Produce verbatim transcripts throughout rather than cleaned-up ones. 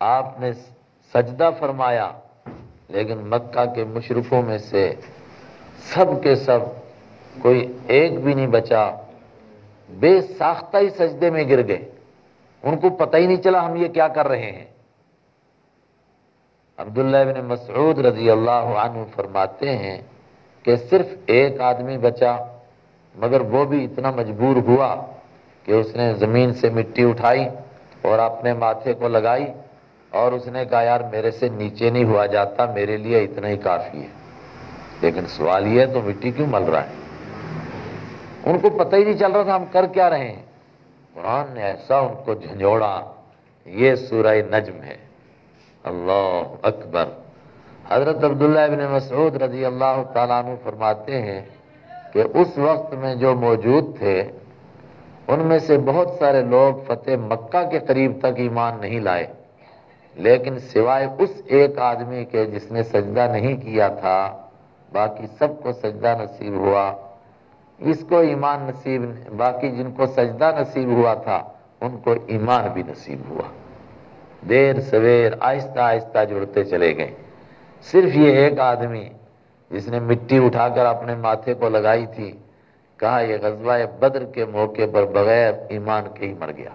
آپ نے سجدہ فرمایا، لیکن مکہ کے مشرکوں میں سے سب کے سب کوئی ایک بھی نہیں بچا، بے ساختہ ہی سجدے میں گر گئے، ان کو پتہ ہی نہیں چلا ہم یہ کیا کر رہے ہیں۔ عبداللہ ابن مسعود رضی اللہ عنہ فرماتے ہیں کہ صرف ایک آدمی بچا، مگر وہ بھی اتنا مجبور ہوا کہ اس نے زمین سے مٹی اٹھائی اور اپنے ماتھے کو لگائی، اور اس نے کہا یار میرے سے نیچے نہیں ہوا جاتا، میرے لیے اتنا ہی کافی ہے۔ لیکن سوال یہ ہے تو مٹی کیوں مل رہا ہے؟ ان کو پتہ ہی نہیں چل رہا تھا ہم کر کیا رہے ہیں۔ قرآن نے ایسا ان کو جھنجھوڑا۔ یہ سورہ نجم ہے۔ اللہ اکبر۔ حضرت عبداللہ ابن مسعود رضی اللہ تعالیٰ عنہ فرماتے ہیں کہ اس وقت میں جو موجود تھے ان میں سے بہت سارے لوگ فتح مکہ کے قریب تک ایمان نہیں لائے، لیکن سوائے اس ایک آدمی کے جس نے سجدہ نہیں کیا تھا، باقی سب کو سجدہ نصیب ہوا۔ اس کو ایمان نصیب، باقی جن کو سجدہ نصیب ہوا تھا ان کو ایمان بھی نصیب ہوا۔ دیر سویر آہستہ آہستہ جڑتے چلے گئے۔ صرف یہ ایک آدمی جس نے مٹی اٹھا کر اپنے ماتھے کو لگائی تھی، کہا یہ غزوہ بدر کے موقع پر بغیر ایمان کے ہی مر گیا۔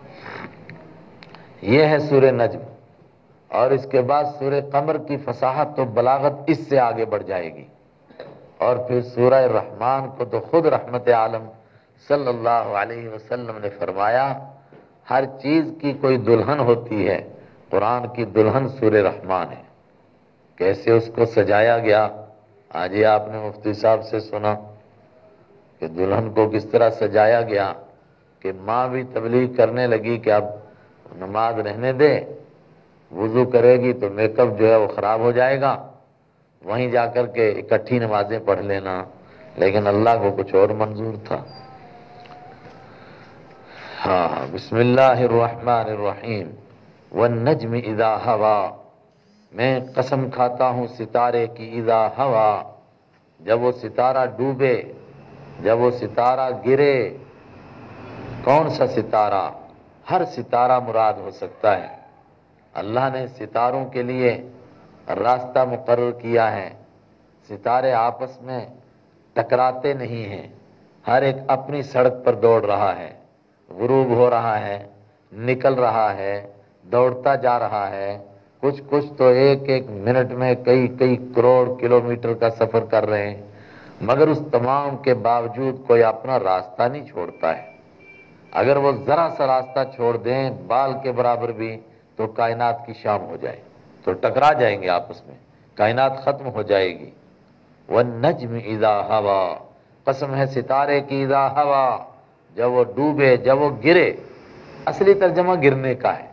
یہ ہے سورہ نجم، اور اس کے بعد سورہ قمر کی فصاحت و بلاغت اس سے آگے بڑھ جائے گی، اور پھر سورہ رحمان کو تو خود رحمت عالم صلی اللہ علیہ وسلم نے فرمایا ہر چیز کی کوئی دلہن ہوتی ہے، قرآن کی دلہن سورہ رحمان ہے۔ کیسے اس کو سجایا گیا، آج یہ آپ نے مفتی صاحب سے سنا کہ دلہن کو کس طرح سجایا گیا، کہ ماں بھی تبلیغ کرنے لگی کہ اب نماز رہنے دے، وضو کرے گی تو میک اپ جو ہے وہ خراب ہو جائے گا، وہیں جا کر کے اکٹھی نمازیں پڑھ لینا، لیکن اللہ کو کچھ اور منظور تھا۔ ہاں، بسم اللہ الرحمن الرحیم۔ والنجم اذا ہوا، میں قسم کھاتا ہوں ستارے کی، اذا ہوا، جب وہ ستارہ ڈوبے، جب وہ ستارہ گرے۔ کون سا ستارہ؟ ہر ستارہ مراد ہو سکتا ہے۔ اللہ نے ستاروں کے لیے راستہ مقرر کیا ہے، ستارے آپس میں ٹکراتے نہیں ہیں، ہر ایک اپنی سڑک پر دوڑ رہا ہے، غروب ہو رہا ہے، نکل رہا ہے، دوڑتا جا رہا ہے۔ کچھ کچھ تو ایک ایک منٹ میں کئی کئی کروڑ کلومیٹر کا سفر کر رہے ہیں، مگر اس تمام کے باوجود کوئی اپنا راستہ نہیں چھوڑتا ہے۔ اگر وہ ذرا سا راستہ چھوڑ دیں بال کے برابر بھی تو کائنات کی شام ہو جائے، تو ٹکرا جائیں گے آپس میں، کائنات ختم ہو جائے گی۔ والنجم اذا ہوا، قسم ہے ستارے کی، اذا ہوا، جب وہ ڈوبے، جب وہ گرے۔ اصلی ترجمہ گرنے کا ہے،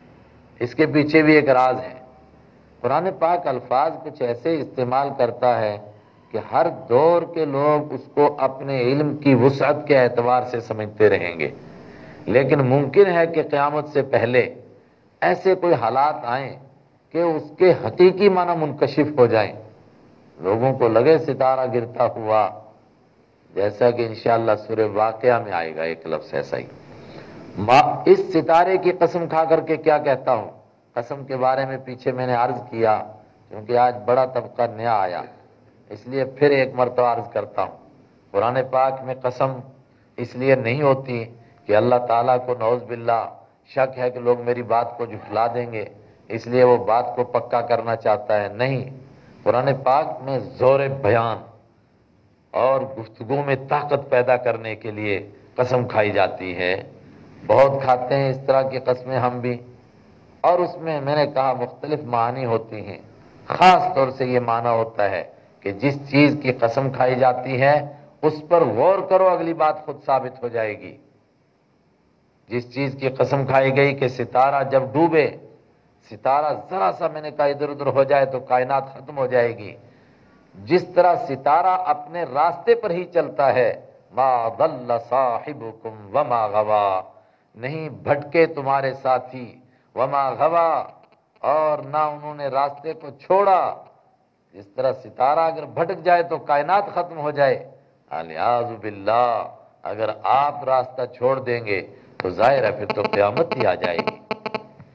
اس کے پیچھے بھی ایک راز ہے۔ قرآن پاک الفاظ کچھ ایسے استعمال کرتا ہے کہ ہر دور کے لوگ اس کو اپنے علم کی وسعت کے اعتبار سے سمجھتے رہیں گے، لیکن ممکن ہے کہ قیامت سے پہلے ایسے کوئی حالات آئیں کہ اس کے حقیقی معنی منکشف ہو جائیں، لوگوں کو لگے ستارہ گرتا ہوا، جیسا کہ انشاءاللہ سورہ واقعہ میں آئے گا ایک لفظ ایسا ہی۔ اس ستارے کی قسم کھا کر کے کیا کہتا ہوں، قسم کے بارے میں پیچھے میں نے عرض کیا، کیونکہ آج بڑا طبقہ نیا آیا، اس لیے پھر ایک مرتبہ عرض کرتا ہوں۔ قرآن پاک میں قسم اس لیے نہیں ہوتی کہ اللہ تعالیٰ کو نعوذ باللہ شک ہے کہ لوگ میری بات کو جھٹلا دیں گے، اس لیے وہ بات کو پکا کرنا چاہتا ہے، نہیں۔ قرآن پاک میں زور بیان اور گفتگو میں طاقت پیدا کرنے کے لیے قسم کھائی جاتی ہے۔ بہت کھاتے ہیں اس طرح کی قسمیں ہم بھی، اور اس میں میں نے کہا مختلف معنی ہوتی ہیں۔ خاص طور سے یہ معنی ہوتا ہے کہ جس چیز کی قسم کھائی جاتی ہے اس پر غور کرو، اگلی بات خود ثابت ہو جائے گی۔ جس چیز کی قسم کھائی گئی کہ ستارہ جب ڈوبے، ستارہ ذرا سا میں نے کہا ادھر ادھر ہو جائے تو کائنات ختم ہو جائے گی۔ جس طرح ستارہ اپنے راستے پر ہی چلتا ہے، ما ضل صاحبکم وما غوا، نہیں بھٹکے تمہارے ساتھی، وما غوا، اور نہ انہوں نے راستے کو چھوڑا۔ جس طرح ستارہ اگر بھٹک جائے تو کائنات ختم ہو جائے، الیاذ باللہ اگر آپ راستہ چھوڑ دیں گے تو ظاہر ہے پھر تو قیامت ہی آ جائے گی۔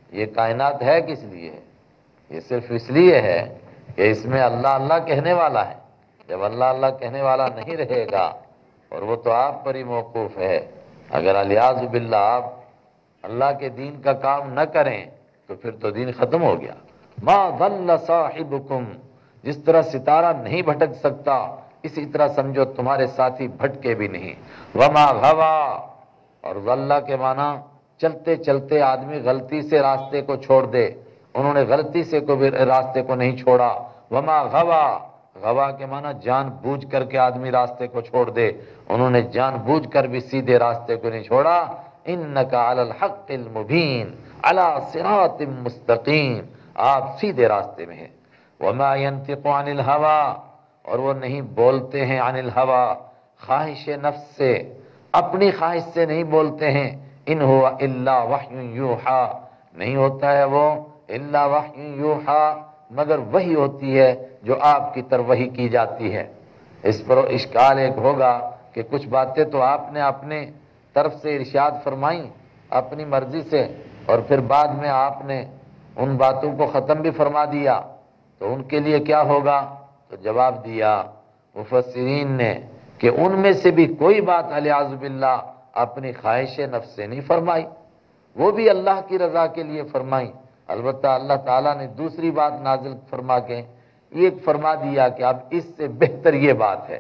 یہ کائنات ہے کس لیے؟ یہ صرف اس لیے ہے کہ اس میں اللہ اللہ کہنے والا ہے. جب اللہ اللہ کہنے والا نہیں رہے گا اور وہ تو آپ پر ہی موقوف ہے، اگر الیاذ باللہ آپ اللہ کے دین کا کام نہ کریں تو پھر تو دین ختم ہو گیا. ما ضل صاحبکم، جس طرح ستارہ نہیں بھٹک سکتا اسی طرح سمجھو تمہارے ساتھی بھٹکے بھی نہیں. وما غوا، اور ضل کے معنی چلتے چلتے آدمی غلطی سے راستے کو چھوڑ دے، انہوں نے غلطی سے کوئی راستے کو نہیں چھوڑا. وما غوا، غوا کے معنی جان بوجھ کر کے آدمی راستے کو چھوڑ دے، انہوں نے جان بوجھ کر بھی سیدھے راستے کو نہیں چھوڑا. انک علی الحق المبین علی صراط مستقیم، آپ سیدھے راستے میں ہیں. وما ينطق عن الهوى، اور وہ نہیں بولتے ہیں عن الهوى، خواہش نفس سے، اپنی خواہش سے نہیں بولتے ہیں. ان هو الا وحی یوحى، نہیں ہوتا ہے وہ الا وحی یوحى، مگر وحی ہوتی ہے جو آپ کی طرف وحی کی جاتی ہے. اس پر اشکال ایک ہوگا کہ کچھ باتیں تو آپ نے اپنے طرف سے ارشاد فرمائیں اپنی مرضی سے، اور پھر بعد میں آپ نے ان باتوں کو ختم بھی فرما دیا، تو ان کے لیے کیا ہوگا؟ تو جواب دیا مفسرین نے کہ ان میں سے بھی کوئی بات الیاذ باللہ اپنی خواہش نفس سے نہیں فرمائی، وہ بھی اللہ کی رضا کے لیے فرمائی. البتہ اللہ تعالیٰ نے دوسری بات نازل فرما کے یہ فرما دیا کہ اب اس سے بہتر یہ بات ہے.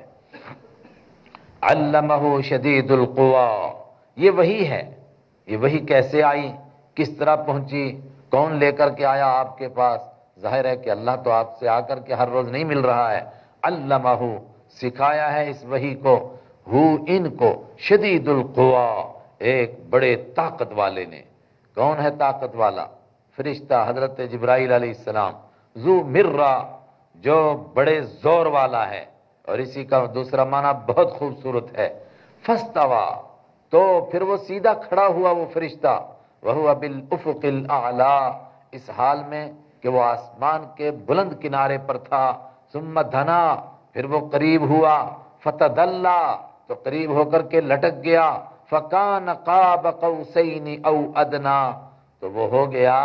علمہ شدید القوا، یہ وہی ہے. یہ وہی کیسے آئی، کس طرح پہنچی، کون لے کر کے آیا آپ کے پاس؟ ظاہر ہے کہ اللہ تو آپ سے آ کر کے ہر روز نہیں مل رہا ہے. علمہ، سکھایا ہے اس وحی کو، ہو ان کو، شدید القوا، ایک بڑے طاقت والے نے. کون ہے طاقت والا؟ فرشتہ حضرت جبرائیل علیہ السلام. ذو مرہ، جو بڑے زور والا ہے، اور اسی کا دوسرا معنی بہت خوبصورت ہے. فاستوى، تو پھر وہ سیدھا کھڑا ہوا وہ فرشتہ. وہو بالافق الاعلی، اس حال میں کہ وہ آسمان کے بلند کنارے پر تھا. ثم دھنا، پھر وہ قریب ہوا. فتدلی، تو قریب ہو کر کے لٹک گیا. فکان قاب قوسین او ادنا، تو وہ ہو گیا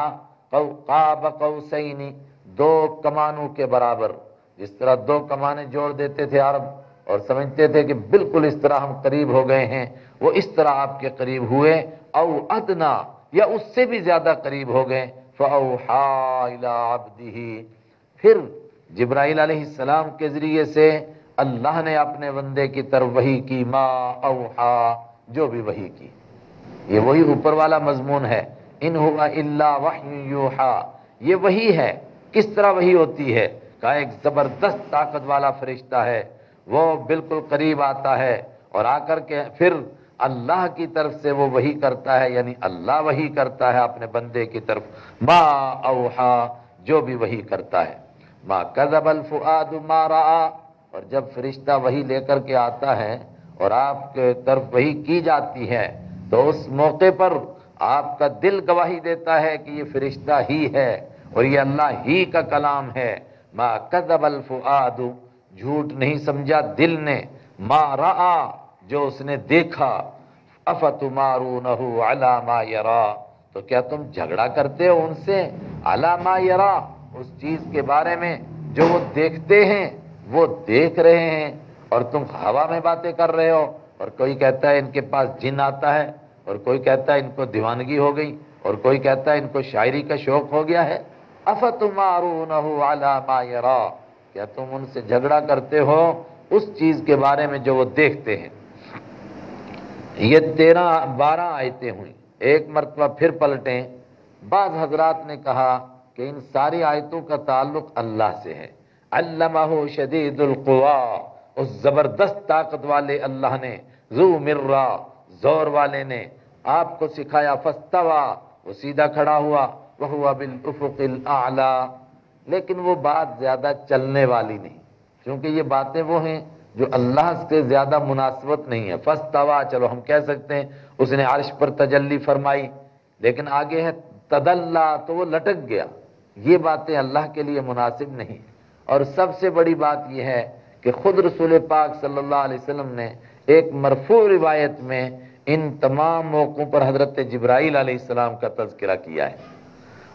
قاب قوسین، دو کمانوں کے برابر. جس طرح دو کمانے جوڑ دیتے تھے عرب اور سمجھتے تھے کہ بالکل اس طرح ہم قریب ہو گئے ہیں، وہ اس طرح آپ کے قریب ہوئے. او ادنا، یا اس سے بھی زیادہ قریب ہو گئے. فاوحا الی عبدہ، پھر جبرائیل علیہ السلام کے ذریعے سے اللہ نے اپنے بندے کی طرف وحی کی. ما اوحا، جو بھی وحی کی. یہ وہی اوپر والا مضمون ہے. ان هو الا وحی یوحى، یہ وہی ہے. کس طرح وحی ہوتی ہے؟ کہا ایک زبردست طاقت والا فرشتہ ہے، وہ بالکل قریب آتا ہے اور آ کر کے پھر اللہ کی طرف سے وہ وحی کرتا ہے، یعنی اللہ وحی کرتا ہے اپنے بندے کی طرف. ما اوحا، جو بھی وحی کرتا ہے. ما کذب الفؤاد ما رأى، اور جب فرشتہ وحی لے کر کے آتا ہے اور آپ کے طرف وحی کی جاتی ہے تو اس موقع پر آپ کا دل گواہی دیتا ہے کہ یہ فرشتہ ہی ہے اور یہ اللہ ہی کا کلام ہے. ما کذب الفؤاد، جھوٹ نہیں سمجھا دل نے. ما رأى، جو اس نے دیکھا. افتمارونہ علی ما یری، تو کیا تم جھگڑا کرتے ہو ان سے علی ما یری، اس چیز کے بارے میں جو وہ دیکھتے ہیں، وہ دیکھ رہے ہیں اور تم ہوا میں باتیں کر رہے ہو. اور کوئی کہتا ہے ان کے پاس جن آتا ہے، اور کوئی کہتا ہے ان کو دیوانگی ہو گئی، اور کوئی کہتا ہے ان کو شاعری کا شوق ہو گیا ہے. افتمارونہ علی ما یری، کیا تم ان سے جھگڑا کرتے ہو اس چیز کے بارے میں جو وہ دیکھتے ہیں. یہ تیرہ بارہ آیتیں ہوئیں. ایک مرتبہ پھر پلٹیں. بعض حضرات نے کہا کہ ان ساری آیتوں کا تعلق اللہ سے ہے. علمہ شدید القوا، اس زبردست طاقت والے اللہ نے، ذو مرہ، زور والے نے آپ کو سکھایا. فاستوى، وہ سیدھا کھڑا ہوا. وہو بالافق الاعلی، لیکن وہ بات زیادہ چلنے والی نہیں، کیونکہ یہ باتیں وہ ہیں جو اللہ سے زیادہ مناسبت نہیں ہے. فاستوى، چلو ہم کہہ سکتے ہیں اس نے عرش پر تجلی فرمائی، لیکن آگے ہے تدلی، تو وہ لٹک گیا. یہ باتیں اللہ کے لیے مناسب نہیں. اور سب سے بڑی بات یہ ہے کہ خود رسول پاک صلی اللہ علیہ وسلم نے ایک مرفوع روایت میں ان تمام موقعوں پر حضرت جبرائیل علیہ السلام کا تذکرہ کیا ہے.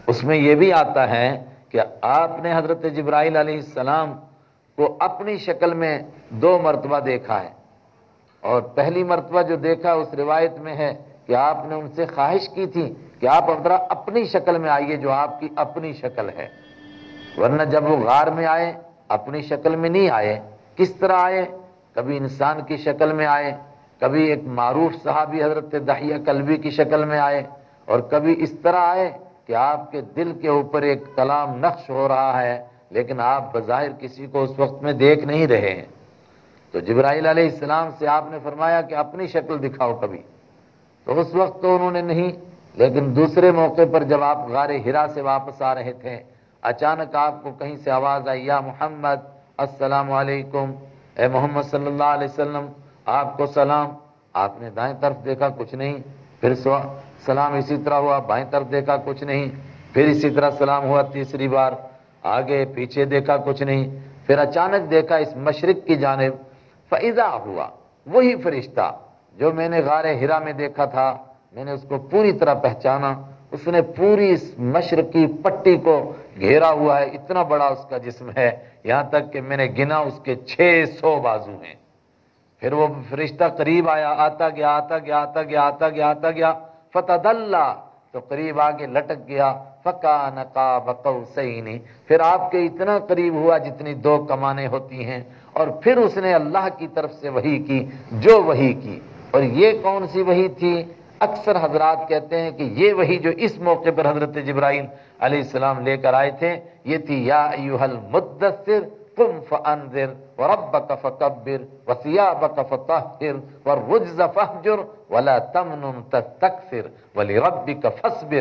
اس میں یہ بھی آتا ہے کہ آپ نے حضرت جبرائیل علیہ السلام کو اپنی شکل میں دو مرتبہ دیکھا ہے، اور پہلی مرتبہ جو دیکھا اس روایت میں ہے کہ آپ نے ان سے خواہش کی تھی کہ آپ ذرا اپنی شکل میں آئیے جو آپ کی اپنی شکل ہے، ورنہ جب وہ غار میں آئے اپنی شکل میں نہیں آئے۔ کس طرح آئے؟ کبھی انسان کی شکل میں آئے، کبھی ایک معروف صحابی حضرت دحیہ کلبی کی شکل میں آئے، اور کبھی اس طرح آئے کہ آپ کے دل کے اوپر ایک کلام نقش ہو رہا ہے لیکن آپ بظاہر کسی کو اس وقت میں دیکھ نہیں رہے ہیں۔ تو جبرائیل علیہ السلام سے آپ نے فرمایا کہ اپنی شکل دکھاؤ کبھی، تو اس وقت تو انہوں نے نہیں، لیکن دوسرے موقع پر جب آپ غار حرا سے واپس آ رہے تھے، اچانک آپ کو کہیں سے آواز آئی، یا محمد السلام علیکم، اے محمد صلی اللہ علیہ وسلم آپ کو سلام۔ آپ نے دائیں طرف دیکھا کچھ نہیں، پھر سلام اسی طرح ہوا، بائیں طرف دیکھا کچھ نہیں، پھر اسی طرح سلام ہوا تیسری بار، آگے پیچھے دیکھا کچھ نہیں، پھر اچانک دیکھا اس مشرق کی جانب، فَإِذَا ہوا وہی فرشتہ جو میں نے غار حرا میں دیکھا تھا، میں نے اس کو پوری طرح پہچانا، اس نے پوری اس مشرقی پٹی کو گھیرا ہوا ہے، اتنا بڑا اس کا جسم ہے، یہاں تک کہ میں نے گنا اس کے چھ سو بازو ہیں۔ پھر وہ فرشتہ قریب آیا، آتا گیا آتا گیا آتا گیا آتا گیا آتا گیا فتدلّا، تو قریب آگے لٹک گیا، فکان قاب قوسین، پھر آپ کے اتنا قریب ہوا جتنی دو کمانیں ہوتی ہیں، اور پھر اس نے اللہ کی طرف سے وحی کی جو وحی کی۔ اور یہ کون سی وحی تھی؟ اکثر حضرات کہتے ہیں کہ یہ وحی جو اس موقع پر حضرت جبرائیل علیہ السلام لے کر آئے تھے، یہ تھی یا ایھا المدثر قم فانذر وربک فکبر وثیابک فطہر والرجز فاہجر ولا تمنن تستکثر ولربک فاصبر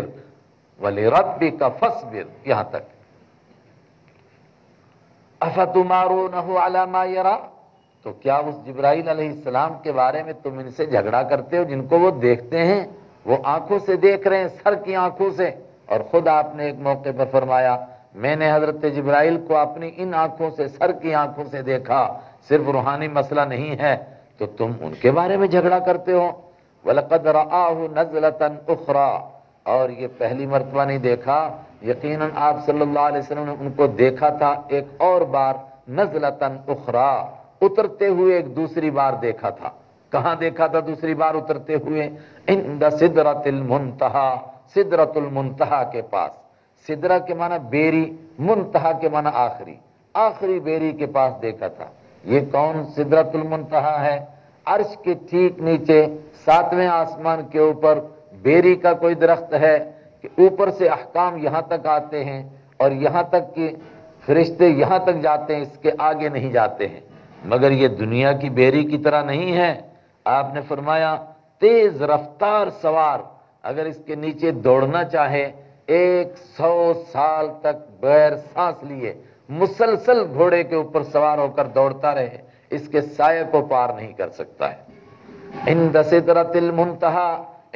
ولربک فاصبر، یہاں تک۔ افتمارونہ علی ما یری، تو کیا اس جبرائیل علیہ السلام کے بارے میں تم ان سے جھگڑا کرتے ہو جن کو وہ دیکھتے ہیں، وہ آنکھوں سے دیکھ رہے ہیں، سر کی آنکھوں سے؟ اور خود آپ نے ایک موقع پر فرمایا میں نے حضرت جبرائیل کو اپنی ان آنکھوں سے، سر کی آنکھوں سے دیکھا، صرف روحانی مسئلہ نہیں ہے، تو تم ان کے بارے میں جھگڑا کرتے ہو۔ وَلَقَدْ رَآهُ نَزْلَةً أُخْرَى، اور یہ پہلی مرتبہ نہیں دیکھا، یقیناً آپ صلی اللہ علیہ وسلم نے ان کو دیکھا تھا ایک اور بار، نَزْلَةً أُخْرَى، اترتے ہوئے ایک دوسری بار دیکھا تھا۔ کہاں دیکھا تھا دوسری بار اترتے ہوئے؟ عند سدرۃ المنتہا، سدرۃ المنتہا کے پاس۔ سدرہ کے معنی بیری، منتہا کے معنی آخری، آخری بیری کے پاس دیکھا تھا۔ یہ کون سدرۃ المنتہا ہے؟ عرش کے ٹھیک نیچے ساتویں آسمان کے اوپر بیری کا کوئی درخت ہے کہ اوپر سے احکام یہاں تک آتے ہیں، اور یہاں تک کہ فرشتے یہاں تک جاتے ہیں، اس کے آگے نہیں جاتے ہیں، مگر یہ دنیا کی بیری کی طرح نہیں ہے۔ آپ نے فرمایا تیز رفتار سوار اگر اس کے نیچے دوڑنا چاہے، ایک سو سال تک بغیر سانس لیے مسلسل گھوڑے کے اوپر سوار ہو کر دوڑتا رہے، اس کے سائے کو پار نہیں کر سکتا ہے۔ عند سدرۃ المنتہا،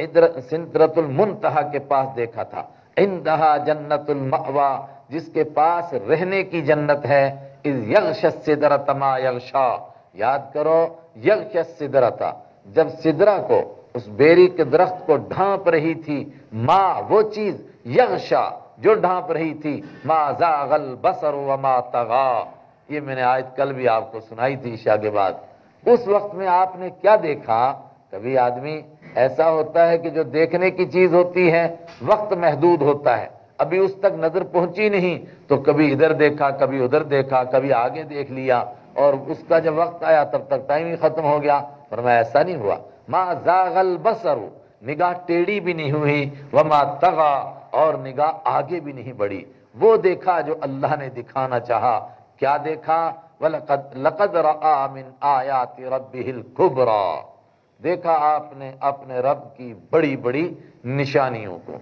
سدرۃ المنتہا کے پاس دیکھا تھا۔ عندہا جنت المأویٰ، جس کے پاس رہنے کی جنت ہے۔ اذ یغشی السدرۃ ما یغشی، یاد کرو یغشی السدرۃ، جب سدرہ کو، اس بیری کے درخت کو ڈھانپ رہی تھی، ما وہ چیز، یغشا جو ڈھانپ رہی تھی، ما زاغ البصر وما طغی، یہ میں نے آیت کل بھی آپ کو سنائی تھی عشاء کے بعد۔ اس وقت میں آپ نے کیا دیکھا؟ کبھی آدمی ایسا ہوتا ہے کہ جو دیکھنے کی چیز ہوتی ہے وقت محدود ہوتا ہے، ابھی اس تک نظر پہنچی نہیں تو کبھی ادھر دیکھا، کبھی ادھر دیکھا، کبھی آگے دیکھ لیا، اور اس کا جب وقت آیا تب تک ٹائم ہی ختم ہو گیا۔ فرمایا ایسا نہیں ہوا، ما زاغ البصر، نگاہ ٹیڑھی بھی نہیں ہوئی، وما طغی، اور نگاہ آگے بھی نہیں بڑھی، وہ دیکھا جو اللہ نے دکھانا چاہا۔ کیا دیکھا؟ وَلَقَدْ لَقَدْ رَآ مِنْ آیَاتِ رَبِّهِ الْكُبْرَى، دیکھا آپ نے اپنے رب کی بڑی بڑی نشانیوں کو۔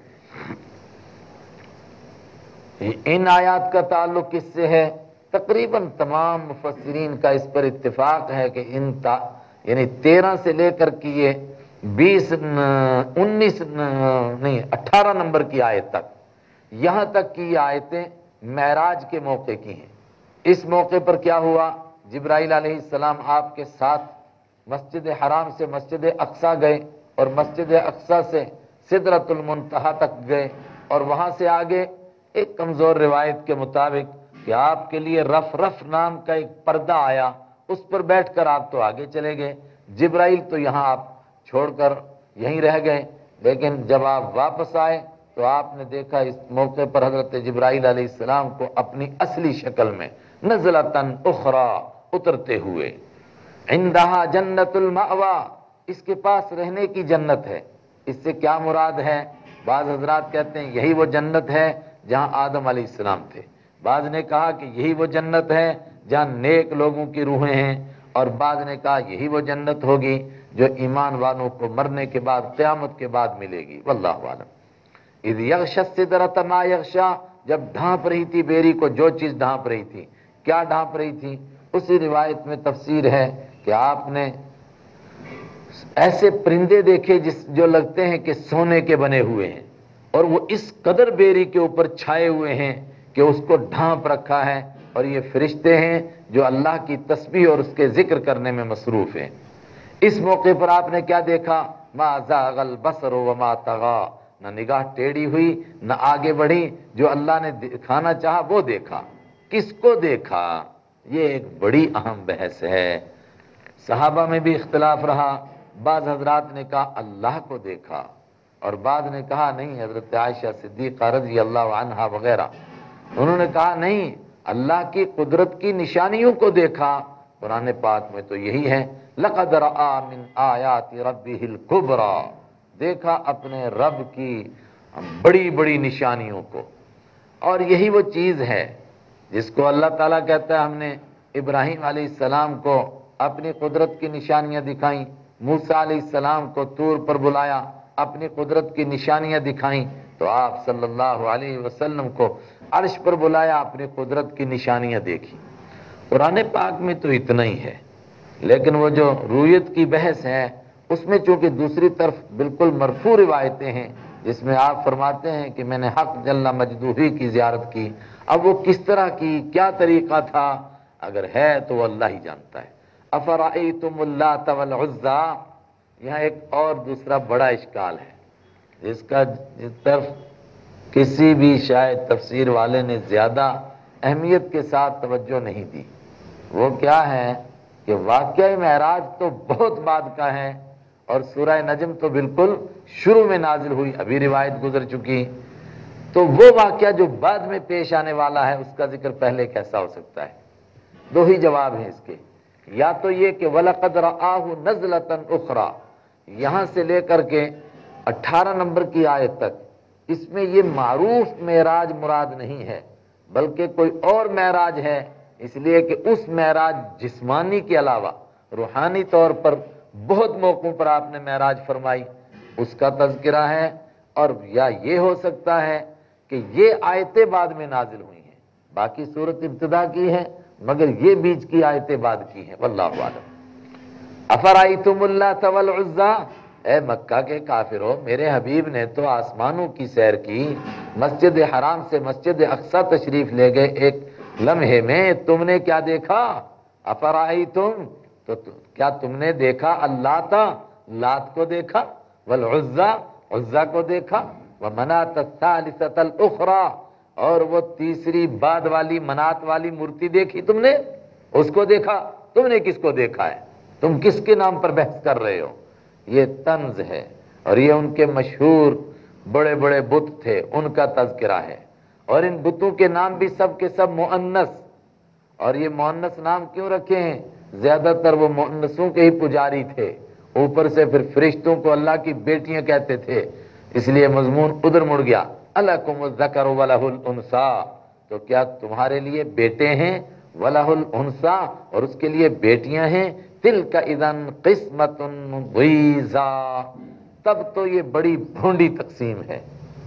ان آیات کا تعلق کس سے ہے؟ تقریباً تمام مفسرین کا اس پر اتفاق ہے کہ ان تا یعنی تیرہ سے لے کر کے یہ بیس انیس نہیں اٹھارہ نمبر کی آیت تک، یہاں تک کہ یہ آیتیں معراج کے موقع کی ہیں۔ اس موقع پر کیا ہوا؟ جبرائیل علیہ السلام آپ کے ساتھ مسجد حرام سے مسجد اقصیٰ گئے، اور مسجد اقصیٰ سے سدرۃ المنتہا تک گئے، اور وہاں سے آگے ایک کمزور روایت کے مطابق کہ آپ کے لیے رف رف نام کا ایک پردہ آیا، اس پر بیٹھ کر آپ تو آگے چلے گئے، جبرائیل تو یہاں آپ چھوڑ کر یہیں رہ گئے، لیکن جب آپ واپس آئے تو آپ نے دیکھا اس موقع پر حضرت جبرائیل علیہ السلام کو اپنی اصلی شکل میں نزلتن اخرى اترتے ہوئے۔ عندہا جنت المأوى، اس کے پاس رہنے کی جنت ہے۔ اس سے کیا مراد ہے؟ بعض حضرات کہتے ہیں یہی وہ جنت ہے جہاں آدم علیہ السلام تھے، بعض نے کہا کہ یہی وہ جنت ہے جہاں نیک لوگوں کی روحیں ہیں، اور بعض نے کہا یہی وہ جنت ہوگی جو ایمان والوں کو مرنے کے بعد قیامت کے بعد ملے گی، واللہ اعلم۔ اذ یغشی السدرۃ ما یغشی، جب ڈھانپ رہی تھی بیری کو جو چیز ڈھانپ رہی تھی، کیا ڈھانپ رہی تھی؟ اسی روایت میں تفسیر ہے کہ آپ نے ایسے پرندے دیکھے جس جو لگتے ہیں کہ سونے کے بنے ہوئے ہیں، اور وہ اس قدر بیری کے اوپر چھائے ہوئے ہیں کہ اس کو ڈھانپ رکھا ہے، اور یہ فرشتے ہیں جو اللہ کی تسبیح اور اس کے ذکر کرنے میں مصروف ہیں۔ اس موقع پر آپ نے کیا دیکھا؟ ما زاغ البصر وما طغى، نہ نگاہ ٹیڑھی ہوئی نہ آگے بڑھی، جو اللہ نے دکھانا چاہا وہ دیکھا۔ کس کو دیکھا؟ یہ ایک بڑی اہم بحث ہے، صحابہ میں بھی اختلاف رہا، بعض حضرات نے کہا اللہ کو دیکھا، اور بعض نے کہا نہیں، حضرت عائشہ صدیقہ رضی اللہ عنہا وغیرہ، انہوں نے کہا نہیں، اللہ کی قدرت کی نشانیوں کو دیکھا۔ قرآن پاک میں تو یہی ہے، لقد رأى من آیات ربہ الکبریٰ، دیکھا اپنے رب کی بڑی بڑی نشانیوں کو۔ اور یہی وہ چیز ہے جس کو اللہ تعالیٰ کہتا ہے ہم نے ابراہیم علیہ السلام کو اپنی قدرت کی نشانیاں دکھائیں، موسیٰ علیہ السلام کو طور پر بلایا، اپنی قدرت کی نشانیاں دکھائیں، تو آپ صلی اللہ علیہ وسلم کو عرش پر بلایا، اپنی قدرت کی نشانیاں دیکھی۔ قرآن پاک میں تو اتنا ہی ہے، لیکن وہ جو رویت کی بحث ہے اس میں چونکہ دوسری طرف بالکل مرفوع روایتیں ہیں جس میں آپ فرماتے ہیں کہ میں نے حق جل مجدوہ کی زیارت کی، اب وہ کس طرح کی، کیا طریقہ تھا، اگر ہے تو وہ اللہ ہی جانتا ہے۔ افرأیتم اللات والعزیٰ، یہاں ایک اور دوسرا بڑا اشکال ہے جس کا جس طرف کسی بھی شاید تفسیر والے نے زیادہ اہمیت کے ساتھ توجہ نہیں دی۔ وہ کیا ہے کہ واقعہ معراج تو بہت بعد کا ہے، اور سورہ نجم تو بالکل شروع میں نازل ہوئی، ابھی روایت گزر چکی، تو وہ واقعہ جو بعد میں پیش آنے والا ہے اس کا ذکر پہلے کیسا ہو سکتا ہے؟ دو ہی جواب ہیں اس کے، یا تو یہ کہ وَلَقَدْ رَآهُ نَزْلَةً أُخْرَى، یہاں سے لے کر کے اٹھارہ نمبر کی آیت تک اس میں یہ معروف معراج مراد نہیں ہے، بلکہ کوئی اور معراج ہے، اس لیے کہ اس معراج جسمانی کے علاوہ روحانی طور پر بہت موقعوں پر آپ نے معراج فرمائی، اس کا تذکرہ ہے۔ اور یا یہ ہو سکتا ہے کہ یہ آیتیں بعد میں نازل ہوئی ہیں، باقی صورت ابتدا کی ہے مگر یہ بیچ کی آیتیں بعد کی ہیں، واللہ اعلم۔ افرأیتم اللات والعزیٰ، اے مکہ کے کافرو، میرے حبیب نے تو آسمانوں کی سیر کی، مسجد حرام سے مسجد اقصی تشریف لے گئے ایک لمحے میں، تم نے کیا دیکھا؟ افرأیتم، تو کیا تم نے دیکھا اللات، لات کو دیکھا، والعزیٰ، عزیٰ کو دیکھا، ومناۃ الثالثۃ الاخری، اور وہ تیسری بعد والی منات والی مورتی دیکھی تم نے، اس کو دیکھا؟ تم نے کس کو دیکھا ہے؟ تم کس کے نام پر بحث کر رہے ہو؟ یہ طنز ہے، اور یہ ان کے مشہور بڑے بڑے بت تھے ان کا تذکرہ ہے، اور ان بتوں کے نام بھی سب کے سب مؤنث، اور یہ مؤنث نام کیوں رکھے ہیں؟ زیادہ تر وہ مؤنثوں کے ہی پجاری تھے، اوپر سے پھر فرشتوں کو اللہ کی بیٹیاں کہتے تھے، اس لیے مضمون ادھر مڑ گیا، الکم الذکر ولہ الانثیٰ، تو کیا تمہارے لیے بیٹے ہیں، ولہ الانثیٰ، اور اس کے لیے بیٹیاں ہیں، تلک اذا قسمۃ ضیزیٰ، تب تو یہ بڑی بھونڈی تقسیم ہے۔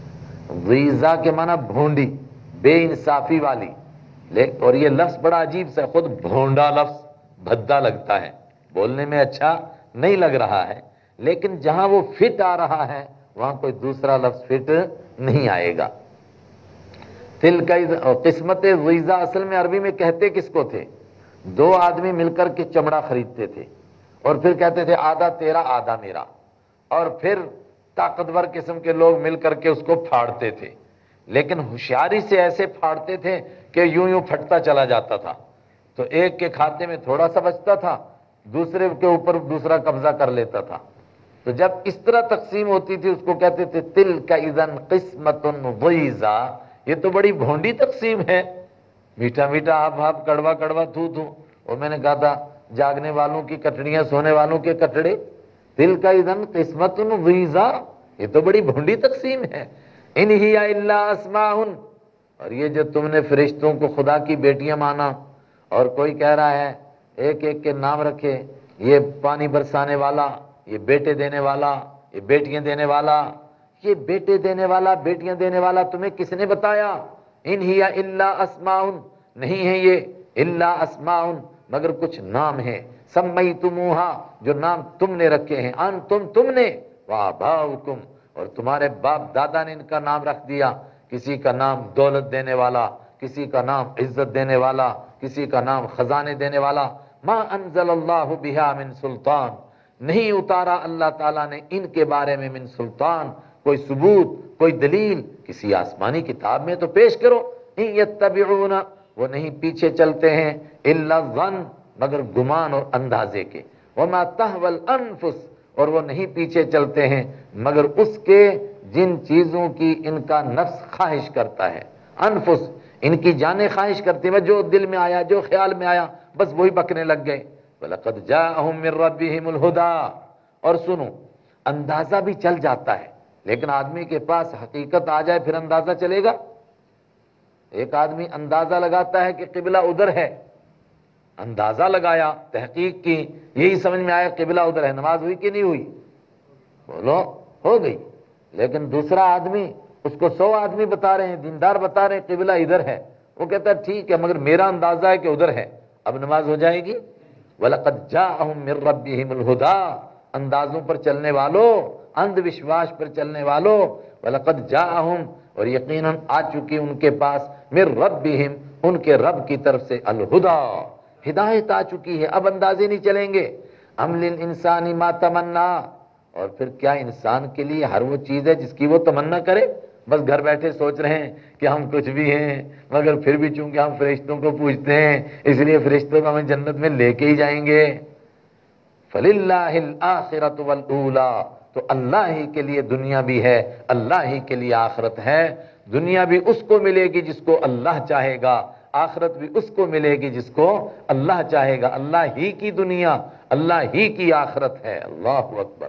ضیزیٰ کے معنی بھونڈی، بے انصافی والی، اور یہ لفظ بڑا عجیب سا، خود بھونڈا لفظ بھدا لگتا ہے، بولنے میں اچھا نہیں لگ رہا ہے، لیکن جہاں وہ فٹ آ رہا ہے وہاں کوئی دوسرا لفظ فٹ نہیں آئے گا۔ تلک قسمت ضیزیٰ اصل میں عربی میں کہتے کس کو تھے؟ دو آدمی مل کر کے چمڑا خریدتے تھے اور پھر کہتے تھے آدھا تیرا آدھا میرا، اور پھر طاقتور قسم کے لوگ مل کر کے اس کو پھاڑتے تھے، لیکن ہوشیاری سے ایسے پھاڑتے تھے کہ یوں یوں پھٹتا چلا جاتا تھا، تو ایک کے کھاتے میں تھوڑا سا بچتا تھا، دوسرے کے اوپر دوسرا قبضہ کر لیتا تھا۔ تو جب اس طرح تقسیم ہوتی تھی اس کو کہتے تھے تلک اذن قسمت ضیزا، یہ تو بڑی بھونڈی تقسیم ہے، میٹھا میٹھا آپ آپ، کڑوا کڑوا تھو تھو۔ اور میں نے کہا تھا جاگنے والوں کی کٹڑیاں سونے والوں کے کٹڑے، تلک اذن قسمت ضیزا، یہ تو بڑی بھونڈی تقسیم ہے۔ ان ہی الا اسماء، اور یہ جو تم نے فرشتوں کو خدا کی بیٹیاں مانا، اور کوئی کہہ رہا ہے ایک ایک کے نام رکھے، یہ پانی برسانے والا، یہ بیٹے دینے والا، یہ بیٹیاں دینے والا، یہ بیٹے دینے والا بیٹیاں دینے والا تمہیں کس نے بتایا؟ ان ہی الا اسماء، نہیں ہے یہ الا اسماء مگر کچھ نام ہیں، سمیتموہا جو نام تم نے رکھے ہیں، انتم تم نے، وآباؤکم اور تمہارے باپ دادا نے ان کا نام رکھ دیا، کسی کا نام دولت دینے والا، کسی کا نام عزت دینے والا، کسی کا نام خزانے دینے والا۔ ما انزل اللہ بہا من سلطان، نہیں اتارا اللہ تعالیٰ نے ان کے بارے میں من سلطان، کوئی ثبوت، کوئی دلیل کسی آسمانی کتاب میں تو پیش کرو۔ ان یتبعون، وہ نہیں پیچھے چلتے ہیں، الا الظن مگر گمان اور اندازے کے، وما تہوی الانفس اور وہ نہیں پیچھے چلتے ہیں مگر اس کے جن چیزوں کی ان کا نفس خواہش کرتا ہے، انفس ان کی جانیں خواہش کرتی ہیں، جو دل میں آیا جو خیال میں آیا بس وہی بکنے لگ گئے۔ وَلَقَدْ جَاءَهُم مِّن رَّبِّهِمُ الْهُدَىٰ، اور سنو اندازہ بھی چل جاتا ہے، لیکن آدمی کے پاس حقیقت آ جائے پھر اندازہ چلے گا؟ ایک آدمی اندازہ لگاتا ہے کہ قبلہ ادھر ہے، اندازہ لگایا، تحقیق کی، یہی سمجھ میں آیا قبلہ ادھر ہے، نماز ہوئی کہ نہیں ہوئی؟ بولو ہو گئی۔ لیکن دوسرا آدمی، اس کو سو آدمی بتا رہے ہیں، دیندار بتا رہے ہیں قبلہ ادھر ہے، وہ کہتا ہے ٹھیک ہے مگر میرا اندازہ ہے کہ ادھر ہے، اب نماز ہو جائے گی؟ وَلَقَدْ جَاءَهُم مِّن رَّبِّهِمُ الْهُدَىٰ، اندازوں پر چلنے والوں، اندھ وشواس پر چلنے والوں، وَلَقَدْ جَاءَهُم اور یقیناً آ چکی ان کے پاس، مِّن رَّبِّهِمْ ان کے رب کی طرف سے، الہدیٰ ہدایت آ چکی ہے، اب اندازے نہیں چلیں گے۔ أَمْ لِلْإِنسَانِ مَا تَمَنَّىٰ، اور پھر کیا انسان کے لیے ہر وہ چیز ہے جس کی وہ تمنا کرے؟ بس گھر بیٹھے سوچ رہے ہیں کہ ہم کچھ بھی ہیں، مگر پھر بھی چونکہ ہم فرشتوں کو پوچھتے ہیں اس لیے فرشتوں کو ہمیں جنت میں لے کے ہی جائیں گے۔ فَلِلَّهِ الْآخِرَةُ وَالْأُولَىٰ، تو اللہ ہی کے لیے دنیا بھی ہے، اللہ ہی کے لیے آخرت ہے۔ دنیا بھی اس کو ملے گی جس کو اللہ چاہے گا، آخرت بھی اس کو ملے گی جس کو اللہ چاہے گا۔ اللہ ہی کی دنیا، اللہ ہی کی آخرت ہے۔ اللہ اکبر۔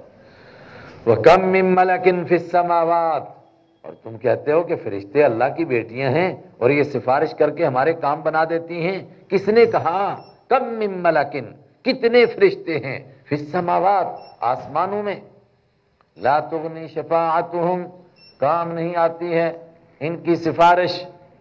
وَكَم مِّن مَّلَكٍ فِي السَّمَاوَاتِ، اور تم کہتے ہو کہ فرشتے اللہ کی بیٹیاں ہیں اور یہ سفارش کر کے ہمارے کام بنا دیتی ہیں، کس نے کہا؟ کم من ملکن، کتنے فرشتے ہیں، فی السماوات آسمانوں میں، لا تغنی شفاعتہم کام نہیں آتی ہے ان کی سفارش،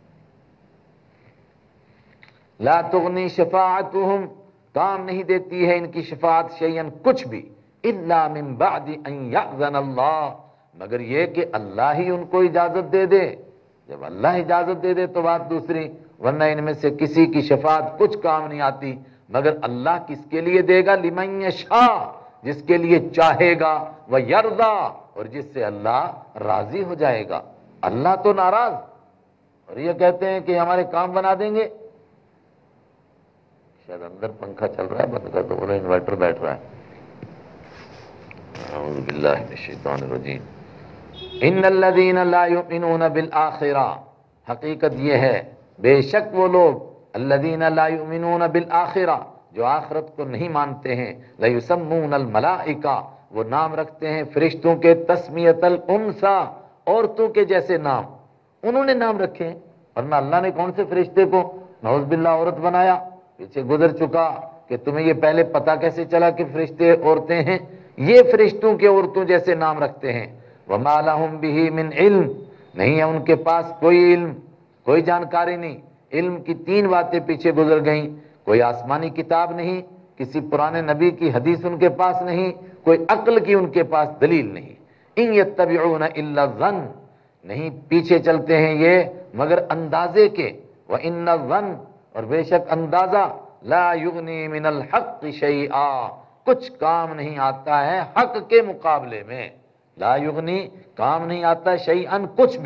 لا تغنی شفاعتہم کام نہیں دیتی ہے ان کی شفاعت شیئن کچھ بھی، الا من بعد ان یأذن اللہ مگر یہ کہ اللہ ہی ان کو اجازت دے دے۔ جب اللہ اجازت دے دے تو بات دوسری، ورنہ ان میں سے کسی کی شفاعت کچھ کام نہیں آتی مگر اللہ کس کے لیے دے گا؟ لمن یشاء جس کے لیے چاہے گا، ویرضا اور جس سے اللہ راضی ہو جائے گا۔ اللہ تو ناراض، اور یہ کہتے ہیں کہ ہمارے کام بنا دیں گے۔ شاید اندر پنکھا چل رہا ہے، بند کر دو، بولے انورٹر بیٹھ رہا ہے۔ اعوذ باللہ من الشیطان الرجیم۔ ان الذین لا یؤمنون بالآخرہ، حقیقت یہ ہے بے شک وہ لوگ، الذین لا یؤمنون بالآخرہ جو آخرت کو نہیں مانتے ہیں، لیسمون الملائکہ وہ نام رکھتے ہیں فرشتوں کے، تسمیۃ الانثی عورتوں کے جیسے نام انہوں نے نام رکھے ہیں، ورنہ اللہ نے کون سے فرشتے کو نعوذ باللہ عورت بنایا؟ پیچھے گزر چکا کہ تمہیں یہ پہلے پتہ کیسے چلا کہ فرشتے عورتیں ہیں؟ یہ فرشتوں کے عورتوں جیسے نام رکھتے ہیں۔ وَمَا لَهُم بِهِ مِنْ عِلْم نہیں ہے ان کے پاس کوئی علم، کوئی جانکاری نہیں۔ علم کی تین باتیں پیچھے گزر گئیں، کوئی آسمانی کتاب نہیں، کسی پرانے نبی کی حدیث ان کے پاس نہیں، کوئی عقل کی ان کے پاس دلیل نہیں۔ ان یتبعون الا الظن نہیں پیچھے چلتے ہیں یہ مگر اندازے کے، وَإِنَّ الظَّنَّ اور بے شک اندازہ، لا یغنی من الحق شیئا کچھ کام نہیں آتا ہے حق کے مقابلے میں، لا یغنی کام نہیں آتا شیئا کچھ بھی،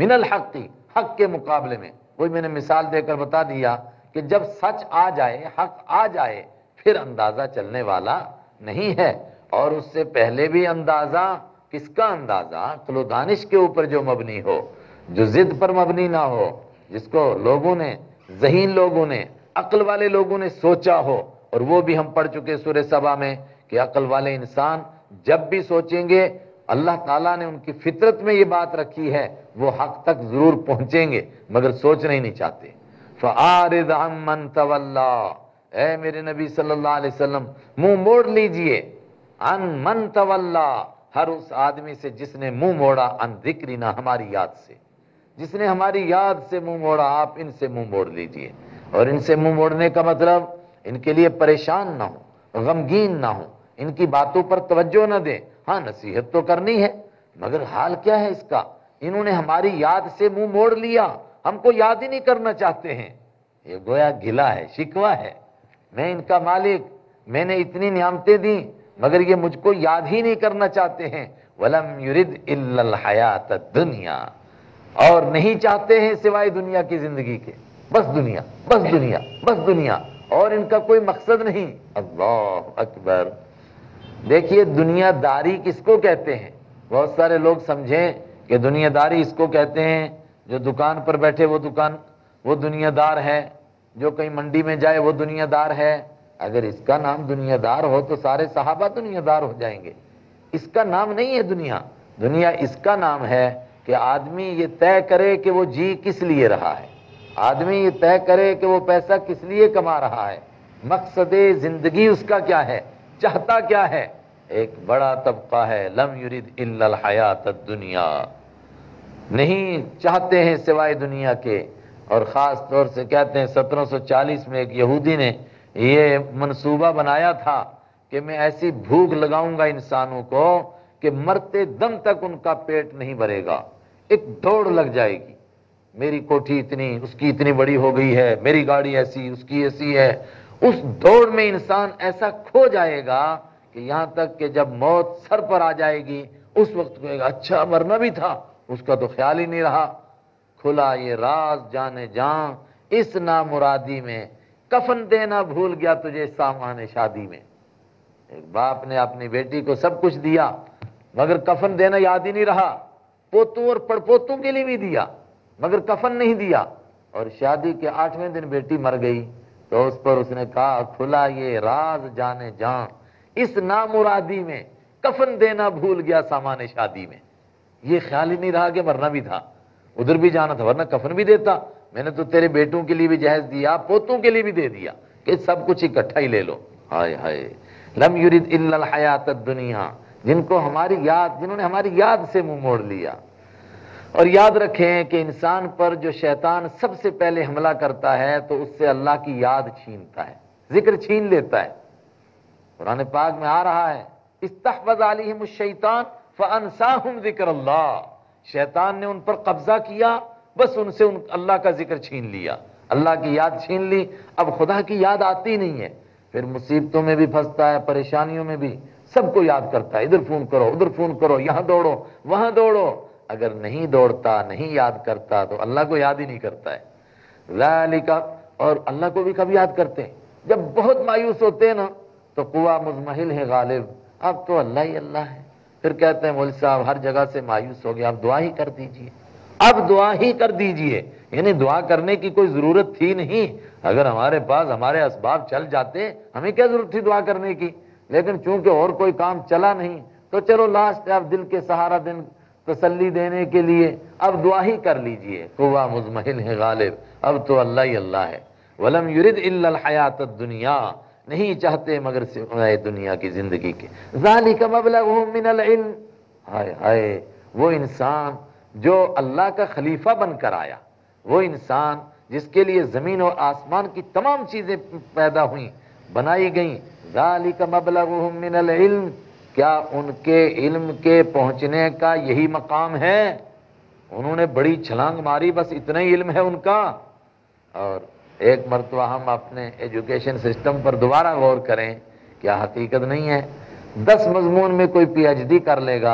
من الحق، حق کے مقابلے میں. وہی میں نے مثال دے کر بتا دیا کہ جب سچ آ جائے، حق آ جائے، پھر اندازہ چلنے والا نہیں ہے. اور اس سے پہلے بھی اندازہ، کس کا اندازہ؟ عقل و دانش کے اوپر جو مبنی ہو، جو ضد پر مبنی نہ ہو، جس کو لوگوں نے، ذہین لوگوں نے، عقل والے لوگوں نے سوچا ہو. اور وہ بھی ہم پڑھ چکے سورہ سبا میں کہ عقل والے انسان جب بھی سوچیں گے، اللہ تعالیٰ نے ان کی فطرت میں یہ بات رکھی ہے، وہ حق تک ضرور پہنچیں گے، مگر سوچنا ہی نہیں چاہتے. فَأَعْرِضْ عَمَّنْ تَوَلَّىٰ، اے میرے نبی صلی اللہ علیہ وسلم منہ موڑ لیجئے، عن من تولا، ہر اس آدمی سے جس نے منہ موڑا، عن ذکرنا، ہماری یاد سے، جس نے ہماری یاد سے منہ موڑا، آپ ان سے منہ موڑ لیجئے. اور ان سے منہ موڑنے کا مطلب ان کے لیے پریشان نہ ہو، غمگین نہ ہو، ان کی باتوں پر توجہ نہ دیں. ہاں نصیحت تو کرنی ہے، مگر حال کیا ہے اس کا؟ انہوں نے ہماری یاد سے منہ موڑ لیا، ہم کو یاد ہی نہیں کرنا چاہتے ہیں. یہ گویا گلہ ہے، شکوہ ہے. میں ان کا مالک، میں نے اتنی نعمتیں دیں، مگر یہ مجھ کو یاد ہی نہیں کرنا چاہتے ہیں. وَلَمْ يُرِدْ إِلَّا الْحَيَاةَ الدُّنْيَا، اور نہیں چاہتے ہیں سوائے دنیا کی زندگی کے، بس دنیا، بس دنیا، بس دنیا، اور ان کا کوئی مقصد نہیں. اللہ اکبر. دیکھیے دنیا داری کس کو کہتے ہیں؟ بہت سارے لوگ سمجھیں کہ دنیا داری اس کو کہتے ہیں جو دکان پر بیٹھے وہ دکان وہ دنیا دار ہے، جو کہیں منڈی میں جائے وہ دنیا دار ہے. اگر اس کا نام دنیا دار ہو تو سارے صحابہ دنیا دار ہو جائیں گے. اس کا نام نہیں ہے دنیا. دنیا اس کا نام ہے کہ آدمی یہ طے کرے کہ وہ جی کس لیے رہا ہے، آدمی یہ طے کرے کہ وہ پیسہ کس لیے کما رہا ہے، مقصد زندگی اس کا کیا ہے، چاہتا کیا ہے. ایک بڑا طبقہ ہے لم یرید الا الحیات الدنیا، نہیں چاہتے ہیں سوائے دنیا کے. اور خاص طور سے کہتے ہیں سترہ سو چالیس میں ایک یہودی نے یہ منصوبہ بنایا تھا کہ میں ایسی بھوک لگاؤں گا انسانوں کو کہ مرتے دم تک ان کا پیٹ نہیں بھرے گا. ایک دوڑ لگ جائے گی، میری کوٹھی اتنی، اس کی اتنی بڑی ہو گئی ہے، میری گاڑی ایسی، اس کی ایسی ہے. اس دوڑ میں انسان ایسا کھو جائے گا کہ یہاں تک کہ جب موت سر پر آ جائے گی اس وقت کہے گا اچھا مرنا بھی تھا، اس کا تو خیال ہی نہیں رہا. کھلا یہ راز جانے جان اس نامرادی میں، کفن دینا بھول گیا تجھے سامان شادی میں. ایک باپ نے اپنی بیٹی کو سب کچھ دیا مگر کفن دینا یاد ہی نہیں رہا. پوتوں اور پڑپوتوں کے لیے بھی دیا مگر کفن نہیں دیا. اور شادی کے آٹھویں دن بیٹی مر گئی تو اس پر اس نے کہا کھلا یہ راز جانے جان اس نامرادی میں، کفن دینا بھول گیا سامان شادی میں. یہ خیال ہی نہیں رہا کہ مرنا بھی تھا، ادھر بھی جانا تھا، ورنہ کفن بھی دیتا. میں نے تو تیرے بیٹوں کے لیے بھی جہیز دیا، پوتوں کے لیے بھی دے دیا کہ سب کچھ اکٹھا ہی لے لو. ہائے ہائے. لم یرید الا الحیات الدنیا، جن کو ہماری یاد، جنہوں نے ہماری یاد سے منہ موڑ لیا. اور یاد رکھیں کہ انسان پر جو شیطان سب سے پہلے حملہ کرتا ہے تو اس سے اللہ کی یاد چھینتا ہے، ذکر چھین لیتا ہے. قرآن پاک میں آ رہا ہے استحوذ علیہم الشیطان فانساہم ذکر اللہ، شیطان نے ان پر قبضہ کیا، بس ان سے ان اللہ کا ذکر چھین لیا، اللہ کی یاد چھین لی. اب خدا کی یاد آتی نہیں ہے، پھر مصیبتوں میں بھی پھنستا ہے، پریشانیوں میں بھی، سب کو یاد کرتا ہے، ادھر فون کرو، ادھر فون کرو، یہاں دوڑو، وہاں دوڑو. اگر نہیں دوڑتا، نہیں یاد کرتا تو اللہ کو یاد ہی نہیں کرتا ہے. ذالک، اور اللہ کو بھی کب یاد کرتے ہیں؟ جب بہت مایوس ہوتے ہیں نا تو قوا مزمحل ہے غالب، اب تو اللہ ہی اللہ ہے. پھر کہتے ہیں مولوی صاحب ہر جگہ سے مایوس ہو گیا، اب دعا ہی کر دیجئے، اب دعا ہی کر دیجئے. یعنی دعا کرنے کی کوئی ضرورت تھی نہیں، اگر ہمارے پاس ہمارے اسباب چل جاتے ہمیں کیا ضرورت تھی دعا کرنے کی. لیکن چونکہ اور کوئی کام چلا نہیں تو چلو لاسٹ اب دل کے سہارا دن تسلی دینے کے لیے اب دعا ہی کر لیجئے. قوا مزمحل ہے غالب، اب تو اللہ ہی اللہ ہے. ولم یرد الا الحیات الدنیا، نہیں چاہتے مگر سوائے دنیا کی زندگی کے. ذالک مبلغہم من العلم، ہائے ہائے. وہ انسان جو اللہ کا خلیفہ بن کر آیا، وہ انسان جس کے لیے زمین اور آسمان کی تمام چیزیں پیدا ہوئیں، بنائی گئیں. ذالک مبلغہم من العلم، کیا ان کے علم کے پہنچنے کا یہی مقام ہے؟ انہوں نے بڑی چھلانگ ماری، بس اتنا ہی علم ہے ان کا. اور ایک مرتبہ ہم اپنے ایجوکیشن سسٹم پر دوبارہ غور کریں، کیا حقیقت نہیں ہے؟ دس مضمون میں کوئی پی ایچ ڈی کر لے گا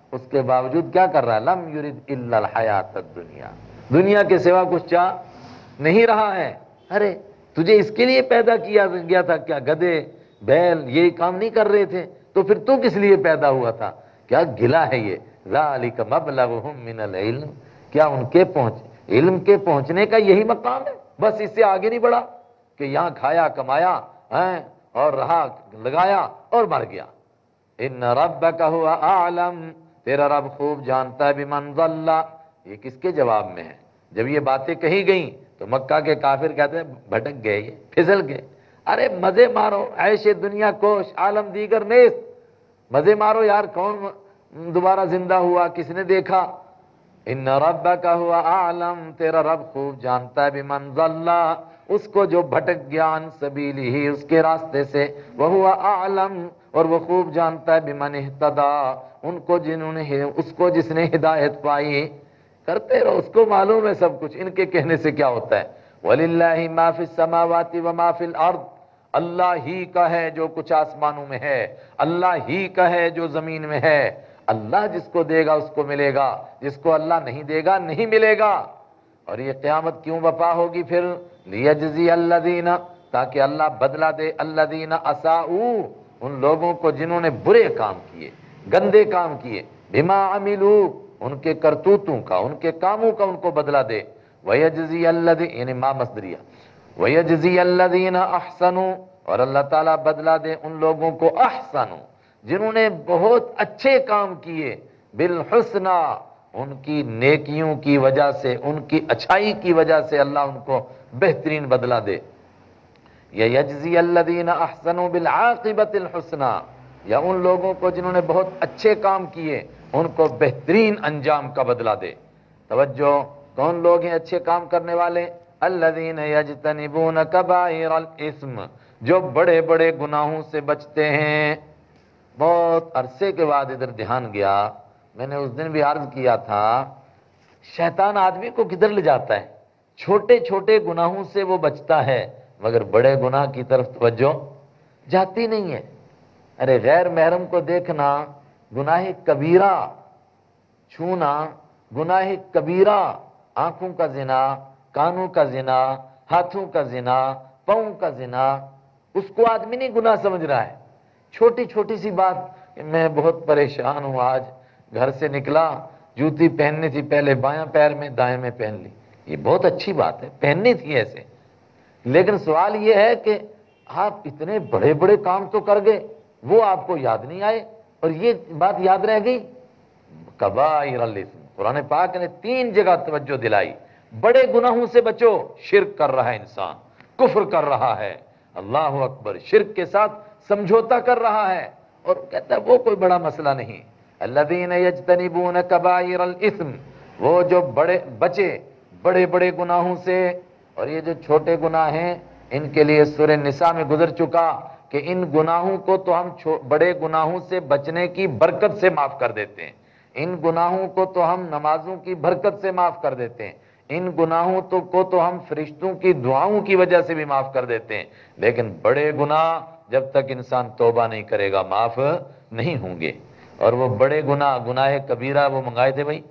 اس کے باوجود کیا کر رہا ہے؟ لم یرد الا الحیات الدنیا، دنیا کے سوا کچھ چاہ نہیں رہا ہے۔ ارے تجھے اس کے لیے پیدا کیا گیا تھا کیا؟ گدھے بیل یہ کام نہیں کر رہے تھے تو پھر تو کس لیے پیدا ہوا تھا؟ کیا گلا ہے یہ؟ ذالک مبلغہم من العلم، کیا ان کے پہنچ علم کے پہنچنے کا یہی مقام ہے؟ بس اس سے آگے نہیں بڑھا کہ یہاں کھایا کمایا ہیں اور رہا لگایا اور مر گیا۔ ان ربک هو اعلم، تیرا رب خوب جانتا ہے بمن ضل، یہ کس کے جواب میں ہے؟ جب یہ باتیں کہی گئیں تو مکہ کے کافر کہتے ہیں بھٹک گئے، یہ پھسل گئے۔ ارے مزے مارو، عیش دنیا کوش عالم دیگر نیست، مزے مارو یار، کون دوبارہ زندہ ہوا، کس نے دیکھا؟ ان ربک هو اعلم، تیرا رب خوب جانتا ہے بمن ضل، اس کو جو بھٹک گیا عن سبیلہ، اس کے راستے سے، وہو اعلم، اور وہ خوب جانتا ہے بمن اہتدی، ان کو جنہوں نے اس کو جس نے ہدایت پائی۔ کرتے رہو، اس کو معلوم ہے سب کچھ، ان کے کہنے سے کیا ہوتا ہے۔ وَلِلَّهِ مَا فِي السَّمَاوَاتِ وَمَا فِي الْأَرْضِ، اللہ ہی کا ہے جو کچھ آسمانوں میں ہے، اللہ ہی کا ہے جو زمین میں ہے۔ اللہ جس کو دے گا اس کو ملے گا، جس کو اللہ نہیں دے گا نہیں ملے گا۔ اور یہ قیامت کیوں بپا ہوگی پھر؟ لِيَجْزِيَ الَّذِينَ، تاکہ اللہ بدلہ دے، الَّذِينَ أَسَاءُوا، ان لوگوں کو جنہوں نے برے کام کیے، گندے کام کیے، بِمَا عَمِلُوا، ان کے کرتوتوں کا، ان کے کاموں کا ان کو بدلہ دے۔ وَيَجْزِيَ الَّذِينَ، یعنی ما مصدریہ، وَيَجْزِيَ الَّذِينَ أَحْسَنُوا، اور اللہ تعالیٰ بدلہ دے ان لوگوں کو احسنوا، جنہوں نے بہت اچھے کام کیے، بالحسنى، ان کی نیکیوں کی وجہ سے، ان کی اچھائی کی وجہ سے اللہ ان کو بہترین بدلہ دے۔ یا یجزی الذین احسنوا بالعاقبۃ الحسنى، یا ان لوگوں کو جنہوں نے بہت اچھے کام کیے ان کو بہترین انجام کا بدلہ دے۔ توجہ، کون لوگ ہیں اچھے کام کرنے والے؟ الذین یجتنبون کبائر الاثم، جو بڑے بڑے گناہوں سے بچتے ہیں۔ بہت عرصے کے بعد ادھر دھیان گیا، میں نے اس دن بھی عرض کیا تھا، شیطان آدمی کو کدھر لے جاتا ہے؟ چھوٹے چھوٹے گناہوں سے وہ بچتا ہے مگر بڑے گناہ کی طرف توجہ جاتی نہیں ہے۔ ارے غیر محرم کو دیکھنا گناہ کبیرہ، چھونا گناہ کبیرہ، آنکھوں کا زنا، کانوں کا زنا، ہاتھوں کا زنا، پاؤں کا زنا، اس کو آدمی نہیں گناہ سمجھ رہا ہے۔ چھوٹی چھوٹی سی بات، میں بہت پریشان ہوں، آج گھر سے نکلا، جوتی پہننی تھی پہلے بایاں پیر میں، دائیں میں پہن لی، یہ بہت اچھی بات ہے، پہننی تھی ایسے، لیکن سوال یہ ہے کہ آپ اتنے بڑے بڑے کام تو کر گئے، وہ آپ کو یاد نہیں آئے، اور یہ بات یاد رہ گئی۔ کبائر الاثم، قرآن پاک نے تین جگہ توجہ دلائی، بڑے گناہوں سے بچو، شرک کر رہا ہے انسان، کفر کر رہا ہے، اللہ اکبر، شرک کے ساتھ سمجھوتا کر رہا ہے، اور کہتا ہے وہ کوئی بڑا مسئلہ نہیں۔ الذین یجتنبون کبائر الاثم، وہ جو بڑے بچے بڑے بڑے گناہوں سے، اور یہ جو چھوٹے گناہ ہیں ان کے لیے سورہ نساء میں گزر چکا کہ ان گناہوں کو تو ہم بڑے گناہوں سے بچنے کی برکت سے معاف کر دیتے ہیں، ان گناہوں کو تو ہم نمازوں کی برکت سے معاف کر دیتے ہیں، ان گناہوں تو کو تو ہم فرشتوں کی دعاؤں کی وجہ سے بھی معاف کر دیتے ہیں، لیکن بڑے گناہ جب تک انسان توبہ نہیں کرے گا معاف نہیں ہوں گے۔ اور وہ بڑے گناہ، گناہ کبیرہ وہ منگائے تھے بھائی،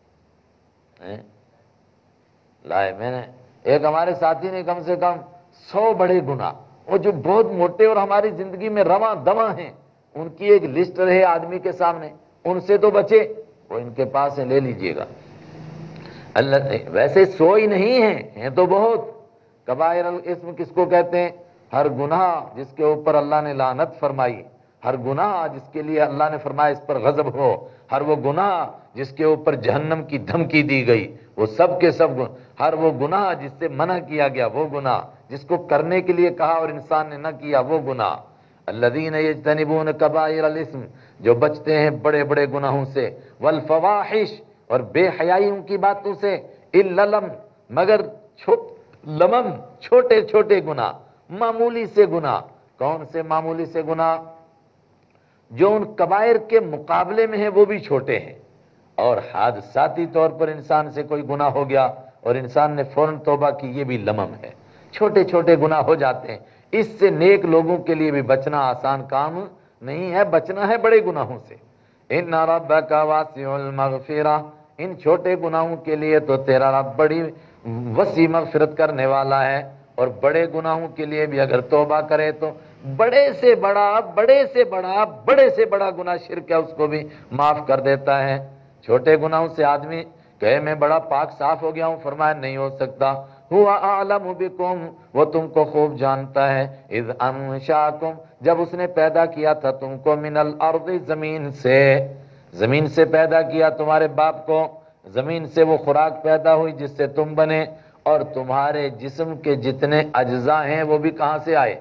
لائے میں نے، ایک ہمارے ساتھی نے کم سے کم سو بڑے گناہ، وہ جو بہت موٹے اور ہماری زندگی میں رواں دواں ہیں، ان کی ایک لسٹ رہے آدمی کے سامنے، ان سے تو بچے، وہ ان کے پاس ہے، لے لیجئے گا۔ اللہ ویسے سو ہی نہیں ہیں، ہیں تو بہت۔ کبائر الاثم کس کو کہتے ہیں؟ ہر گناہ جس کے اوپر اللہ نے لعنت فرمائی، ہر گناہ جس کے لیے اللہ نے فرمایا اس پر غضب ہو، ہر وہ گناہ جس کے اوپر جہنم کی دھمکی دی گئی، وہ سب کے سب، ہر وہ گناہ جس سے منع کیا گیا وہ گناہ، جس کو کرنے کے لیے کہا اور انسان نے نہ کیا وہ گناہ۔ الذین یجتنبون کبائر الاثم، جو بچتے ہیں بڑے بڑے گناہوں سے، والفواحش، اور بے حیائیوں کی باتوں سے، الا لم، مگر لمم، چھوٹے چھوٹے گناہ، معمولی سے گناہ۔ کون سے معمولی سے گناہ؟ جو ان کبائر کے مقابلے میں ہیں وہ بھی چھوٹے ہیں، اور حادثاتی طور پر انسان سے کوئی گناہ ہو گیا اور انسان نے فوراً توبہ کی، یہ بھی لمم ہے، چھوٹے چھوٹے گناہ ہو جاتے ہیں۔ اس سے نیک لوگوں کے لیے بھی بچنا آسان کام نہیں ہے، بچنا ہے بڑے گناہوں سے۔ ان ربک واسع المغفرہ، ان چھوٹے گناہوں کے لیے تو تیرا رب بڑی وسیع مغفرت کرنے والا ہے، اور بڑے گناہوں کے لیے بھی اگر توبہ کرے تو بڑے سے بڑا بڑے سے بڑا بڑے سے بڑا گناہ شرک ہے اس کو بھی معاف کر دیتا ہے۔ چھوٹے گناہوں سے آدمی کہے میں بڑا پاک صاف ہو گیا ہوں، فرمایا نہیں ہو سکتا۔ ہوا اعلم بکم، وہ تم کو خوب جانتا ہے، اذ انشاکم، جب اس نے پیدا کیا تھا تم کو، من الارض، زمین سے، زمین سے پیدا کیا تمہارے باپ کو، زمین سے وہ خوراک پیدا ہوئی جس سے تم بنے، اور تمہارے جسم کے جتنے اجزاء ہیں وہ بھی کہاں سے آئے؟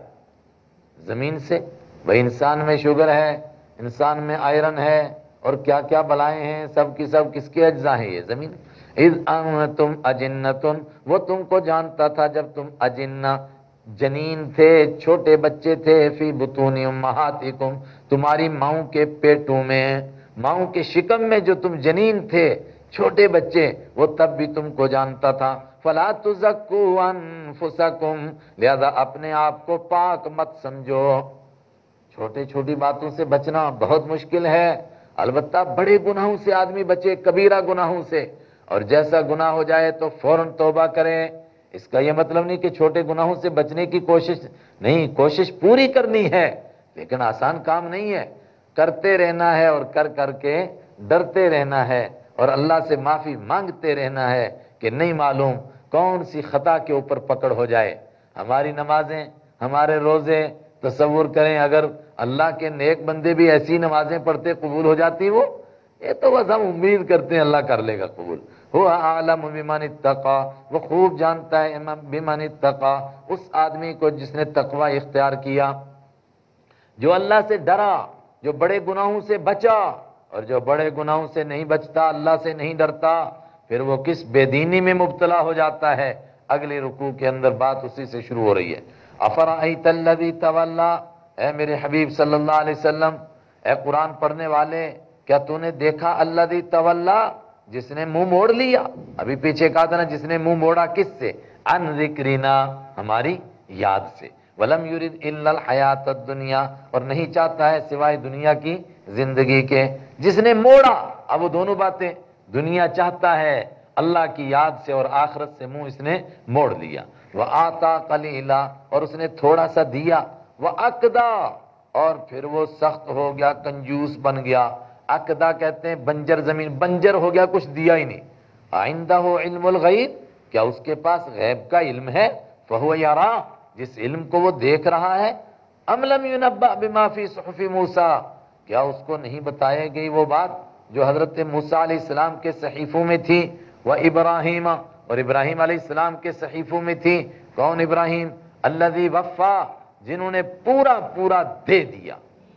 زمین سے۔ بھئی انسان میں شوگر ہے، انسان میں آئرن ہے، اور کیا کیا بلائیں ہیں، سب کی سب کس کے اجزاء ہیں؟ یہ زمین۔ اذ انتم اجنتن، وہ تم کو جانتا تھا جب تم اجنہ جنین تھے، چھوٹے بچے تھے، فی بطون امہاتکم، تمہاری ماؤں کے پیٹوں میں، ماؤں کے شکم میں جو تم جنین تھے، چھوٹے بچے، وہ تب بھی تم کو جانتا تھا۔ فلا تزکوا انفسکم، لہذا اپنے آپ کو پاک مت سمجھو۔ چھوٹی چھوٹی باتوں سے بچنا بہت مشکل ہے، البتہ بڑے گناہوں سے آدمی بچے، کبیرہ گناہوں سے، اور جیسا گناہ ہو جائے تو فوراً توبہ کریں۔ اس کا یہ مطلب نہیں کہ چھوٹے گناہوں سے بچنے کی کوشش نہیں، کوشش پوری کرنی ہے، لیکن آسان کام نہیں ہے، کرتے رہنا ہے، اور کر کر کے ڈرتے رہنا ہے، اور اللہ سے معافی مانگتے رہنا ہے کہ نہیں معلوم کون سی خطا کے اوپر پکڑ ہو جائے۔ ہماری نمازیں، ہمارے روزے، تصور کریں اگر اللہ کے نیک بندے بھی ایسی نمازیں پڑھتے قبول ہو جاتی، وہ یہ تو بس ہم امید کرتے ہیں اللہ کر لے گا قبول۔ هو اعلم بمن اتقى، وہ خوب جانتا ہے بمن اتقى، اس آدمی کو جس نے تقوی اختیار کیا، جو اللہ سے ڈرا، جو بڑے گناہوں سے بچا، اور جو بڑے گناہوں سے نہیں بچتا، اللہ سے نہیں ڈرتا، پھر وہ کس بے دینی میں مبتلا ہو جاتا ہے۔ اگلی رکوع کے اندر بات اسی سے شروع ہو رہی ہے۔ افرأیت الذی تولی، اے میرے حبیب صلی اللہ علیہ وسلم، اے قرآن پڑھنے والے، کیا تو نے دیکھا الذی تولی، جس نے منہ موڑ لیا؟ ابھی پیچھے کہا تھا نا جس نے منہ موڑا کس سے؟ عن ذکرنا، ہماری یاد سے۔ ولم یرد الا الحیات الدنیا، اور نہیں چاہتا ہے سوائے دنیا کی زندگی کے۔ جس نے موڑا، اب وہ دونوں باتیں، دنیا چاہتا ہے، اللہ کی یاد سے اور آخرت سے منہ اس نے موڑ لیا۔ وآتا قلیلا، اور اس نے تھوڑا سا دیا۔ وأکدا، اور پھر وہ سخت ہو گیا، کنجوس بن گیا۔ اکدا کہتے ہیں بنجر زمین، بنجر ہو گیا، کچھ دیا ہی نہیں۔ عندہ علم الغیب، کیا اس کے پاس غیب کا علم ہے؟ فہو یرا، جس علم کو وہ دیکھ رہا ہے۔ ام لم ینبأ بما فی صحف موسیٰ، کیا اس کو نہیں بتائی گئی وہ بات جو حضرت موسیٰ علیہ السلام کے صحیفوں میں تھی؟ و ابراہیم، اور ابراہیم علیہ السلام کے صحیفوں میں تھی۔ کون ابراہیم؟ الذی وفا، جنہوں نے پورا پورا دے دیا۔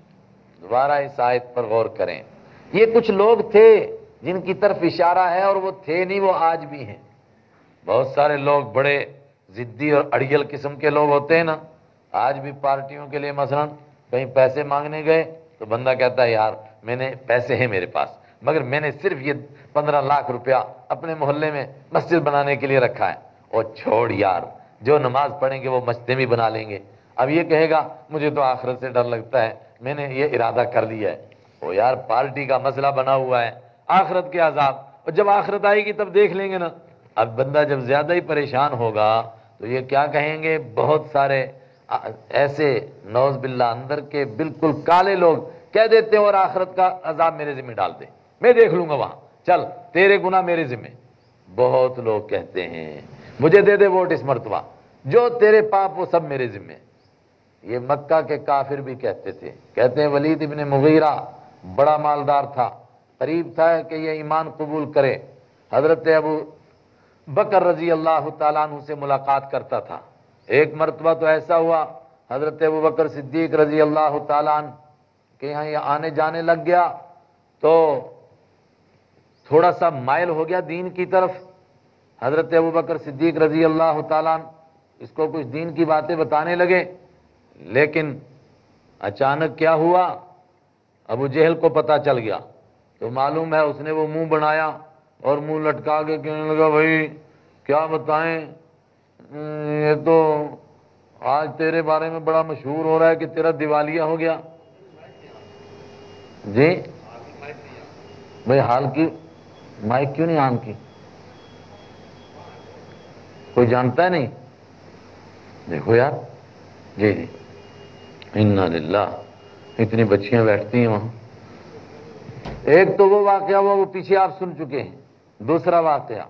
دوبارہ اس آیت پر غور کریں، یہ کچھ لوگ تھے جن کی طرف اشارہ ہے، اور وہ تھے نہیں، وہ آج بھی ہیں۔ بہت سارے لوگ بڑے ضدی اور اڑیل قسم کے لوگ ہوتے ہیں نا، آج بھی پارٹیوں کے لیے مثلا کہیں پیسے مانگنے گئے تو بندہ کہتا ہے یار میں نے پیسے ہیں میرے پاس، مگر میں نے صرف یہ پندرہ لاکھ روپیہ اپنے محلے میں مسجد بنانے کے لیے رکھا ہے۔ اور چھوڑ یار، جو نماز پڑھیں گے وہ مسجدیں بھی بنا لیں گے۔ اب یہ کہے گا مجھے تو آخرت سے ڈر لگتا ہے، میں نے یہ ارادہ کر لیا ہے۔ وہ یار پارٹی کا مسئلہ بنا ہوا ہے، آخرت کے عذاب، اور جب آخرت آئے گی تب دیکھ لیں گے نا۔ اب بندہ جب زیادہ ہی پریشان ہوگا تو یہ کیا کہیں گے؟ بہت سارے ایسے نوز باللہ اندر کے بالکل کالے لوگ کہہ دیتے ہیں اور آخرت کا عذاب میرے ذمہ ڈال دے، میں دیکھ لوں گا وہاں، چل تیرے گناہ میرے ذمہ۔ بہت لوگ کہتے ہیں مجھے دے دے ووٹ اس مرتبہ، جو تیرے پاپ وہ سب میرے ذمہ۔ یہ مکہ کے کافر بھی کہتے تھے۔ کہتے ہیں ولید ابن مغیرہ بڑا مالدار تھا، قریب تھا کہ یہ ایمان قبول کرے، حضرت ابو بکر رضی اللہ تعالیٰ عنہ سے ملاقات کرتا تھا۔ ایک مرتبہ تو ایسا ہوا حضرت ابو بکر صدیق رضی اللہ تعالیٰ عنہ کہ یہاں یہ آنے جانے لگ گیا تو تھوڑا سا مائل ہو گیا دین کی طرف۔ حضرت ابو بکر صدیق رضی اللہ تعالیٰ عنہ اس کو کچھ دین کی باتیں بتانے لگے، لیکن اچانک کیا ہوا، ابو جہل کو پتہ چل گیا تو معلوم ہے اس نے وہ منہ بنایا اور منہ لٹکا کے کہنے لگا بھائی کیا بتائیں، یہ تو آج تیرے بارے میں بڑا مشہور ہو رہا ہے کہ تیرا دیوالیہ ہو گیا۔ جی بھائی حال کی مائک کیوں نہیں آن کی؟ کوئی جانتا ہے نہیں؟ دیکھو یار، جی جی انا للہ، اتنی بچیاں بیٹھتی ہیں وہاں۔ ایک تو وہ واقعہ ہوا، وہ پیچھے آپ سن چکے ہیں۔ دوسرا واقعہ،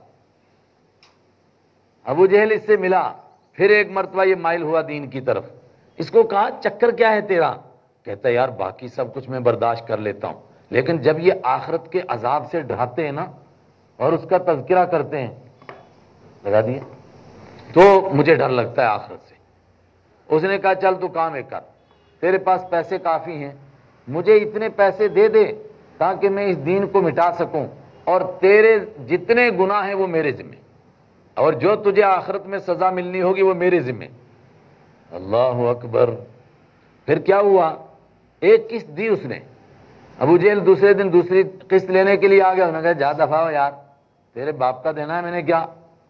ابو جہل اس سے ملا، پھر ایک مرتبہ یہ مائل ہوا دین کی طرف۔ اس کو کہا چکر کیا ہے تیرا؟ کہتا ہے یار باقی سب کچھ میں برداشت کر لیتا ہوں، لیکن جب یہ آخرت کے عذاب سے ڈراتے ہیں نا اور اس کا تذکرہ کرتے ہیں، لگا دیا، تو مجھے ڈر لگتا ہے آخرت سے۔ اس نے کہا چل تو کام ایک کر، تیرے پاس پیسے کافی ہیں، مجھے اتنے پیسے دے دے تاکہ میں اس دین کو مٹا سکوں، اور تیرے جتنے گناہ ہیں وہ میرے ذمہ، اور جو تجھے آخرت میں سزا ملنی ہوگی وہ میرے ذمہ۔ اللہ اکبر۔ پھر کیا ہوا؟ ایک قسط دی اس نے، ابو جہل دوسرے دن دوسری قسط لینے کے لیے آ گیا۔ انہوں نے کہا جا دفعہ ہو یار، تیرے باپ کا دینا ہے، میں نے کیا؟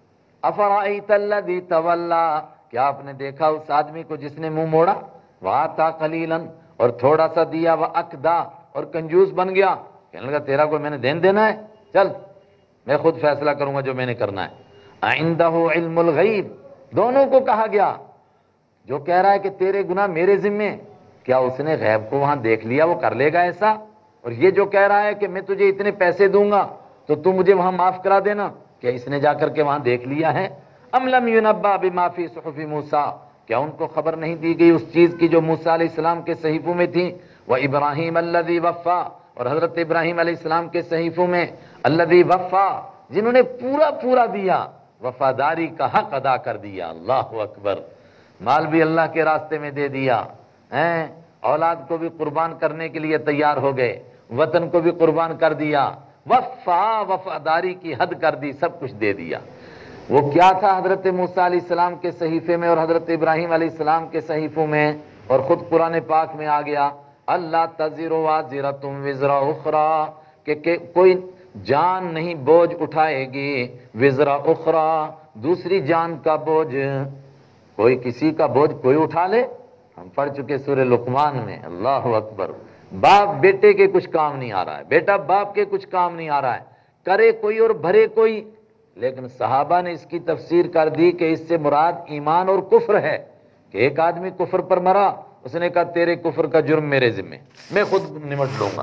افرأیت الذی تولی، کیا آپ نے دیکھا اس آدمی کو جس نے منہ موڑا؟ وآتا قلیلا، اور تھوڑا سا دیا، واکدا، اور کنجوس بن گیا۔ کہنے لگا تیرا کوئی میں نے دین دینا ہے؟ چل میں خود فیصلہ کروں گا جو میں نے کرنا ہے۔ عندہ علم الغیب، دونوں کو کہا گیا۔ جو کہہ رہا ہے کہ تیرے گناہ میرے ذمے، کیا اس نے غیب کو وہاں دیکھ لیا وہ کر لے گا ایسا؟ اور یہ جو کہہ رہا ہے کہ میں تجھے اتنے پیسے دوں گا تو تو مجھے وہاں معاف کرا دینا، کیا اس نے جا کر کے وہاں دیکھ لیا ہے؟ ام لم ینبأ بما فی صحف موسیٰ، کیا ان کو خبر نہیں دی گئی اس چیز کی جو موسیٰ علیہ السلام کے صحیفوں میں تھی؟ وابراہیم الذی وفا، اور حضرت ابراہیم علیہ السلام کے صحیفوں میں الذی وفا، جنہوں نے پورا پورا دیا، وفاداری کا حق ادا کر دیا۔ اللہ اکبر۔ مال بھی اللہ کے راستے میں دے دیا، ہیں اولاد کو بھی قربان کرنے کے لیے تیار ہو گئے، وطن کو بھی قربان کر دیا، وفا، وفاداری کی حد کر دی، سب کچھ دے دیا۔ وہ کیا تھا حضرت موسیٰ علیہ السلام کے صحیفے میں اور حضرت ابراہیم علیہ السلام کے صحیفوں میں اور خود قرآن پاک میں آ گیا؟ اللہ تزر وازرۃ وزر اخری، کہ, کہ کوئی جان نہیں بوجھ اٹھائے گی، وزر اخری، دوسری جان کا بوجھ، کوئی کسی کا بوجھ کوئی اٹھا لے۔ ہم پڑھ چکے سورہ لقمان میں، اللہ اکبر۔ باپ بیٹے کے کچھ کام نہیں آ رہا ہے، بیٹا باپ کے کچھ کام نہیں آ رہا ہے، کرے کوئی اور بھرے کوئی۔ لیکن صحابہ نے اس کی تفسیر کر دی کہ اس سے مراد ایمان اور کفر ہے، کہ ایک آدمی کفر پر مرا، اس نے کہا تیرے کفر کا جرم میرے ذمہ، میں خود نمٹ لوں گا۔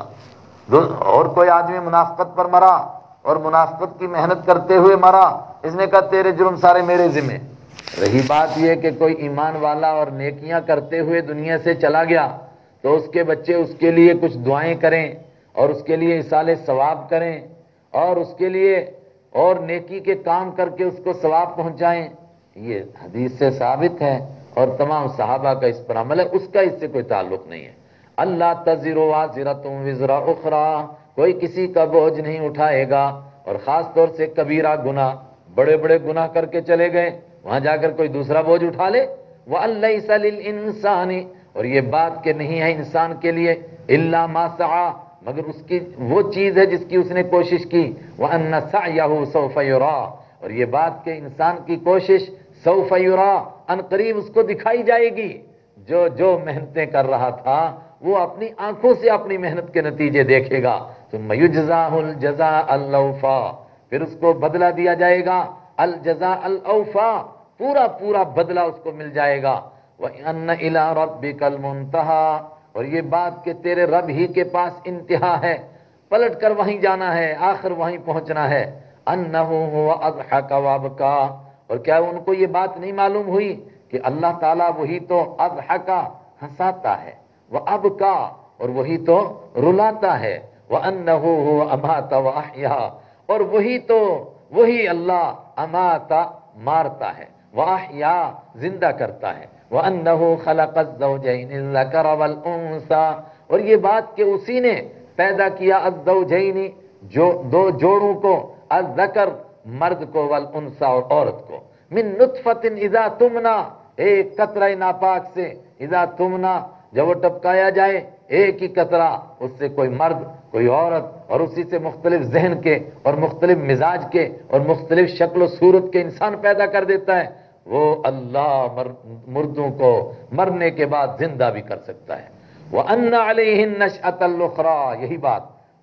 اور کوئی آدمی منافقت پر مرا اور منافقت کی محنت کرتے ہوئے مرا، اس نے کہا تیرے جرم سارے میرے ذمہ۔ رہی بات یہ کہ کوئی ایمان والا اور نیکیاں کرتے ہوئے دنیا سے چلا گیا تو اس کے بچے اس کے لیے کچھ دعائیں کریں اور اس کے لیے ایصال ثواب کریں اور اس کے لیے اور نیکی کے کام کر کے اس کو ثواب پہنچائیں، یہ حدیث سے ثابت ہے اور تمام صحابہ کا اس پر عمل ہے، اس کا اس سے کوئی تعلق نہیں ہے۔ اللہ تزر وازرۃ وزر اخری، کوئی کسی کا بوجھ نہیں اٹھائے گا، اور خاص طور سے کبیرہ گناہ، بڑے بڑے گناہ کر کے چلے گئے، وہاں جا کر کوئی دوسرا بوجھ اٹھا لے۔ وَأَن لَيْسَ لِلْإِنسَانِ، اور یہ بات کہ نہیں ہے انسان کے لیے إِلَّا مَا سَعَى، مگر اس کی وہ چیز ہے جس کی اس نے کوشش کی، وَأَنَّ سَعْيَهُ سَوْفَ يُرَى، اور یہ بات کہ انسان کی کوشش سوف یرا، ان قریب اس کو دکھائی جائے گی۔ جو جو محنتیں کر رہا تھا وہ اپنی آنکھوں سے اپنی محنت کے نتیجے دیکھے گا۔ ثم یجزاہ الجزاء الاوفا، پھر اس کو بدلہ دیا جائے گا، الجزاء الاوفا، پورا پورا بدلہ اس کو مل جائے گا۔ وَإِنَّ إِلَىٰ رَبِّكَ الْمُنْتَهَىٰ، اور یہ بات کہ تیرے رب ہی کے پاس انتہا ہے، پلٹ کر وہیں جانا ہے، آخر وہیں پہنچنا ہے۔ أَنَّهُ هُوَ أَضْحَكَ وَأَبْكَىٰ، اور کیا ان کو یہ بات نہیں معلوم ہوئی کہ اللہ تعالیٰ وہی تو اضحکا ہنساتا ہے، وابکا اور وہی تو رلاتا ہے، وانہ هو امات واحیا اور وہی تو وہی اللہ امات مارتا ہے، واحیا زندہ کرتا ہے، وانہ خلق الزوجین الذکر والانثى، اور یہ بات کہ اسی نے پیدا کیا الزوجین جو دو جوڑوں کو، الذکر مرد کو، والانثى اور عورت کو، من نطفت اذا تمنا ایک قطرہ ناپاک سے، اذا تمنا جب وہ ٹپکایا جائے، ایک ہی قطرہ، اس سے کوئی مرد کوئی عورت، اور اسی سے مختلف ذہن کے اور مختلف مزاج کے اور مختلف شکل و صورت کے انسان پیدا کر دیتا ہے۔ وہ اللہ مردوں کو مرنے کے بعد زندہ بھی کر سکتا ہے۔ وَأَنَّ عَلَيْهِ النَّشْأَةَ الْأُخْرَىٰ، یہی بات،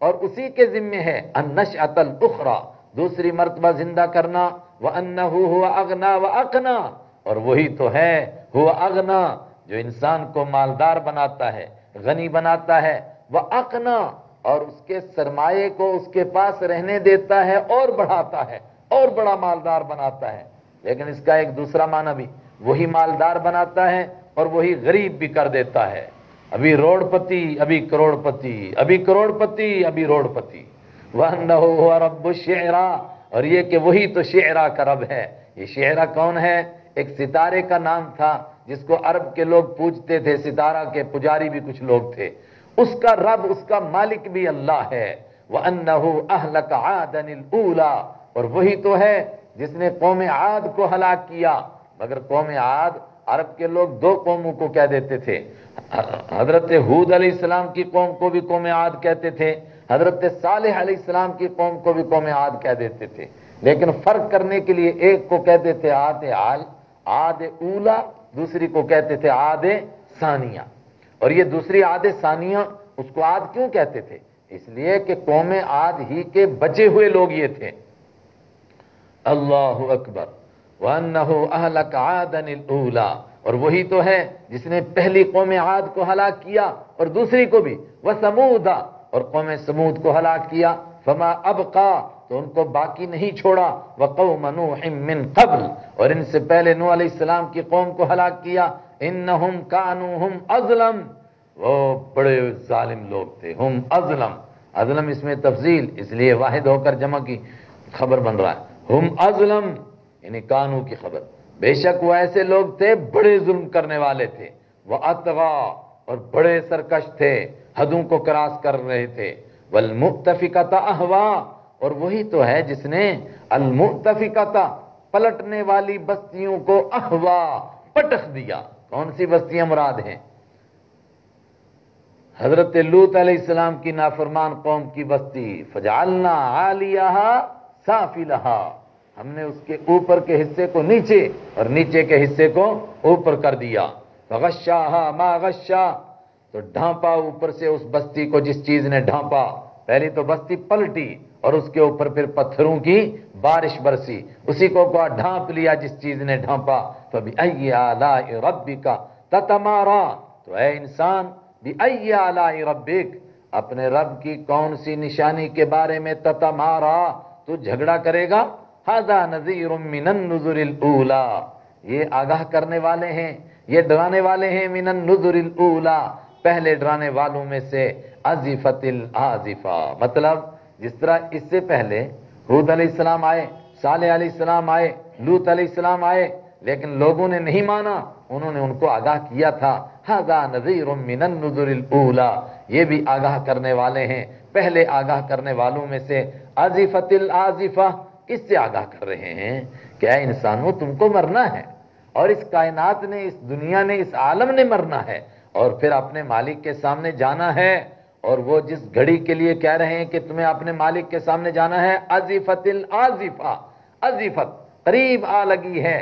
اور اسی کے ذمے ہے النشأۃ الاخری، دوسری مرتبہ زندہ کرنا، وَأَنَّهُ هُوَ أَغْنَى وَأَقْنَى، اور وہی تو ہے هُوَ أَغْنَى جو انسان کو مالدار بناتا ہے، غنی بناتا ہے، وَأَقْنَى اور اس کے سرمایے کو اس کے پاس رہنے دیتا ہے اور بڑھاتا ہے اور بڑا مالدار بناتا ہے۔ لیکن اس کا ایک دوسرا معنی بھی، وہی مالدار بناتا ہے اور وہی غریب بھی کر دیتا ہے، ابھی روڑ پتی ابھی کروڑ پتی، ابھی کروڑ پتی ابھی روڑ پتی۔ وَأَنَّهُ هُوَ رَبُّ الشِّعْرَىٰ، اور یہ کہ وہی تو شعرا کا رب ہے۔ یہ شعرا کون ہے؟ ایک ستارے کا نام تھا جس کو عرب کے لوگ پوجتے تھے، ستارہ کے پجاری بھی کچھ لوگ تھے، اس کا رب، اس کا مالک بھی اللہ ہے۔ وَأَنَّهُ أَهْلَكَ عَادًا الْأُولَىٰ، اور وہی تو ہے جس نے قوم عاد کو ہلاک کیا۔ مگر قوم عاد، عرب کے لوگ دو قوموں کو کہہ دیتے تھے، حضرت ہود علیہ السلام کی قوم کو بھی قوم عاد کہتے تھے، حضرت صالح علیہ السلام کی قوم کو بھی قوم عاد کہہ دیتے تھے، لیکن فرق کرنے کے لیے ایک کو کہتے تھے عاد عال عاد اولا، دوسری کو کہتے تھے عاد ثانیہ۔ اور یہ دوسری عاد ثانیہ اس کو عاد کیوں کہتے تھے؟ اس لیے کہ قوم عاد ہی کے بچے ہوئے لوگ یہ تھے۔ اللہ اکبر۔ وَأَنَّهُ أَهْلَكَ عَادًا الْأُولَىٰ، اور وہی تو ہے جس نے پہلی قوم عاد کو ہلاک کیا اور دوسری کو بھی، وَثَمُودَ اور قوم سمود کو ہلاک کیا، فَمَا أَبْقَىٰ تو ان کو باقی نہیں چھوڑا، وَقَوْمَ نُوحٍ مِّن قَبْلِ اور ان سے پہلے نوح علیہ السلام کی قوم کو ہلاک کیا، إِنَّهُمْ كَانُوا هُمْ أَظْلَمَ وہ بڑے ظالم لوگ تھے، ہم ازلم، ازلم اس میں تفضیل اس لیے واحد ہو کر جمع کی خبر بن رہا ہے، ہم ازلم یعنی کانو کی خبر، بے شک وہ ایسے لوگ تھے بڑے ظلم کرنے والے تھے، وہ اطغا اور بڑے سرکش تھے، حدوں کو کراس کر رہے تھے، والمؤتفکۃ اہوا اور وہی تو ہے جس نے المؤتفکۃ پلٹنے والی بستیوں کو اہوا پٹخ دیا۔ کون سی بستیاں مراد ہیں؟ حضرت لوط علیہ السلام کی نافرمان قوم کی بستی، فجعلنا عالیہا سافلہا ہم نے اس کے اوپر کے حصے کو نیچے اور نیچے کے حصے کو اوپر کر دیا، فغشاہا ما غشا تو ڈھانپا اوپر سے اس بستی کو جس چیز نے ڈھانپا، پہلی تو بستی پلٹی اور اس کے اوپر پھر پتھروں کی بارش برسی، اسی کو کو ڈھانپ لیا جس چیز نے ڈھانپا، فبأی آلاء ربک تتمارا تو اے انسان بأی آلاء ربک اپنے رب کی کون سی نشانی کے بارے میں تتمارا تو جھگڑا کرے گا، ھذا نذیر من النذر الاولی یہ آگاہ کرنے والے ہیں، یہ ڈرانے والے ہیں، من النذر الاولی پہلے ڈرانے والوں میں سے، ازفت الازفہ مطلب جس طرح اس سے پہلے ہود علیہ السلام آئے، صالح علیہ السلام آئے، لوط علیہ السلام آئے، لیکن لوگوں نے نہیں مانا، انہوں نے ان کو آگاہ کیا تھا، ھذا نذیر من النذر الاولی یہ بھی آگاہ کرنے والے ہیں پہلے آگاہ کرنے والوں میں سے، ازفت الازفہ کس سے آگاہ کر رہے ہیں کہ اے انسانوں تم کو مرنا ہے، اور اس کائنات نے، اس دنیا نے، اس عالم نے مرنا ہے، اور پھر اپنے مالک کے سامنے جانا ہے، اور وہ جس گھڑی کے لیے کہہ رہے ہیں کہ تمہیں اپنے مالک کے سامنے جانا ہے، ازفت الازفہ ازفت قریب آ لگی ہے،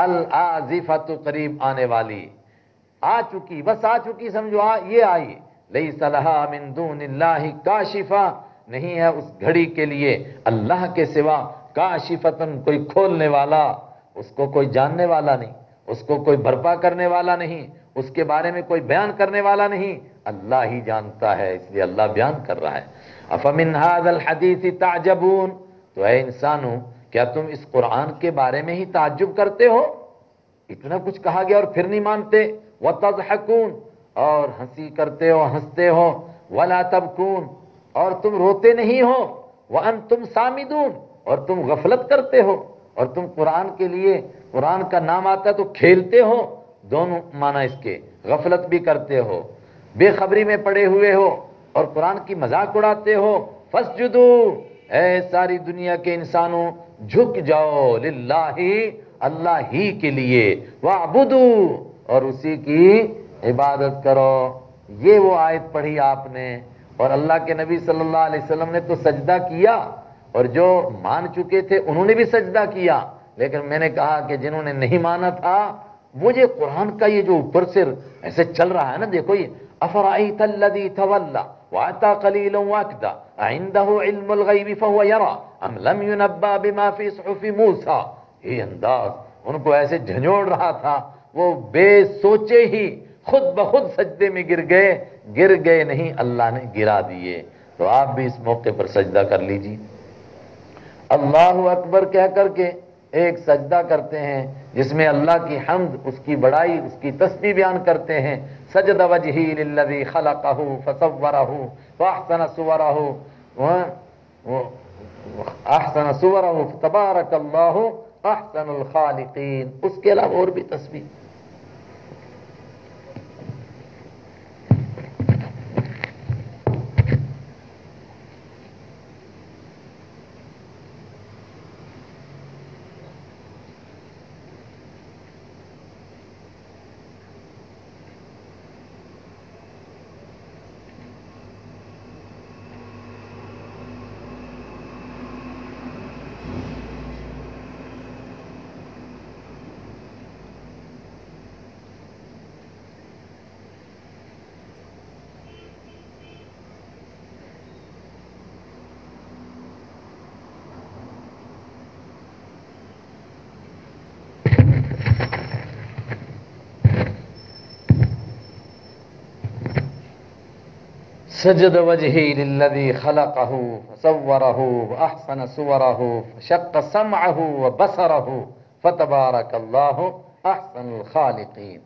الازفت قریب آنے والی، آ چکی، بس آ چکی سمجھو، آ یہ آئی، لیس لہا من دون اللہ کاشفہ نہیں ہے اس گھڑی کے لیے اللہ کے سوا کاشفتن کوئی کھولنے والا، اس کو کوئی جاننے والا نہیں، اس کو کوئی بھرپا کرنے والا نہیں، اس کے بارے میں کوئی بیان کرنے والا نہیں، اللہ ہی جانتا ہے، اس لیے اللہ بیان کر رہا ہے۔ افمن ھذا الحدیث تعجبون تو اے انسانوں کیا تم اس قرآن کے بارے میں ہی تعجب کرتے ہو؟ اتنا کچھ کہا گیا اور پھر نہیں مانتے، وتضحکون اور ہنسی کرتے ہو، ہنستے ہو، ولا تبکون اور تم روتے نہیں ہو، وانتم سامدون اور تم غفلت کرتے ہو، اور تم قرآن کے لیے، قرآن کا نام آتا ہے تو کھیلتے ہو، دونوں معنی اس کے، غفلت بھی کرتے ہو، بے خبری میں پڑے ہوئے ہو اور قرآن کی مذاق اڑاتے ہو، فسجدو اے ساری دنیا کے انسانوں جھک جاؤ، للہ اللہ ہی کے لیے، وعبدو اور اسی کی عبادت کرو۔ یہ وہ آیت پڑھی آپ نے، اور اللہ کے نبی صلی اللہ علیہ وسلم نے تو سجدہ کیا، اور جو مان چکے تھے انہوں نے بھی سجدہ کیا، لیکن میں نے کہا کہ جنہوں نے نہیں مانا تھا، مجھے قرآن کا یہ جو اوپر سے ایسے چل رہا ہے نا، دیکھو یہ افرائیت الذی تولی وأعطى قليلا وأكدى أعنده علم الغيب فهو يرى أم لم ينبأ بما في صحف موسى. یہ انداز ان کو ایسے جھنجھوڑ رہا تھا، وہ بے سوچے ہی خود بخود سجدے میں گر گئے. گر گئے نہیں، اللہ نے گرا دیے. تو آپ بھی اس موقع پر سجدہ کر لیجیے. اللہ اکبر کہہ کر کے ایک سجدہ کرتے ہیں جس میں اللہ کی حمد، اس کی بڑائی، اس کی تسبیح بیان کرتے ہیں. سجد وجہی للذی خلقہ فصورہ فاحسن صورہ احسن صورہ تبارک اللہ احسن الخالقین. اس کے علاوہ اور بھی تسبیح. سجد وجہی للذی خلقہ فصورہ واحسن صورہ فشق سمعہ وبصرہ فتبارک اللہ احسن الخالقین.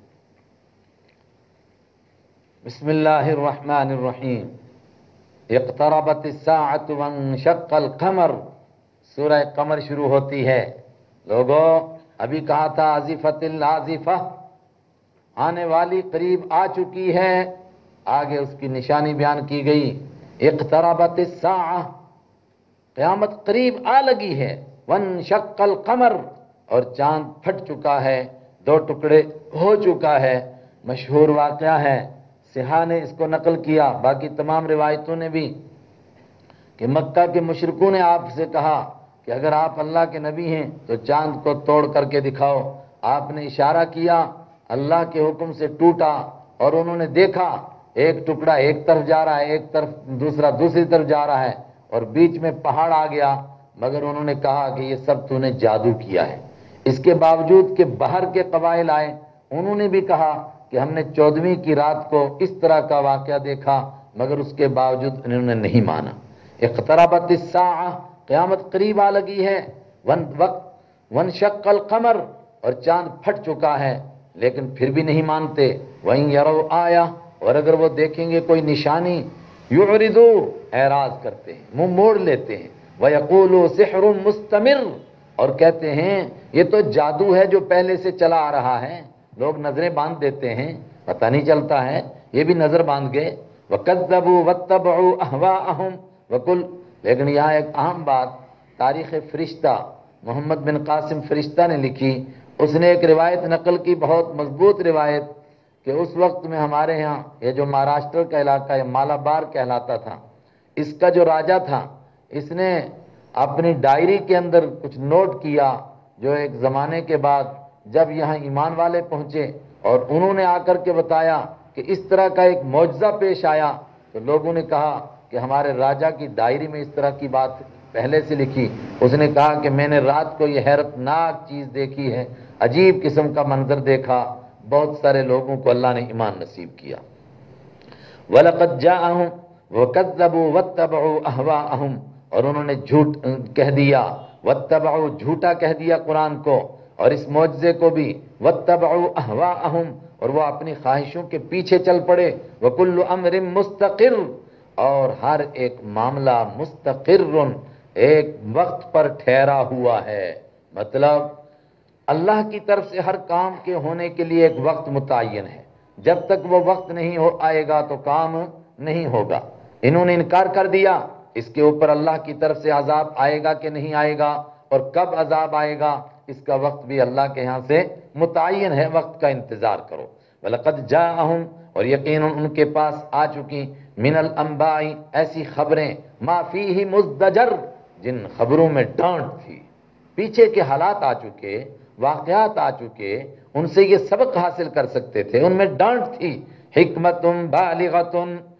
بسم اللہ الرحمن الرحیم. اقتربت الساعة وانشق القمر. سورہ قمر شروع ہوتی ہے. لوگوں ابھی کہا تھا آزفت العازفہ، آنے والی قریب آ چکی ہے. آگے اس کی نشانی بیان کی گئی. اقتربت الساعہ، قیامت قریب آ لگی ہے. وانشق القمر، اور چاند پھٹ چکا ہے، دو ٹکڑے ہو چکا ہے. مشہور واقعہ ہے، سہا نے اس کو نقل کیا، باقی تمام روایتوں نے بھی، کہ مکہ کے مشرکوں نے آپ سے کہا کہ اگر آپ اللہ کے نبی ہیں تو چاند کو توڑ کر کے دکھاؤ. آپ نے اشارہ کیا، اللہ کے حکم سے ٹوٹا اور انہوں نے دیکھا ایک ٹکڑا ایک طرف جا رہا ہے، ایک طرف دوسرا دوسری طرف جا رہا ہے، اور بیچ میں پہاڑ آ گیا. مگر انہوں نے کہا کہ یہ سب تو نے جادو کیا ہے. اس کے باوجود کہ باہر کے قبائل آئے، انہوں نے بھی کہا کہ ہم نے چودہویں کی رات کو اس طرح کا واقعہ دیکھا، مگر اس کے باوجود انہوں نے نہیں مانا. اقتربت الساعہ، قیامت قریب آ لگی ہے. ون وقت وانشق القمر، اور چاند پھٹ چکا ہے، لیکن پھر بھی نہیں مانتے. وَإِن يَرَوْا آیَةً، اور اگر وہ دیکھیں گے کوئی نشانی، یعرضوا، اعراض کرتے ہیں، منہ موڑ لیتے ہیں. وَيَقُولُوا سِحْرٌ مُسْتَمِرٌ، اور کہتے ہیں یہ تو جادو ہے جو پہلے سے چلا آ رہا ہے. لوگ نظریں باندھ دیتے ہیں، پتہ نہیں چلتا ہے، یہ بھی نظر باندھ گئے. وَكَذَّبُوا وَاتَّبَعُوا أَهْوَاءَهُمْ وَقُلْ. لیکن یہاں ایک اہم بات، تاریخ فرشتہ محمد بن قاسم فرشتہ نے لکھی. اس نے ایک روایت نقل کی، بہت مضبوط روایت، کہ اس وقت میں ہمارے ہاں یہ جو مہاراشٹر کا علاقہ ہے مالابار کہلاتا تھا، اس کا جو راجہ تھا، اس نے اپنی ڈائری کے اندر کچھ نوٹ کیا، جو ایک زمانے کے بعد جب یہاں ایمان والے پہنچے اور انہوں نے آ کر کے بتایا کہ اس طرح کا ایک معجزہ پیش آیا، تو لوگوں نے کہا کہ ہمارے راجہ کی ڈائری میں اس طرح کی بات پہلے سے لکھی. اس نے کہا کہ میں نے رات کو یہ حیرت ناک چیز دیکھی ہے، عجیب قسم کا منظر دیکھا. بہت سارے لوگوں کو اللہ نے ایمان نصیب کیا. وَلَقَدْ جَاءَهُمْ وَكَذَّبُوا وَاتَّبَعُوا أَهْوَاءَهُمْ، اور انہوں نے جھوٹ کہہ دیا، وَاتَّبَعُوا، جھوٹا کہہ دیا قرآن کو اور اس معجزے کو بھی. وَاتَّبَعُوا أَهْوَاءَهُمْ، اور وہ اپنی خواہشوں کے پیچھے چل پڑے. وَكُلُّ أَمْرٍ مُسْتَقِرٌ، اور ہر ایک معاملہ مستقر، ایک وقت پر ٹھہرا ہوا ہے. مطلب اللہ کی طرف سے ہر کام کے ہونے کے لیے ایک وقت متعین ہے. جب تک وہ وقت نہیں ہو آئے گا تو کام نہیں ہوگا. انہوں نے انکار کر دیا، اس کے اوپر اللہ کی طرف سے عذاب آئے گا کہ نہیں آئے گا، اور کب عذاب آئے گا اس کا وقت بھی اللہ کے ہاں سے متعین ہے. وقت کا انتظار کرو. وَلَقَدْ جَاءَهُمْ، اور یقیناً ان کے پاس آ چکی، من الانباء، ایسی خبریں، ما فیہ مزدجر، جن خبروں میں ڈانٹ تھی. پیچھے کے حالات آ چکے، واقعات آ چکے، ان سے یہ سبق حاصل کر سکتے تھے، ان میں ڈانٹ تھی. حکمت بالغۃ،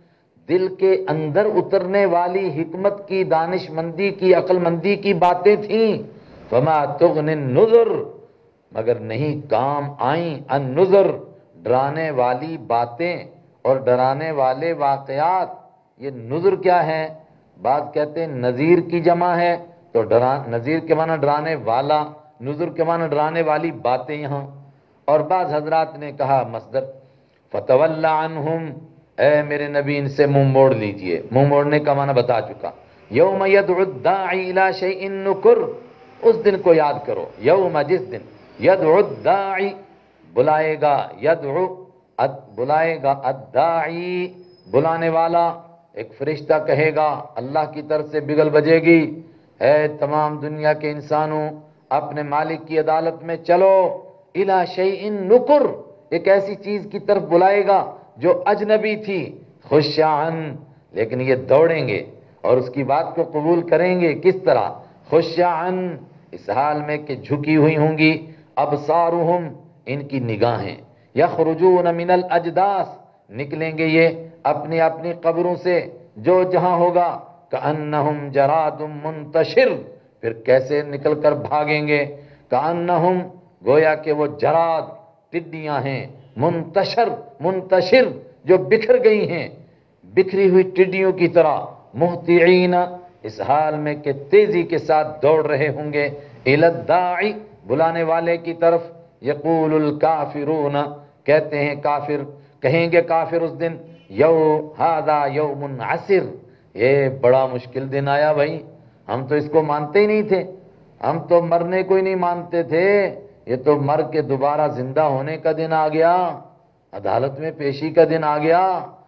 دل کے اندر اترنے والی حکمت کی، دانش مندی کی، عقل مندی کی باتیں تھیں. فما تغنی النذر، مگر نہیں کام آئیں النذر، ڈرانے والی باتیں اور ڈرانے والے واقعات. یہ نذر کیا ہے؟ بعض کہتے ہیں نذیر کی جمع ہے، تو ڈرا نذیر کے معنی ڈرانے والا، نذر کے معنی ڈرانے والی باتیں یہاں. اور بعض حضرات نے کہا مصدر فتول عنہم، اے میرے نبی ان سے منہ موڑ لیجئے. منہ موڑنے کا معنی بتا چکا. یوم یدعو الداعی الی شیء نکر، اس دن کو یاد کرو. یوم، جس دن، یدعو الداعی، بلائے گا، یدعو بلائے گا، الداعی بلانے والا، ایک فرشتہ کہے گا، اللہ کی طرف سے بگل بجے گی، اے تمام دنیا کے انسانوں اپنے مالک کی عدالت میں چلو. الی شیء نکر، ایک ایسی چیز کی طرف بلائے گا جو اجنبی تھی. خشعاً، لیکن یہ دوڑیں گے اور اس کی بات کو قبول کریں گے. کس طرح؟ خشعاً، اس حال میں کہ جھکی ہوئی ہوں گی، ابصارہم، ان کی نگاہیں. یخرجون من الاجداث، نکلیں گے یہ اپنی اپنی قبروں سے، جو جہاں ہوگا. کأنہم جراد منتشر، پھر کیسے نکل کر بھاگیں گے. کأنہم، گویا کہ وہ جراد، ٹڈیاں ہیں. منتشر، منتشر، جو بکھر گئی ہیں، بکھری ہوئی ٹڈیوں کی طرح. مہطعین، اس حال میں کہ تیزی کے ساتھ دوڑ رہے ہوں گے. الی الداعی، بلانے والے کی طرف. یقول الکافرون، کہتے ہیں کافر، کہیں گے کافر اس دن، یو ھذا یوم عسر، یہ بڑا مشکل دن آیا بھائی، ہم تو اس کو مانتے ہی نہیں تھے، ہم تو مرنے کو ہی نہیں مانتے تھے، یہ تو مر کے دوبارہ زندہ ہونے کا دن آ گیا، عدالت میں پیشی کا دن آ گیا.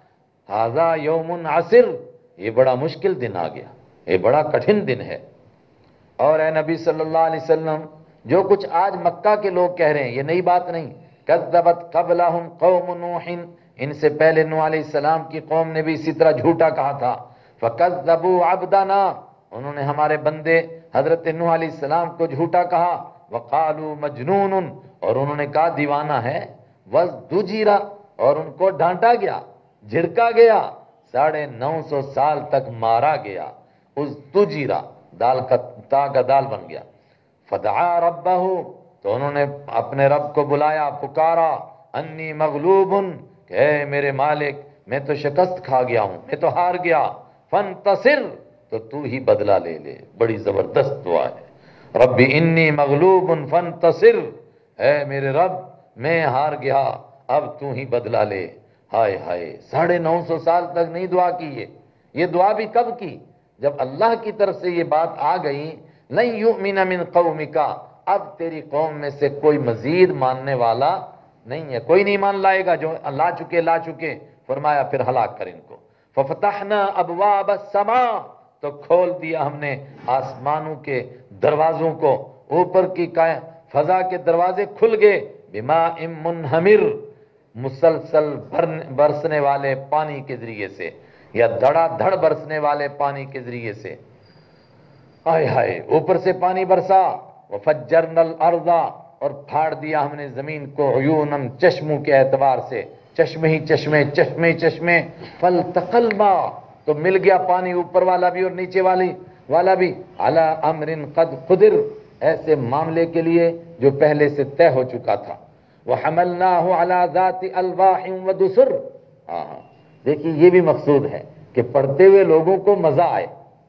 ھذا یوم عسر، یہ بڑا مشکل دن آ گیا، یہ بڑا کٹھن دن ہے. اور اے نبی صلی اللہ علیہ وسلم، جو کچھ آج مکہ کے لوگ کہہ رہے ہیں یہ نئی بات نہیں. کذبت قبلہم قوم نوح، ان سے پہلے نوح علیہ السلام کی قوم نے بھی اسی طرح جھوٹا کہا تھا. فکذبوا عبدنا، انہوں نے ہمارے بندے حضرت نوح علیہ السلام کو جھوٹا کہا. وقالوا مجنون، اور انہوں نے کہا دیوانہ ہے. وازدجر، اور ان کو ڈانٹا گیا، جھڑکا گیا، ساڑھے نو سو سال تک مارا گیا. ازدجر، دال کا تا کا دال بن گیا. فدعا ربہ، تو انہوں نے اپنے رب کو بلایا، پکارا. انی مغلوب، کہ اے میرے مالک میں تو شکست کھا گیا ہوں، میں تو ہار گیا. فانتصر، تو تو ہی بدلہ لے لے. بڑی زبردست دعا ہے. رب انی مغلوب فانتصر، اے میرے رب میں ہار گیا، اب تو ہی بدلہ لے. ہائے ہائے، ساڑھے نو سو سال تک نہیں دعا کی. یہ یہ دعا بھی کب کی؟ جب اللہ کی طرف سے یہ بات آ گئی، لن یؤمن من قومک، اب تیری قوم میں سے کوئی مزید ماننے والا نہیں ہے، کوئی نہیں مان لائے گا، جو لا چکے لا چکے. فرمایا پھر ہلاک کر ان کو. ففتحنا ابواب السماء، تو کھول دیا ہم نے آسمانوں کے دروازوں کو، اوپر کی فضا کے دروازے کھل گئے. بماء منہمر، مسلسل برسنے والے پانی کے ذریعے سے، یا دھڑا دھڑ برسنے والے پانی کے ذریعے سے. ہائے ہائے، اوپر سے پانی برسا. وفجرنا الارض، اور پھاڑ دیا ہم نے زمین کو، عیوناً، چشموں کے اعتبار سے، چشمے ہی چشمے، چشمے ہی چشمے. فالتقى الماء، تو مل گیا پانی، اوپر والا بھی اور نیچے والی والا بھی. علی امر قد قدر، ایسے معاملے کے لیے جو پہلے سے طے ہو چکا تھا. وحملناہ علی ذات الواح ودسر، ہاں ہاں دیکھیے یہ بھی مقصود ہے کہ پڑھتے ہوئے لوگوں کو مزہ آئے.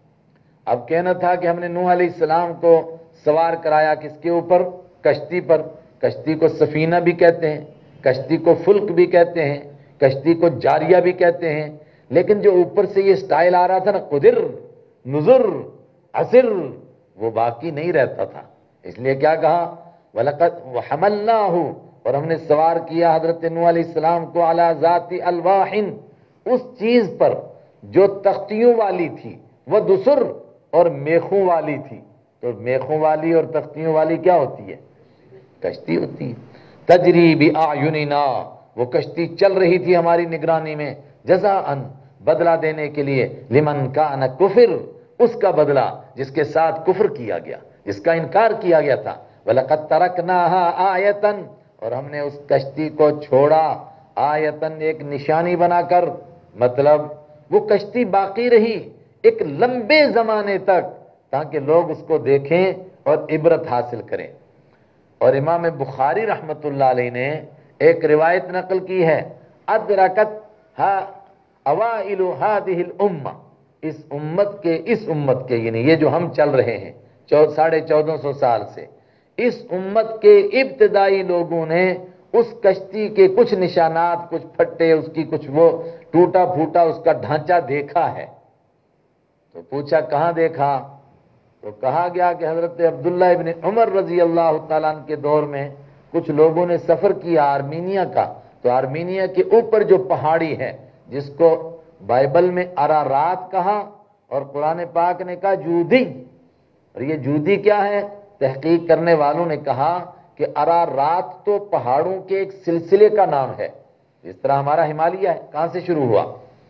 اب کہنا تھا کہ ہم نے نوح علیہ السلام کو سوار کرایا کس کے اوپر؟ کشتی پر. کشتی کو سفینہ بھی کہتے ہیں، کشتی کو فلک بھی کہتے ہیں، کشتی کو جاریہ بھی کہتے ہیں. لیکن جو اوپر سے یہ سٹائل آ رہا تھا نا، قدر، نذر، عسر، وہ باقی نہیں رہتا تھا. اس لیے کیا کہا؟ وَلَقَدْ وَحَمَلْنَاهُ، اور ہم نے سوار کیا حضرت نوح علیہ السلام کو، عَلَى ذَاتِ الْوَاحٍ، اس چیز پر جو تختیوں والی تھی، وہ دسر، اور میخوں والی تھی. تو میخوں والی اور تختیوں والی کیا ہوتی ہے؟ کشتی ہوتی ہے. تجری بِأَعْيُنِنَا، وہ کشتی چل رہی تھی ہماری نگرانی میں. جزاءً، بدلہ دینے کے لیے. لمن کان کفر، اس کا بدلہ جس کے ساتھ کفر کیا گیا، جس کا انکار کیا گیا تھا. وَلَقَدْ تَرَكْنَاهَا آیَةً، اور ہم نے اس کشتی کو چھوڑا، آیتاً، ایک نشانی بنا کر. مطلب وہ کشتی باقی رہی ایک لمبے زمانے تک تاکہ لوگ اس کو دیکھیں اور عبرت حاصل کریں. اور امام بخاری رحمت اللہ علیہ نے ایک روایت نقل کی ہے، ادرکت ہا اوائل هذه الامہ، اس امت کے اس امت کے یعنی یہ جو ہم چل رہے ہیں ساڑھے چودہ سو سال سے، اس امت کے ابتدائی لوگوں نے اس کشتی کے کچھ نشانات، کچھ پھٹے، اس کی کچھ وہ ٹوٹا پھوٹا اس کا ڈھانچہ دیکھا ہے. تو پوچھا کہاں دیکھا؟ تو کہا گیا کہ حضرت عبداللہ ابن عمر رضی اللہ تعالیٰ عنہ کے دور میں کچھ لوگوں نے سفر کیا آرمینیا کا، تو آرمینیا کے اوپر جو پہاڑی ہے جس کو بائبل میں ارارات کہا اور قرآن پاک نے کہا جودی، اور یہ جودی کیا ہے؟ تحقیق کرنے والوں نے کہا کہ ارارات تو پہاڑوں کے ایک سلسلے کا نام ہے، جس طرح ہمارا ہمالیہ ہے. کہاں سے شروع ہوا؟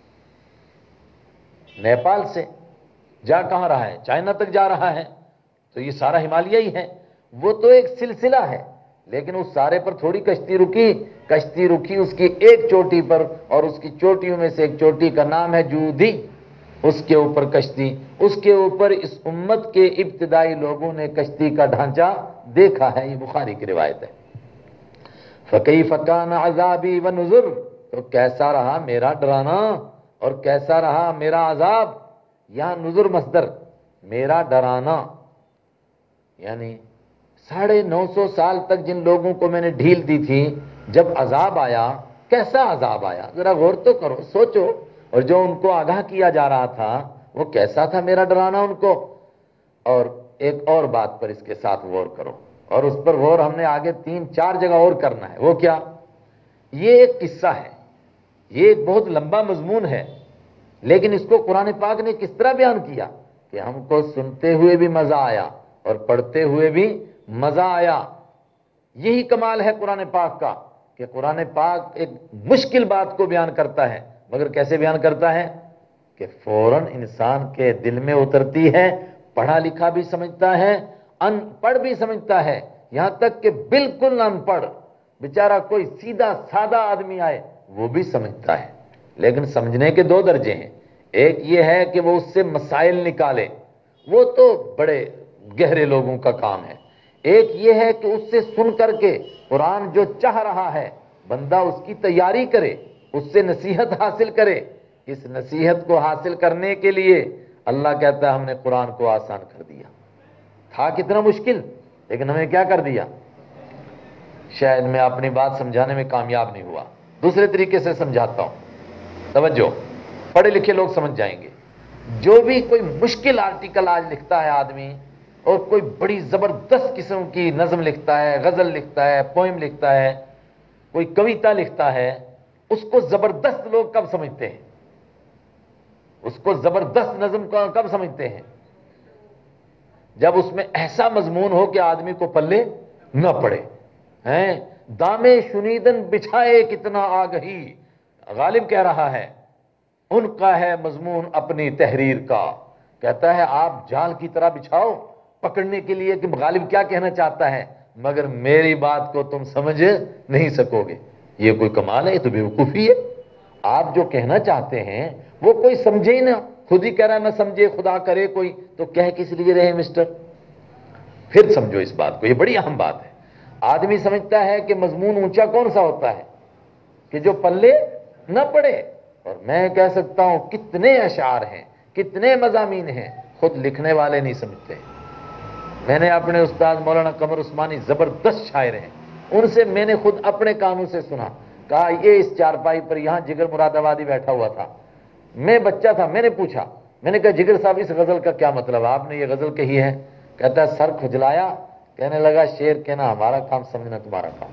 نیپال سے. جا کہاں رہا ہے؟ چائنا تک جا رہا ہے. تو یہ سارا ہمالیہ ہی ہے. وہ تو ایک سلسلہ ہے، لیکن اس سارے پر تھوڑی کشتی رکی. کشتی رکی اس کی ایک چوٹی پر، اور اس کی چوٹیوں میں سے ایک چوٹی کا نام ہے جودی. اس کے اوپر کشتی، اس کے اوپر اس امت کے ابتدائی لوگوں نے کشتی کا ڈھانچہ دیکھا ہے. یہ بخاری کی روایت ہے. فَكَيْفَ كَانَ عَذَابِي وَنُذُرْ، تو کیسا رہا میرا ڈرانا اور کیسا رہا میرا عذاب. یہاں نذر مصدر، میرا ڈرانا، یعنی ساڑھے نو سو سال تک جن لوگوں کو میں نے ڈھیل دی تھی، جب عذاب آیا، کیسا عذاب آیا ذرا غور تو کرو، سوچو. اور جو ان کو آگاہ کیا جا رہا تھا وہ کیسا تھا میرا ڈرانا ان کو. اور ایک اور بات پر اس کے ساتھ غور کرو، اور اس پر غور ہم نے آگے تین چار جگہ اور کرنا ہے. وہ کیا؟ یہ ایک قصہ ہے، یہ ایک بہت لمبا مضمون ہے، لیکن اس کو قرآن پاک نے کس طرح بیان کیا کہ ہم کو سنتے ہوئے بھی مزہ آیا اور پڑھتے ہوئے بھی مزہ آیا. یہی کمال ہے قرآن پاک کا کہ قرآن پاک ایک مشکل بات کو بیان کرتا ہے، مگر کیسے بیان کرتا ہے کہ فوراً انسان کے دل میں اترتی ہے. پڑھا لکھا بھی سمجھتا ہے، ان پڑھ بھی سمجھتا ہے، یہاں تک کہ بالکل ان پڑھ بیچارہ کوئی سیدھا سادہ آدمی آئے وہ بھی سمجھتا ہے. لیکن سمجھنے کے دو درجے ہیں. ایک یہ ہے کہ وہ اس سے مسائل نکالے، وہ تو بڑے گہرے لوگوں کا کام ہے. ایک یہ ہے کہ اس سے سن کر کے قرآن جو چاہ رہا ہے بندہ اس کی تیاری کرے، اس سے نصیحت حاصل کرے. اس نصیحت کو حاصل کرنے کے لیے اللہ کہتا ہے ہم نے قرآن کو آسان کر دیا. تھا کتنا مشکل، لیکن ہمیں کیا کر دیا. شاید میں اپنی بات سمجھانے میں کامیاب نہیں ہوا، دوسرے طریقے سے سمجھاتا ہوں. توجہ، پڑھے لکھے لوگ سمجھ جائیں گے. جو بھی کوئی مشکل آرٹیکل آج لکھتا ہے آدمی، اور کوئی بڑی زبردست قسم کی نظم لکھتا ہے، غزل لکھتا ہے، پوئم لکھتا ہے، کوئی کویتا لکھتا ہے، اس کو زبردست لوگ کب سمجھتے ہیں؟ اس کو زبردست نظم کو کب سمجھتے ہیں؟ جب اس میں ایسا مضمون ہو کہ آدمی کو پلے نہ پڑے. ہیں دامے شنیدن بچھائے کتنا آگہی، غالب کہہ رہا ہے ان کا ہے مضمون اپنی تحریر کا. کہتا ہے آپ جال کی طرح بچھاؤ پکڑنے کے لیے کہ غالب کیا کہنا چاہتا ہے، مگر میری بات کو تم سمجھ نہیں سکو گے. یہ کوئی کمال ہے؟ یہ تو بیوقوفی ہے. آپ جو کہنا چاہتے ہیں وہ کوئی سمجھے ہی نہ، خود ہی کہہ رہا ہے نہ سمجھے، خدا کرے کوئی تو کہہ کس لیے رہے مسٹر. پھر سمجھو اس بات کو، یہ بڑی اہم بات ہے. آدمی سمجھتا ہے کہ مضمون اونچا کون سا ہوتا ہے کہ جو پلے نہ پڑے. اور میں کہہ سکتا ہوں کتنے اشعار ہیں، کتنے مضامین ہیں خود لکھنے والے نہیں سمجھتے. میں نے اپنے استاد مولانا قمر عثمانی زبردست شاعر ہیں، ان سے میں نے خود اپنے کانوں سے سنا. کہا یہ اس چارپائی پر یہاں جگر مراد آبادی بیٹھا ہوا تھا، میں بچہ تھا، میں نے پوچھا، میں نے کہا جگر صاحب اس غزل کا کیا مطلب، آپ نے یہ غزل کہی ہے؟ کہتا ہے سر کھجلایا، کہنے لگا شعر کہنا ہمارا کام، سمجھنا تمہارا کام.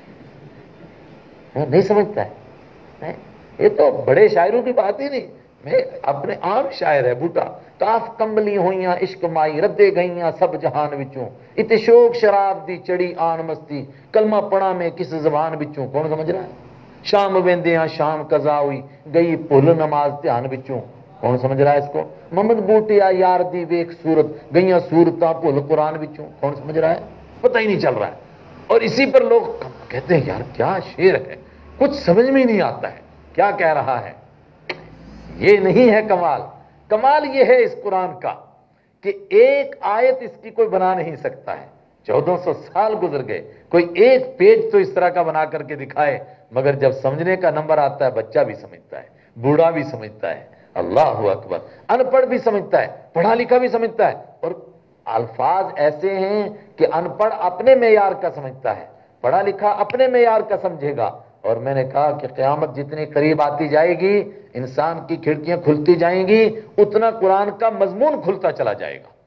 نہیں سمجھتا ہے. یہ تو بڑے شاعروں کی بات ہی نہیں، میں اپنے عام شاعر ہے بوٹا. کاف کمبلی ہوئیاں عشق مائی ردے گئیاں سب جہان وچوں، ات شوق شراب دی چڑی آن مستی، کلمہ پڑھا میں کس زبان وچوں. کون سمجھ رہا ہے؟ شام ویندیاں شام قضا ہوئی گئی بھل نماز دھیان وچوں. کون سمجھ رہا ہے اس کو؟ محمد بوٹیا یار دی ویک صورت گئیاں صورتاں بھل قرآن وچوں. کون سمجھ رہا ہے؟ پتہ ہی نہیں چل رہا ہے. اور اسی پر لوگ کہتے ہیں یار کیا شعر ہے، کچھ سمجھ میں ہی نہیں آتا ہے کیا کہہ رہا ہے. یہ نہیں ہے کمال. کمال یہ ہے اس قرآن کا کہ ایک آیت اس کی کوئی بنا نہیں سکتا ہے. چودہ سو سال گزر گئے, کوئی ایک پیج تو اس طرح کا بنا کر کے دکھائے, مگر جب سمجھنے کا نمبر آتا ہے بچہ بھی سمجھتا ہے, بوڑھا بھی سمجھتا ہے, اللہ اکبر, ان پڑھ بھی سمجھتا ہے, پڑھا لکھا بھی سمجھتا ہے. اور الفاظ ایسے ہیں کہ ان پڑھ اپنے معیار کا سمجھتا ہے, پڑھا لکھا اپنے معیار کا سمجھے گا. اور میں نے کہا کہ قیامت جتنی قریب آتی جائے گی, انسان کی کھڑکیاں کھلتی جائیں گی, اتنا قرآن کا مضمون کھلتا چلا جائے گا.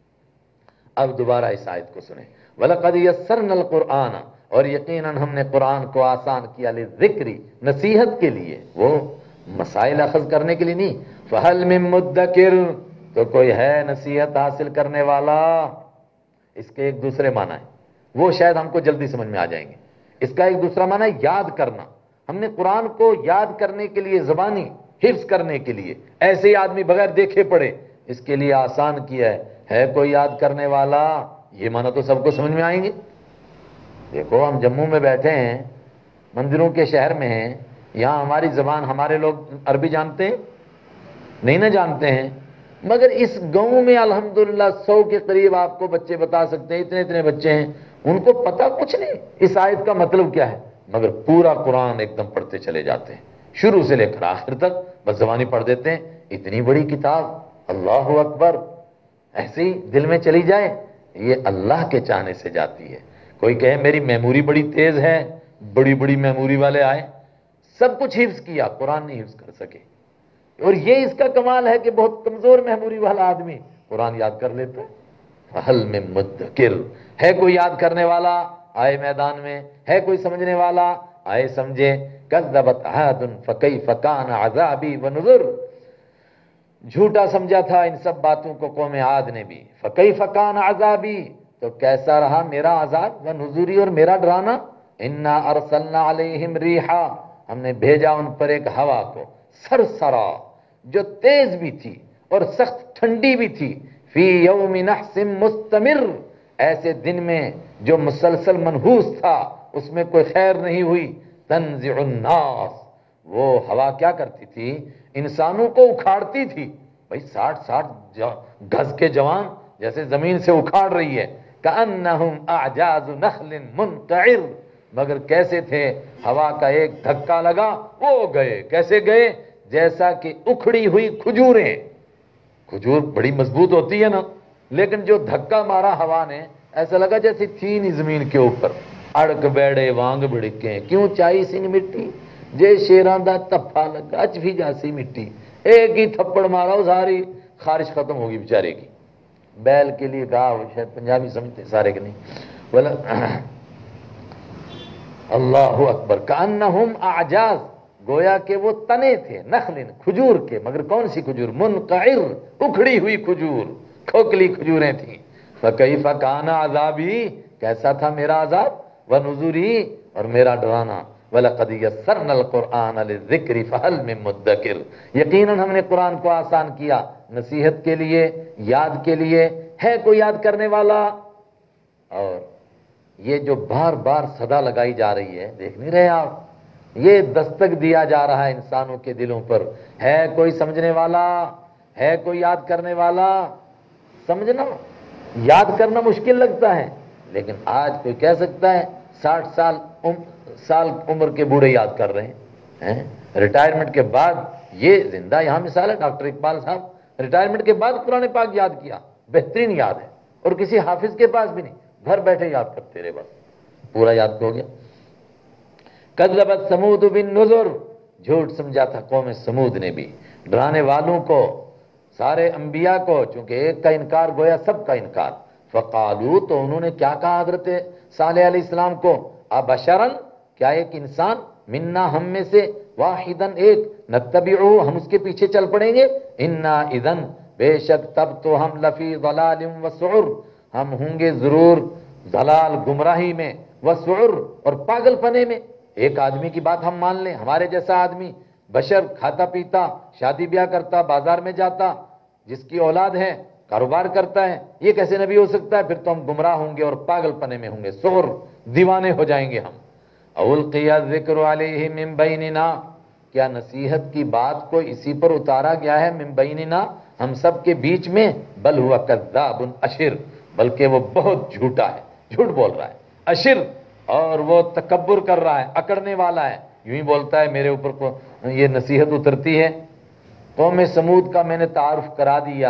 اب دوبارہ اس آیت کو سنیں. وَلَقَدْ يَسَّرْنَا الْقُرْآنَ, اور یقیناً ہم نے قرآن کو آسان کیا, لِلذِّکْرِ, نصیحت کے لیے, وہ مسائل اخذ کرنے کے لیے نہیں. فَهَلْ مِن مُدَّكِرٍ, تو کوئی ہے نصیحت حاصل کرنے والا. اس کے ایک دوسرے معنی ہیں, وہ شاید ہم کو جلدی سمجھ میں آ جائیں گے. اس کا ایک دوسرا معنی ہے یاد کرنا. ہم نے قرآن کو یاد کرنے کے لیے, زبانی حفظ کرنے کے لیے, ایسے ہی آدمی بغیر دیکھے پڑھے, اس کے لیے آسان کیا ہے. ہے کوئی یاد کرنے والا, یہ معنی تو سب کو سمجھ میں آئیں گے. دیکھو ہم جموں میں بیٹھے ہیں, مندروں کے شہر میں ہیں, یہاں ہماری زبان ہمارے لوگ عربی جانتے ہیں نہیں نہ جانتے ہیں, مگر اس گاؤں میں الحمدللہ سو کے قریب آپ کو بچے بتا سکتے ہیں, اتنے اتنے بچے ہیں, ان کو پتہ کچھ نہیں اس آیت کا مطلب کیا ہے, مگر پورا قرآن ایک دم پڑھتے چلے جاتے ہیں, شروع سے لے کر آخر تک بس زبانی پڑھ دیتے ہیں. اتنی بڑی کتاب, اللہ اکبر, ایسے ہی دل میں چلی جائے. یہ اللہ کے چاہنے سے جاتی ہے. کوئی کہے میری میموری بڑی تیز ہے, بڑی بڑی میموری والے آئے, سب کچھ حفظ کیا, قرآن نہیں حفظ کر سکے. اور یہ اس کا کمال ہے کہ بہت کمزور میموری والا آدمی قرآن یاد کر لیتا ہے. فَهَلْ مِن مُدَّكِرٍ, ہے کوئی یاد کرنے والا, آئے میدان میں, ہے کوئی سمجھنے والا, آئے سمجھے. كَذَّبَتْ عَادٌ فَكَيْفَ كَانَ عَذَابِي وَنُذُرِ, جھوٹا سمجھا تھا ان سب باتوں کو قوم عاد نے بھی. فَكَيْفَ كَانَ عَذَابِي, تو کیسا رہا میرا عذاب, وَنُذُرِ, اور میرا ڈرانا. اِنَّا أَرْسَلْنَا عَلَيْهِمْ رِيحًا, ہم نے بھیجا ان پر ایک ہوا کو, سرسرا, جو تیز بھی تھی اور سخت ٹھنڈی بھی تھی. فی یوم نحس مستمر, ایسے دن میں جو مسلسل منحوس تھا, اس میں کوئی خیر نہیں ہوئی. تنزع الناس, وہ ہوا کیا کرتی تھی, انسانوں کو اکھاڑتی تھی. بھائی ساٹھ ساٹھ گز کے جوان جیسے زمین سے اکھاڑ رہی ہے. کأنہم اعجاز نخل منقعر, مگر کیسے تھے, ہوا کا ایک دھکا لگا وہ گئے. کیسے گئے, جیسا کہ اکھڑی ہوئی کھجوریں. کھجور بڑی مضبوط ہوتی ہے نا, لیکن جو دھکا مارا ہوا نے, ایسا لگا جیسے تھی نہیں زمین کے اوپر. اڑک بیڑے وانگ بڑکیں, کیوں چائی سنگ مٹی, جے شیران دا تپا لگا اچ بھی جاسی مٹی. ایک ہی تھپڑ مارا, وہ ساری خارش ختم ہوگی بیچارے کی. بیل کے لیے گاہ, شاید پنجابی سمجھتے سارے کے نہیں. بولا اللہ اکبر. کأنہم اعجاز, گویا کہ وہ تنے تھے, نخل, کھجور کے, مگر کون سی کھجور, منقعر, اکھڑی ہوئی کھجور, کھوکھلی کھجوریں تھیں. فکیف کان عذابی, کیسا تھا میرا عذاب, ونذری, اور میرا ڈرانا. وَلَقَدْ يَسَّرْنَا الْقُرْآنَ لِلذِّكْرِ فَهَلْ مِن مُدَّكِرٍ, یقیناً ہم نے قرآن کو آسان کیا نصیحت کے لیے, یاد کے لیے, ہے کوئی یاد کرنے والا. اور یہ جو بار بار صدا لگائی جا رہی ہے, دیکھ نہیں رہے آپ, یہ دستک دیا جا رہا ہے انسانوں کے دلوں پر, ہے کوئی سمجھنے والا, ہے کوئی یاد کرنے والا. سمجھنا, یاد کرنا مشکل لگتا ہے, لیکن آج کوئی کہہ سکتا ہے ساٹھ سال سال عمر کے بوڑھے یاد کر رہے ہیں, ریٹائرمنٹ کے بعد. یہ زندہ یہاں مثال ہے, ڈاکٹر اقبال صاحب, ریٹائرمنٹ کے بعد قرآن پاک یاد کیا, بہترین یاد ہے, اور کسی حافظ کے پاس بھی نہیں, گھر بیٹھے یاد کرتے رہے, بس پورا یاد ہو گیا. کذبت ثمود بالنذر, جھوٹ سمجھا تھا قوم سمود نے بھی, ڈرانے والوں کو, سارے انبیاء کو, چونکہ ایک کا انکار گویا سب کا انکار. فقالو, تو انہوں نے کیا کہا حضرت صالح علیہ السلام کو, ابشرن, کیا ایک انسان, منا, ہم میں سے, واحدن, ایک, نتبعو, ہم اس کے پیچھے چل پڑیں گے, انا اذن, بے شک تب تو ہم, لفی ضلال وسعر, ہم ہوں گے ضرور ضلال, گمراہی میں, وسعر, اور پاگل پنے میں. ایک آدمی کی بات ہم مان لیں, ہمارے جیسا آدمی, بشر, کھاتا پیتا, شادی بیاہ کرتا, بازار میں جاتا, جس کی اولاد ہے, کاروبار کرتا ہے, یہ کیسے نبی ہو سکتا ہے؟ پھر تو ہم گمراہ ہوں گے اور پاگل پنے میں ہوں گے, سعر, دیوانے ہو جائیں گے ہم. اولقی الذکر علیہ من بیننا, کیا نصیحت کی بات کو اسی پر اتارا گیا ہے من بیننا، ہم سب کے بیچ میں؟ بل ہوا کذاب اشر، بلکہ وہ بہت جھوٹا ہے، جھوٹ بول رہا ہے، اشر، اور وہ تکبر کر رہا ہے، اکڑنے والا ہے، یوں ہی بولتا ہے میرے اوپر کو یہ نصیحت اترتی ہے۔ قوم سمود کا میں نے تعارف کرا دیا،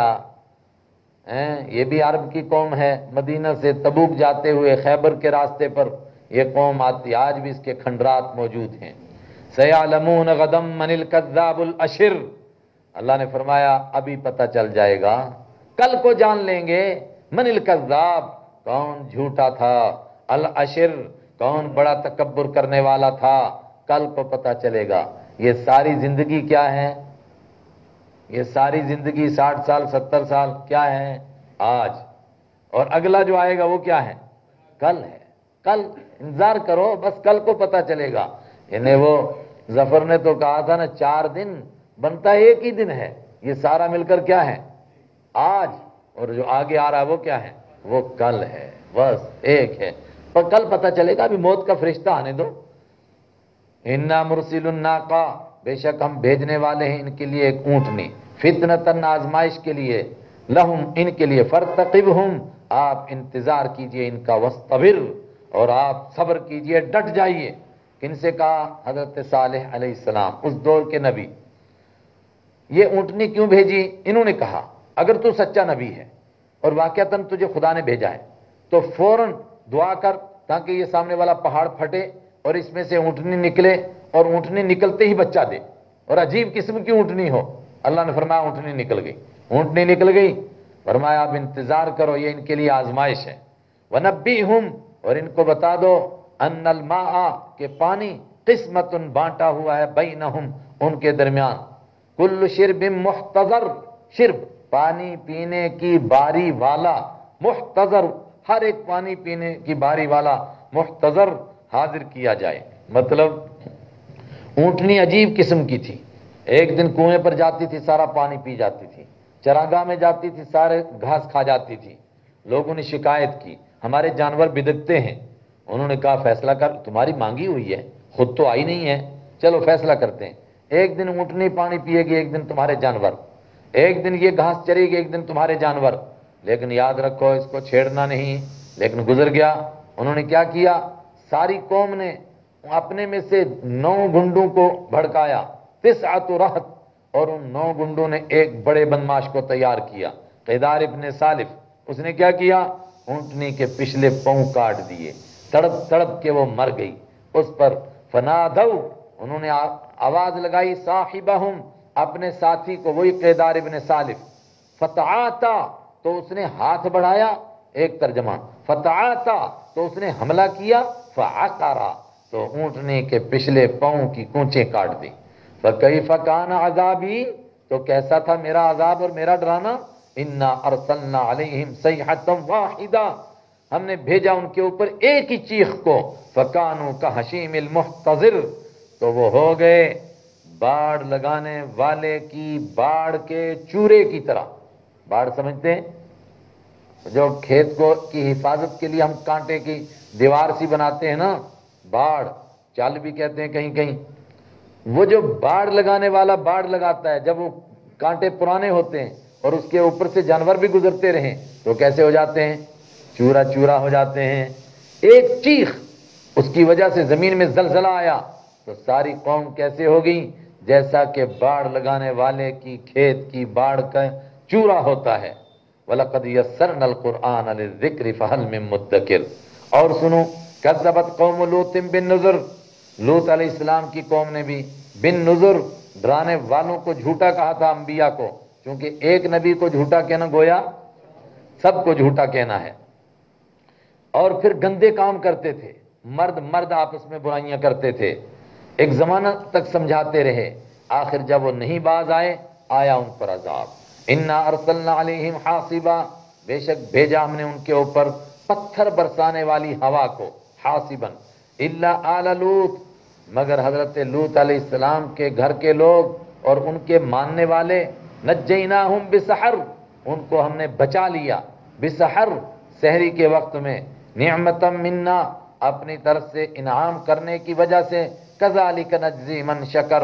یہ بھی عرب کی قوم ہے، مدینہ سے تبوک جاتے ہوئے خیبر کے راستے پر یہ قوم آتی، آج بھی اس کے کھنڈرات موجود ہیں۔ سَيَعْلَمُونَ غَدًا مَنِ الْكَذَّابُ الْأَشِرُ، اللہ نے فرمایا ابھی پتہ چل جائے گا، کل کو جان لیں گے، من الکذاب، کون جھوٹا تھا، الاشر، کون بڑا تکبر کرنے والا تھا، کل کو پتہ چلے گا۔ یہ ساری زندگی کیا ہے؟ یہ ساری زندگی ساٹھ سال ستر سال کیا ہے؟ آج، اور اگلا جو آئے گا وہ کیا ہے؟ کل ہے۔ کل انتظار کرو، بس کل کو پتہ چلے گا۔ یعنی وہ ظفر نے تو کہا تھا نا چار دن بنتا ایک ہی دن ہے، یہ سارا مل کر کیا ہے؟ آج، اور جو آگے آ رہا ہے وہ کیا ہے؟ وہ کل ہے، بس ایک ہے، پر کل پتہ چلے گا، ابھی موت کا فرشتہ آنے دو۔ انا مرسل الناقہ، بے شک ہم بھیجنے والے ہیں ان کے لیے ایک اونٹنی، فتنتن، آزمائش کے لیے، لہم، ان کے لیے، فرتقبہم، آپ انتظار کیجئے ان کا، وصطبر، اور آپ صبر کیجئے، ڈٹ جائیے۔ کن سے کہا؟ حضرت صالح علیہ السلام، اس دور کے نبی۔ یہ اونٹنی کیوں بھیجی؟ انہوں نے کہا اگر تو سچا نبی ہے اور واقعتاً تجھے خدا نے بھیجا ہے تو فوراً دعا کر تاکہ یہ سامنے والا پہاڑ پھٹے اور اس میں سے اونٹنی نکلے، اور اونٹنی نکلتے ہی بچہ دے، اور عجیب قسم کی اونٹنی ہو۔ اللہ نے فرمایا اونٹنی نکل گئی، اونٹنی نکل گئی، فرمایا اب انتظار کرو، یہ ان کے لیے آزمائش ہے۔ وَنَبِّئْهُمْ، اور ان کو بتا دو، ان الماء، کہ پانی، قسمت، بانٹا ہوا ہے، بینہم، ان کے درمیان، کل شرب محتضر، شرب، پانی پینے کی باری والا، محتضر، ہر ایک پانی پینے کی باری والا، محتضر، حاضر کیا جائے۔ مطلب اونٹنی عجیب قسم کی تھی، ایک دن کنویں پر جاتی تھی سارا پانی پی جاتی تھی، چراگاہ میں جاتی تھی سارے گھاس کھا جاتی تھی۔ لوگوں نے شکایت کی ہمارے جانور بدکتے ہیں، انہوں نے کہا فیصلہ کر، تمہاری مانگی ہوئی ہے، خود تو آئی نہیں ہے، چلو فیصلہ کرتے ہیں، ایک دن اونٹنی پانی پیے گی، ایک دن تمہارے جانور، ایک دن یہ گھاس چرے گی، ایک دن تمہارے جانور، لیکن یاد رکھو اس کو چھیڑنا نہیں۔ لیکن گزر گیا، انہوں نے کیا کیا، ساری قوم نے اپنے میں سے نو گنڈوں کو بھڑکایا، تسعۃ رہط، اور ان نو گنڈوں نے ایک بڑے بدماش کو تیار کیا، قیدار ابن سالف، اس نے کیا کیا، اونٹنی کے پچھلے پاؤں کاٹ دیے، تڑپ تڑپ کے وہ مر گئی اس پر۔ فنادو، انہوں نے آواز لگائی، صاحبہم، اپنے ساتھی کو، وہی قیدار ابن سالف، فتعاتا، تو اس نے ہاتھ بڑھایا، ایک ترجمہ، فتعاتا، تو اس نے حملہ کیا، فعقرا، تو اونٹنے کے پچھلے پاؤں کی کونچیں کاٹ دی۔ فکیف کان عذابی، تو کیسا تھا میرا عذاب اور میرا ڈرانا، انا ارسلنا علیہم صیحۃ واحدہ، ہم نے بھیجا ان کے اوپر ایک ہی چیخ کو، فکانوا کحشیم المحتضر، تو وہ ہو گئے باڑ لگانے والے کی باڑ کے چورے کی طرح۔ باڑ سمجھتے ہیں؟ جو کھیت کو کی حفاظت کے لیے ہم کانٹے کی دیوار سی بناتے ہیں نا، باڑ، چال بھی کہتے ہیں کہیں کہیں، وہ جو باڑ لگانے والا باڑ لگاتا ہے، جب وہ کانٹے پرانے ہوتے ہیں اور اس کے اوپر سے جانور بھی گزرتے رہیں تو کیسے ہو جاتے ہیں، چورا چورا ہو جاتے ہیں۔ ایک چیخ، اس کی وجہ سے زمین میں زلزلہ آیا تو ساری قوم کیسے ہو گئی، جیسا کہ باڑ لگانے والے کی کھیت کی باڑ کا چورا ہوتا ہے۔ وَلَقَدْ يَسَّرْنَا الْقُرْآنَ لِلذِّكْرِ فَهَلْ مِن مُدَّكِرٍ، اور سنو، كَذَّبَتْ قَوْمُ لُوطٍ بِالنُّذُرِ، لوط علیہ السلام کی قوم نے بھی بالنذر، ڈرانے والوں کو جھوٹا کہا تھا، انبیاء کو، کیونکہ ایک نبی کو جھوٹا کہنا گویا سب کو جھوٹا کہنا ہے۔ اور پھر گندے کام کرتے تھے، مرد مرد آپس میں برائیاں کرتے تھے، ایک زمانہ تک سمجھاتے رہے، آخر جب وہ نہیں باز آئے، آیا ان پر عذاب۔ انا ارسلنا علیہم حاصبا، بے شک بھیجا ہم نے ان کے اوپر پتھر برسانے والی ہوا کو، حاصبا، الا آل لوط، مگر حضرت لوط علیہ السلام کے گھر کے لوگ اور ان کے ماننے والے، نجیناہم بسحر، ان کو ہم نے بچا لیا، بسحر، سحری کے وقت میں، نعمتا منا، اپنی طرف سے انعام کرنے کی وجہ سے، کذالک نجزی من شکر،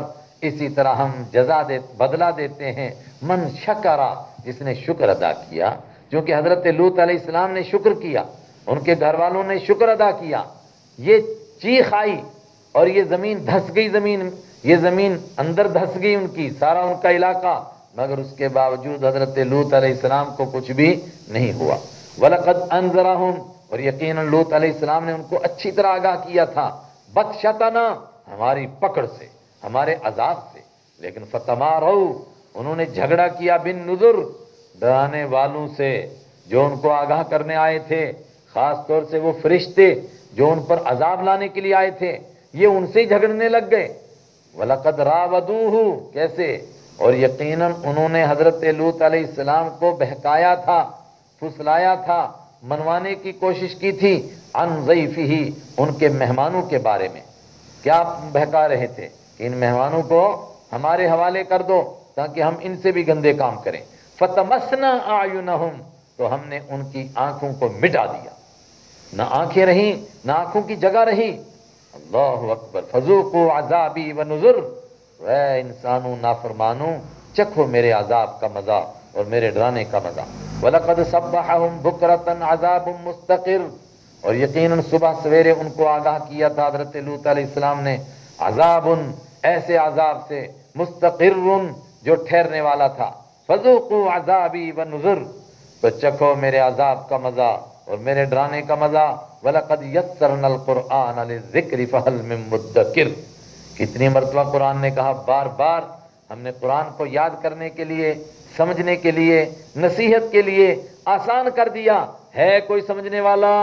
اسی طرح ہم جزا دے بدلہ دیتے ہیں من شکرا، جس نے شکر ادا کیا، کیونکہ حضرت لوط علیہ السلام نے شکر کیا، ان کے گھر والوں نے شکر ادا کیا، یہ چیخ آئی اور یہ زمین دھس گئی، زمین یہ زمین اندر دھس گئی ان کی، سارا ان کا علاقہ، مگر اس کے باوجود حضرت لوط علیہ السلام کو کچھ بھی نہیں ہوا۔ وَلَقَدْ أَنذَرَهُمْ، اور یقیناً لوط علیہ السلام نے ان کو اچھی طرح آگاہ کیا تھا، بطشتنا، ہماری پکڑ سے، ہمارے عذاب سے، لیکن فَتَمَارَوْا، انہوں نے جھگڑا کیا بِالنُّذُرِ، ڈرانے والوں سے جو ان کو آگاہ کرنے آئے تھے، خاص طور سے وہ فرشتے جو ان پر عذاب لانے کے لیے آئے تھے، یہ ان سے ہی جھگڑنے لگ گئے۔ وَلَقَدْ رَاوَدُوهُ، کیسے؟ اور یقیناً انہوں نے حضرت لوط علیہ السلام کو بہکایا تھا، پھسلایا تھا، منوانے کی کوشش کی تھی، عن ضیفہ، ان کے مہمانوں کے بارے میں۔ کیا بہکا رہے تھے کہ ان مہمانوں کو ہمارے حوالے کر دو تاکہ ہم ان سے بھی گندے کام کریں۔ فَطَمَسْنَا أَعْيُنَهُمْ، تو ہم نے ان کی آنکھوں کو مٹا دیا، نہ آنکھیں رہیں نہ آنکھوں کی جگہ رہی۔ اللہ اکبر۔ فَذُوقُوا عَذَابِي وَنُذُرِ، اے انسانوں نافرمانوں، چکھو میرے عذاب کا مزہ اور میرے ڈرانے کا مزہ۔ وَلَقَدْ صَبَّحَهُمْ بُكْرَةً عَذَابٌ مُسْتَقِرٌ، اور یقیناً صبح سویرے ان کو آگاہ کیا تھا حضرت لوط علیہ السلام نے، عذاب، ایسے عذاب سے، مستقر، جو ٹھہرنے والا تھا۔ فَذُوقُوا عَذَابِي وَنُذُرِ، تو چکھو میرے عذاب کا مزہ اور میرے ڈرانے کا مزہ۔ وَلَقَدْ يَسَّرْنَا الْقُرْآنَ لِلذِّكْرِ فَهَلْ مِن مُدَّكِرٍ، کتنی مرتبہ قرآن نے کہا، بار بار ہم نے قرآن کو یاد کرنے کے لیے، سمجھنے کے لیے، نصیحت کے لیے آسان کر دیا، ہے کوئی سمجھنے والا؟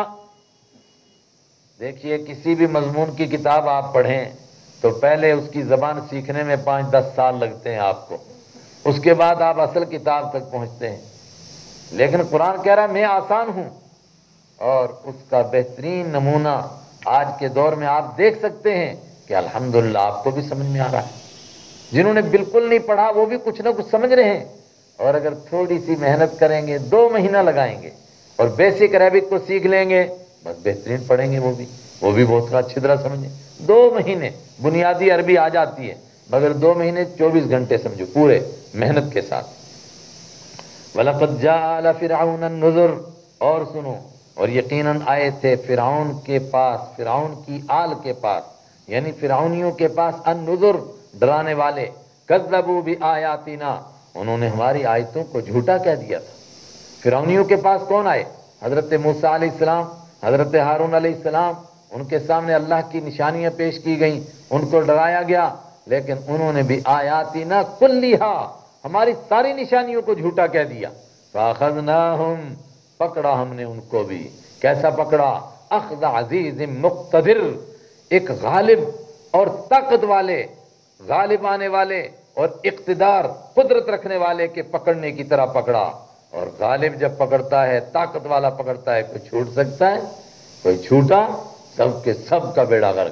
دیکھیے کسی بھی مضمون کی کتاب آپ پڑھیں تو پہلے اس کی زبان سیکھنے میں پانچ دس سال لگتے ہیں آپ کو، اس کے بعد آپ اصل کتاب تک پہنچتے ہیں، لیکن قرآن کہہ رہا ہے میں آسان ہوں، اور اس کا بہترین نمونہ آج کے دور میں آپ دیکھ سکتے ہیں کہ الحمدللہ آپ کو بھی سمجھ میں آ رہا ہے، جنہوں نے بالکل نہیں پڑھا وہ بھی کچھ نہ کچھ سمجھ رہے ہیں، اور اگر تھوڑی سی محنت کریں گے، دو مہینہ لگائیں گے اور بیسک عربک کو سیکھ لیں گے، بس بہترین پڑھیں گے، وہ بھی وہ بھی بہت اچھی طرح سمجھیں۔ دو مہینے بنیادی عربی آ جاتی ہے، مگر دو مہینے چوبیس گھنٹے سمجھو پورے محنت کے ساتھ۔ وَلَقَدْ جَاءَ آلَ فِرْعَوْنَ النُّذُرُ، اور سنو، اور یقیناً آئے تھے فرعون کے پاس، فرعون کی آل کے پاس، یعنی فرعونیوں کے پاس، النذر، ڈرانے والے، کذبوا بآیاتنا، انہوں نے ہماری آیتوں کو جھوٹا کہہ دیا تھا۔ فرعونیوں کے پاس کون آئے؟ حضرت موسیٰ علیہ السلام، حضرت ہارون علیہ السلام، ان کے سامنے اللہ کی نشانیاں پیش کی گئیں، ان کو ڈرایا گیا، لیکن انہوں نے بھی آیاتنا کلیہا، ہماری ساری نشانیوں کو جھوٹا کہہ دیا۔ فَأَخَذْنَاهُمْ، پکڑا ہم نے ان کو بھی، کیسا پکڑا؟ اخذ عزیز مقتدر، ایک غالب اور طاقت والے، غالب آنے والے اور اقتدار، قدرت رکھنے والے کے پکڑنے کی طرح پکڑا، اور غالب جب پکڑتا ہے، طاقت والا پکڑتا ہے، کوئی چھوٹ سکتا ہے؟ کوئی چھوٹا؟ سب کے سب کا بیڑا غرق۔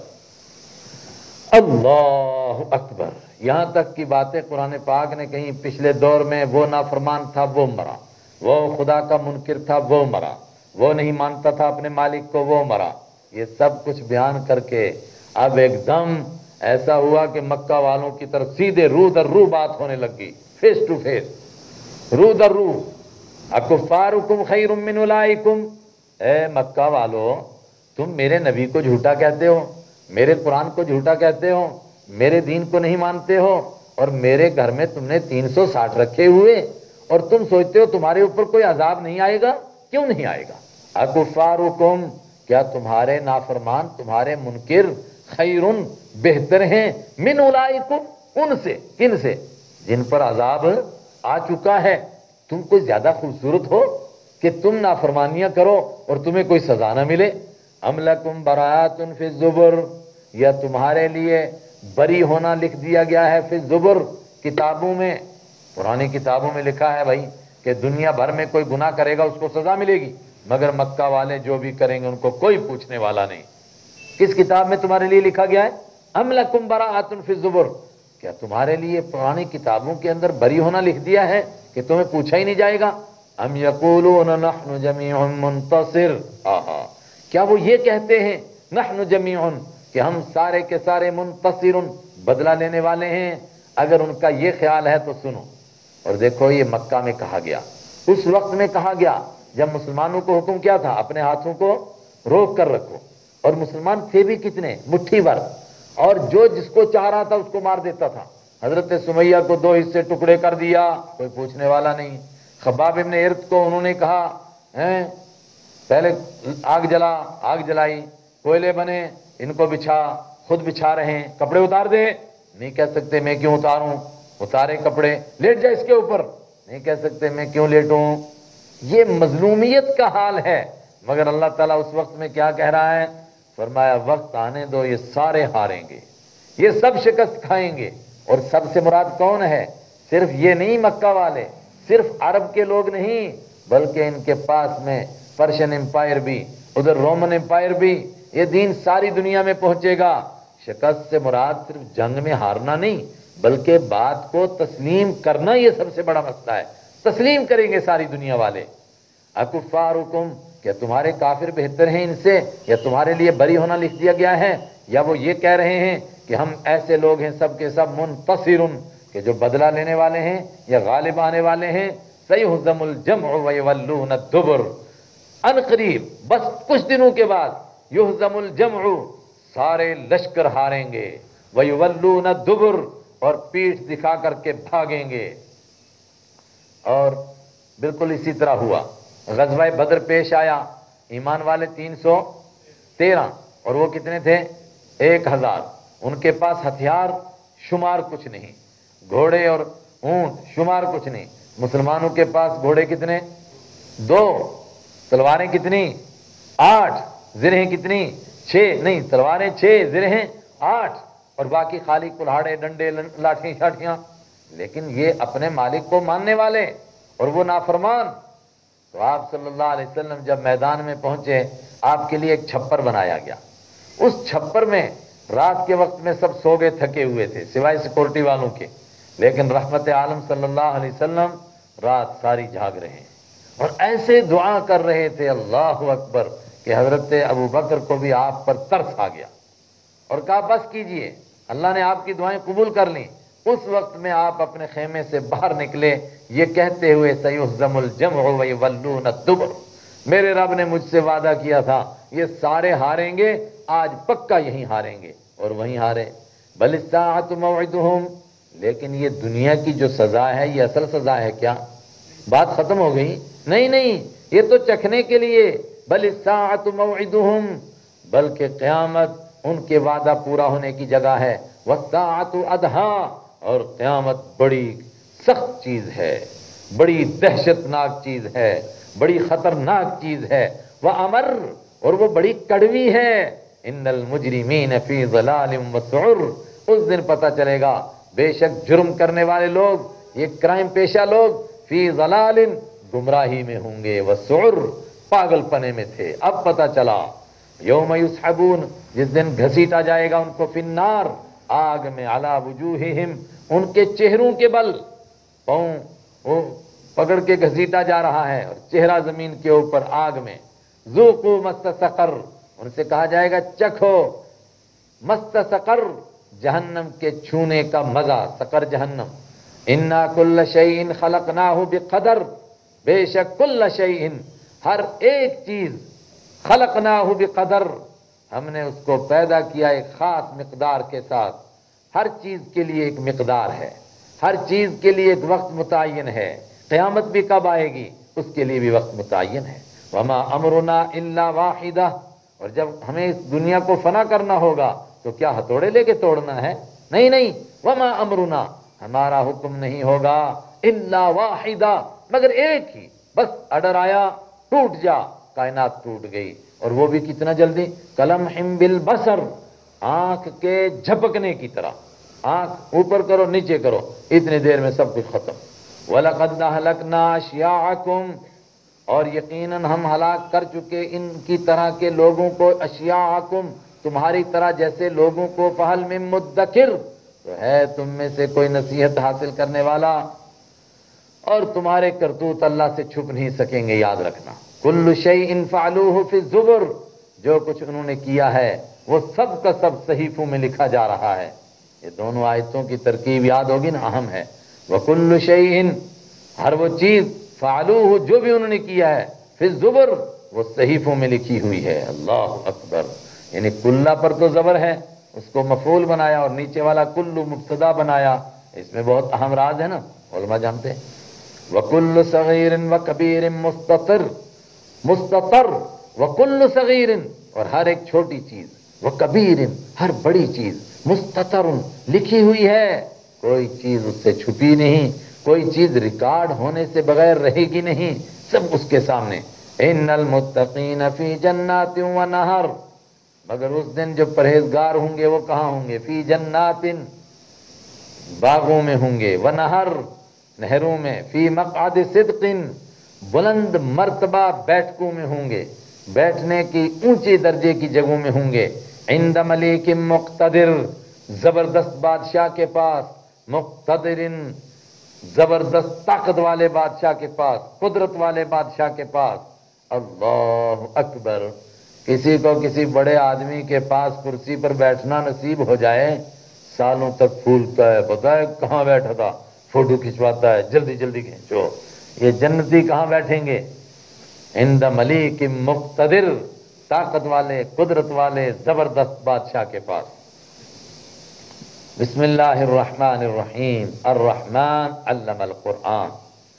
اللہ اکبر۔ یہاں تک کی باتیں قرآن پاک نے کہیں، پچھلے دور میں وہ نافرمان تھا وہ مرا، وہ خدا کا منکر تھا وہ مرا، وہ نہیں مانتا تھا اپنے مالک کو وہ مرا، یہ سب کچھ بیان کر کے اب ایک دم ایسا ہوا کہ مکہ والوں کی طرف سیدھے رو در رو بات ہونے لگی، فیس ٹو فیس، رو در رو۔ اکفارکم خیر من اولئکم، اے مکہ والو، تم میرے نبی کو جھوٹا کہتے ہو، میرے قرآن کو جھوٹا کہتے ہو، میرے دین کو نہیں مانتے ہو، اور میرے گھر میں تم نے تین سو ساٹھ رکھے ہوئے، اور تم سوچتے ہو تمہارے اوپر کوئی عذاب نہیں آئے گا؟ کیوں نہیں آئے گا؟ اکفارکم، کیا تمہارے نافرمان، تمہارے منکر، خیرن، بہتر ہیں، من اولئکم، ان سے، کن سے؟ جن پر عذاب آ چکا ہے۔ تم کوئی زیادہ خوبصورت ہو کہ تم نافرمانیاں کرو اور تمہیں کوئی سزا نہ ملے؟ ام لکم براءۃ فی الزبر، یا تمہارے لیے بری ہونا لکھ دیا گیا ہے فی الزبر، کتابوں میں، پرانی کتابوں میں لکھا ہے بھائی کہ دنیا بھر میں کوئی گناہ کرے گا اس کو سزا ملے گی، مگر مکہ والے جو بھی کریں گے ان کو کوئی پوچھنے والا نہیں۔ کس کتاب میں تمہارے لیے لکھا گیا ہے؟ ام لکم براءۃ فی الزبر، کیا تمہارے لیے پرانی کتابوں کے اندر بری ہونا لکھ دیا ہے کہ تمہیں پوچھا ہی نہیں جائے گا؟ ام یقولون نحن جمیع منتصر، آہا، کیا وہ یہ کہتے ہیں نحن جمیع، کہ ہم سارے کے سارے منتصر، بدلہ لینے والے ہیں، اگر ان کا یہ خیال ہے تو سنو۔ اور دیکھو یہ مکہ میں کہا گیا، اس وقت میں کہا گیا جب مسلمانوں کو حکم کیا تھا اپنے ہاتھوں کو روک کر رکھو، اور مسلمان تھے بھی کتنے، مٹھی بھر، اور جو جس کو چاہ رہا تھا اس کو مار دیتا تھا۔ حضرت سمیہ کو دو حصے ٹکڑے کر دیا، کوئی پوچھنے والا نہیں۔ خباب ابن ارت کو انہوں نے کہا ہیں پہلے آگ جلا، آگ جلائی، کوئلے بنے، ان کو بچھا، خود بچھا رہے ہیں، کپڑے اتار دے، نہیں کہہ سکتے میں کیوں اتاروں، اتارے کپڑے، لیٹ جا اس کے اوپر، نہیں کہہ سکتے میں کیوں لیٹوں۔ یہ مظلومیت کا حال ہے، مگر اللہ تعالیٰ اس وقت میں کیا کہہ رہا ہے؟ فرمایا وقت آنے دو، یہ سارے ہاریں گے، یہ سب شکست کھائیں گے۔ اور سب سے مراد کون ہے؟ صرف یہ نہیں مکہ والے، صرف عرب کے لوگ نہیں، بلکہ ان کے پاس میں پرشین امپائر بھی، ادھر رومن امپائر بھی، یہ دین ساری دنیا میں پہنچے گا۔ شکست سے مراد صرف جنگ میں ہارنا نہیں، بلکہ بات کو تسلیم کرنا، یہ سب سے بڑا مسئلہ ہے۔ تسلیم کریں گے ساری دنیا والے۔ اکفارکم، کیا تمہارے کافر بہتر ہیں ان سے، یا تمہارے لیے بری ہونا لکھ دیا گیا ہے، یا وہ یہ کہہ رہے ہیں کہ ہم ایسے لوگ ہیں سب کے سب منتصرون، کہ جو بدلہ لینے والے ہیں یا غالب آنے والے ہیں۔ سیہزم الجمع ویولون الدبر، ان قریب بس کچھ دنوں کے بعد یہزم الجمع، سارے لشکر ہاریں گے، ویولون الدبر، اور پیٹھ دکھا کر کے بھاگیں گے۔ اور بالکل اسی طرح ہوا، غزوہ بدر پیش آیا، ایمان والے تین سو تیرہ، اور وہ کتنے تھے؟ ایک ہزار۔ ان کے پاس ہتھیار شمار کچھ نہیں، گھوڑے اور اونٹ شمار کچھ نہیں۔ مسلمانوں کے پاس گھوڑے کتنے؟ دو، تلواریں کتنی؟ آٹھ، زرہیں کتنی؟ چھ، نہیں تلواریں چھ، زرہیں آٹھ، اور باقی خالی کلہاڑے، ڈنڈے، لاٹھیں شاٹھیاں۔ لیکن یہ اپنے مالک کو ماننے والے اور وہ نافرمان۔ تو آپ صلی اللہ علیہ وسلم جب میدان میں پہنچے، آپ کے لیے ایک چھپر بنایا گیا۔ اس چھپر میں رات کے وقت میں سب سو گئے، تھکے ہوئے تھے سوائے سیکورٹی والوں کے، لیکن رحمت عالم صلی اللہ علیہ وسلم رات ساری جاگ رہے ہیں اور ایسے دعا کر رہے تھے، اللہ اکبر، کہ حضرت ابو بکر کو بھی آپ پر ترس آ گیا اور کہا بس کیجئے، اللہ نے آپ کی دعائیں قبول کر لیں۔ اس وقت میں آپ اپنے خیمے سے باہر نکلے یہ کہتے ہوئے سیہزم الجمع ویولون الدبر، میرے رب نے مجھ سے وعدہ کیا تھا یہ سارے ہاریں گے، آج پکا یہیں ہاریں گے، اور وہیں ہارے۔ بل الساعۃ موعدہم، لیکن یہ دنیا کی جو سزا ہے یہ اصل سزا ہے کیا؟ بات ختم ہو گئی؟ نہیں نہیں، یہ تو چکھنے کے لیے۔ بل الساعۃ موعدہم، بلکہ قیامت ان کے وعدہ پورا ہونے کی جگہ ہے۔ والساعۃ ادھا، اور قیامت بڑی سخت چیز ہے، بڑی دہشت ناک چیز ہے، بڑی خطرناک چیز ہے۔ وامر، اور وہ بڑی کڑوی ہے۔ ان المجرمین فی ضلال وسعر، اس دن پتہ چلے گا بے شک جرم کرنے والے لوگ، یہ کرائم پیشہ لوگ، فی ضلال، گمراہی میں ہوں گے، وسعر، پاگل پنے میں تھے، اب پتہ چلا۔ یوم یسحبون، جس دن گھسیٹا جائے گا ان کو، فی النار، آگ میں، علی وجوہہم، ان کے چہروں کے بل، پاؤں وہ پکڑ کے گھسیٹا جا رہا ہے اور چہرہ زمین کے اوپر آگ میں۔ ذوقوا مس سقر، ان سے کہا جائے گا چکھو مس سقر، جہنم کے چھونے کا مزہ، سقر جہنم۔ انا کل شیء خلقناہ بقدر، بے شک کل شیء، ہر ایک چیز، خلقناہ بقدر، ہم نے اس کو پیدا کیا ایک خاص مقدار کے ساتھ۔ ہر چیز کے لیے ایک مقدار ہے، ہر چیز کے لیے ایک وقت متعین ہے۔ قیامت بھی کب آئے گی اس کے لیے بھی وقت متعین ہے۔ وما امرنا الا واحدہ، اور جب ہمیں اس دنیا کو فنا کرنا ہوگا تو کیا ہتھوڑے لے کے توڑنا ہے؟ نہیں نہیں، وما امرنا، ہمارا حکم نہیں ہوگا الا واحدہ، مگر ایک ہی، بس آرڈر آیا ٹوٹ جا، کائنات ٹوٹ گئی، اور وہ بھی کتنا جلدی، کلمح بالبصر، آنکھ کے جھپکنے کی طرح، آنکھ اوپر کرو نیچے کرو، اتنی دیر میں سب کچھ ختم۔ وَلَقَدْ أَهْلَكْنَا أَشْيَاعَكُمْ، اور یقیناً ہم ہلاک کر چکے ان کی طرح کے لوگوں کو، اشیاءکم، تمہاری طرح جیسے لوگوں کو، فہل من مدکر، تو ہے تم میں سے کوئی نصیحت حاصل کرنے والا؟ اور تمہارے کرتوت اللہ سے چھپ نہیں سکیں گے، یاد رکھنا۔ کل شیء فعلوہ فی الزبر، جو کچھ انہوں نے کیا ہے وہ سب کا سب صحیفوں میں لکھا جا رہا ہے۔ یہ دونوں آیتوں کی ترکیب یاد ہوگی نا، اہم ہے. وَكُلُّ شَيْءٍ، ہر وہ چیز، فعلوہ جو بھی انہوں نے کیا ہے، فی الزبر وہ صحیفوں میں لکھی ہوئی ہے. اللہ اکبر. یعنی کلّا پر تو زبر ہے، اس کو مفعول بنایا اور نیچے والا کلو مبتدا بنایا. اس میں بہت اہم راز ہے نا، علماء جانتے ہیں. وَكُلُّ صَغِيرٍ وَكَبِيرٍ مُسْتَطِرٍ، مستطر، وَكُلُّ صَغِيرٍ اور ہر ایک چھوٹی چیز، وَكَبِيرٍ ہر بڑی چیز، مستطر لکھی ہوئی ہے. کوئی چیز اس سے چھپی نہیں، کوئی چیز ریکارڈ ہونے سے بغیر رہے گی نہیں، سب اس کے سامنے. ان المتقین فی جنات و نہر، مگر اس دن جو پرہیزگار ہوں گے وہ کہاں ہوں گے؟ فی جنات، باغوں میں ہوں گے، و نہر نہروں میں، فی مقعد صدق بلند مرتبہ بیٹھکوں میں ہوں گے، بیٹھنے کی اونچے درجے کی جگہوں میں ہوں گے. عند ملیک مقتدر، زبردست بادشاہ کے پاس، مقتدر زبردست طاقت والے بادشاہ کے پاس، قدرت والے بادشاہ کے پاس. اللہ اکبر. کسی کو کسی بڑے آدمی کے پاس کرسی پر بیٹھنا نصیب ہو جائے، سالوں تک پھولتا ہے، پتہ ہے کہاں بیٹھا تھا، فوٹو کھنچواتا ہے، جلدی جلدی کھینچو. یہ جنتی کہاں بیٹھیں گے؟ عند ملیک مقتدر، طاقت والے، قدرت والے، زبردست بادشاہ کے پاس. بسم اللہ الرحمن الرحیم. الرحمن علم القرآن.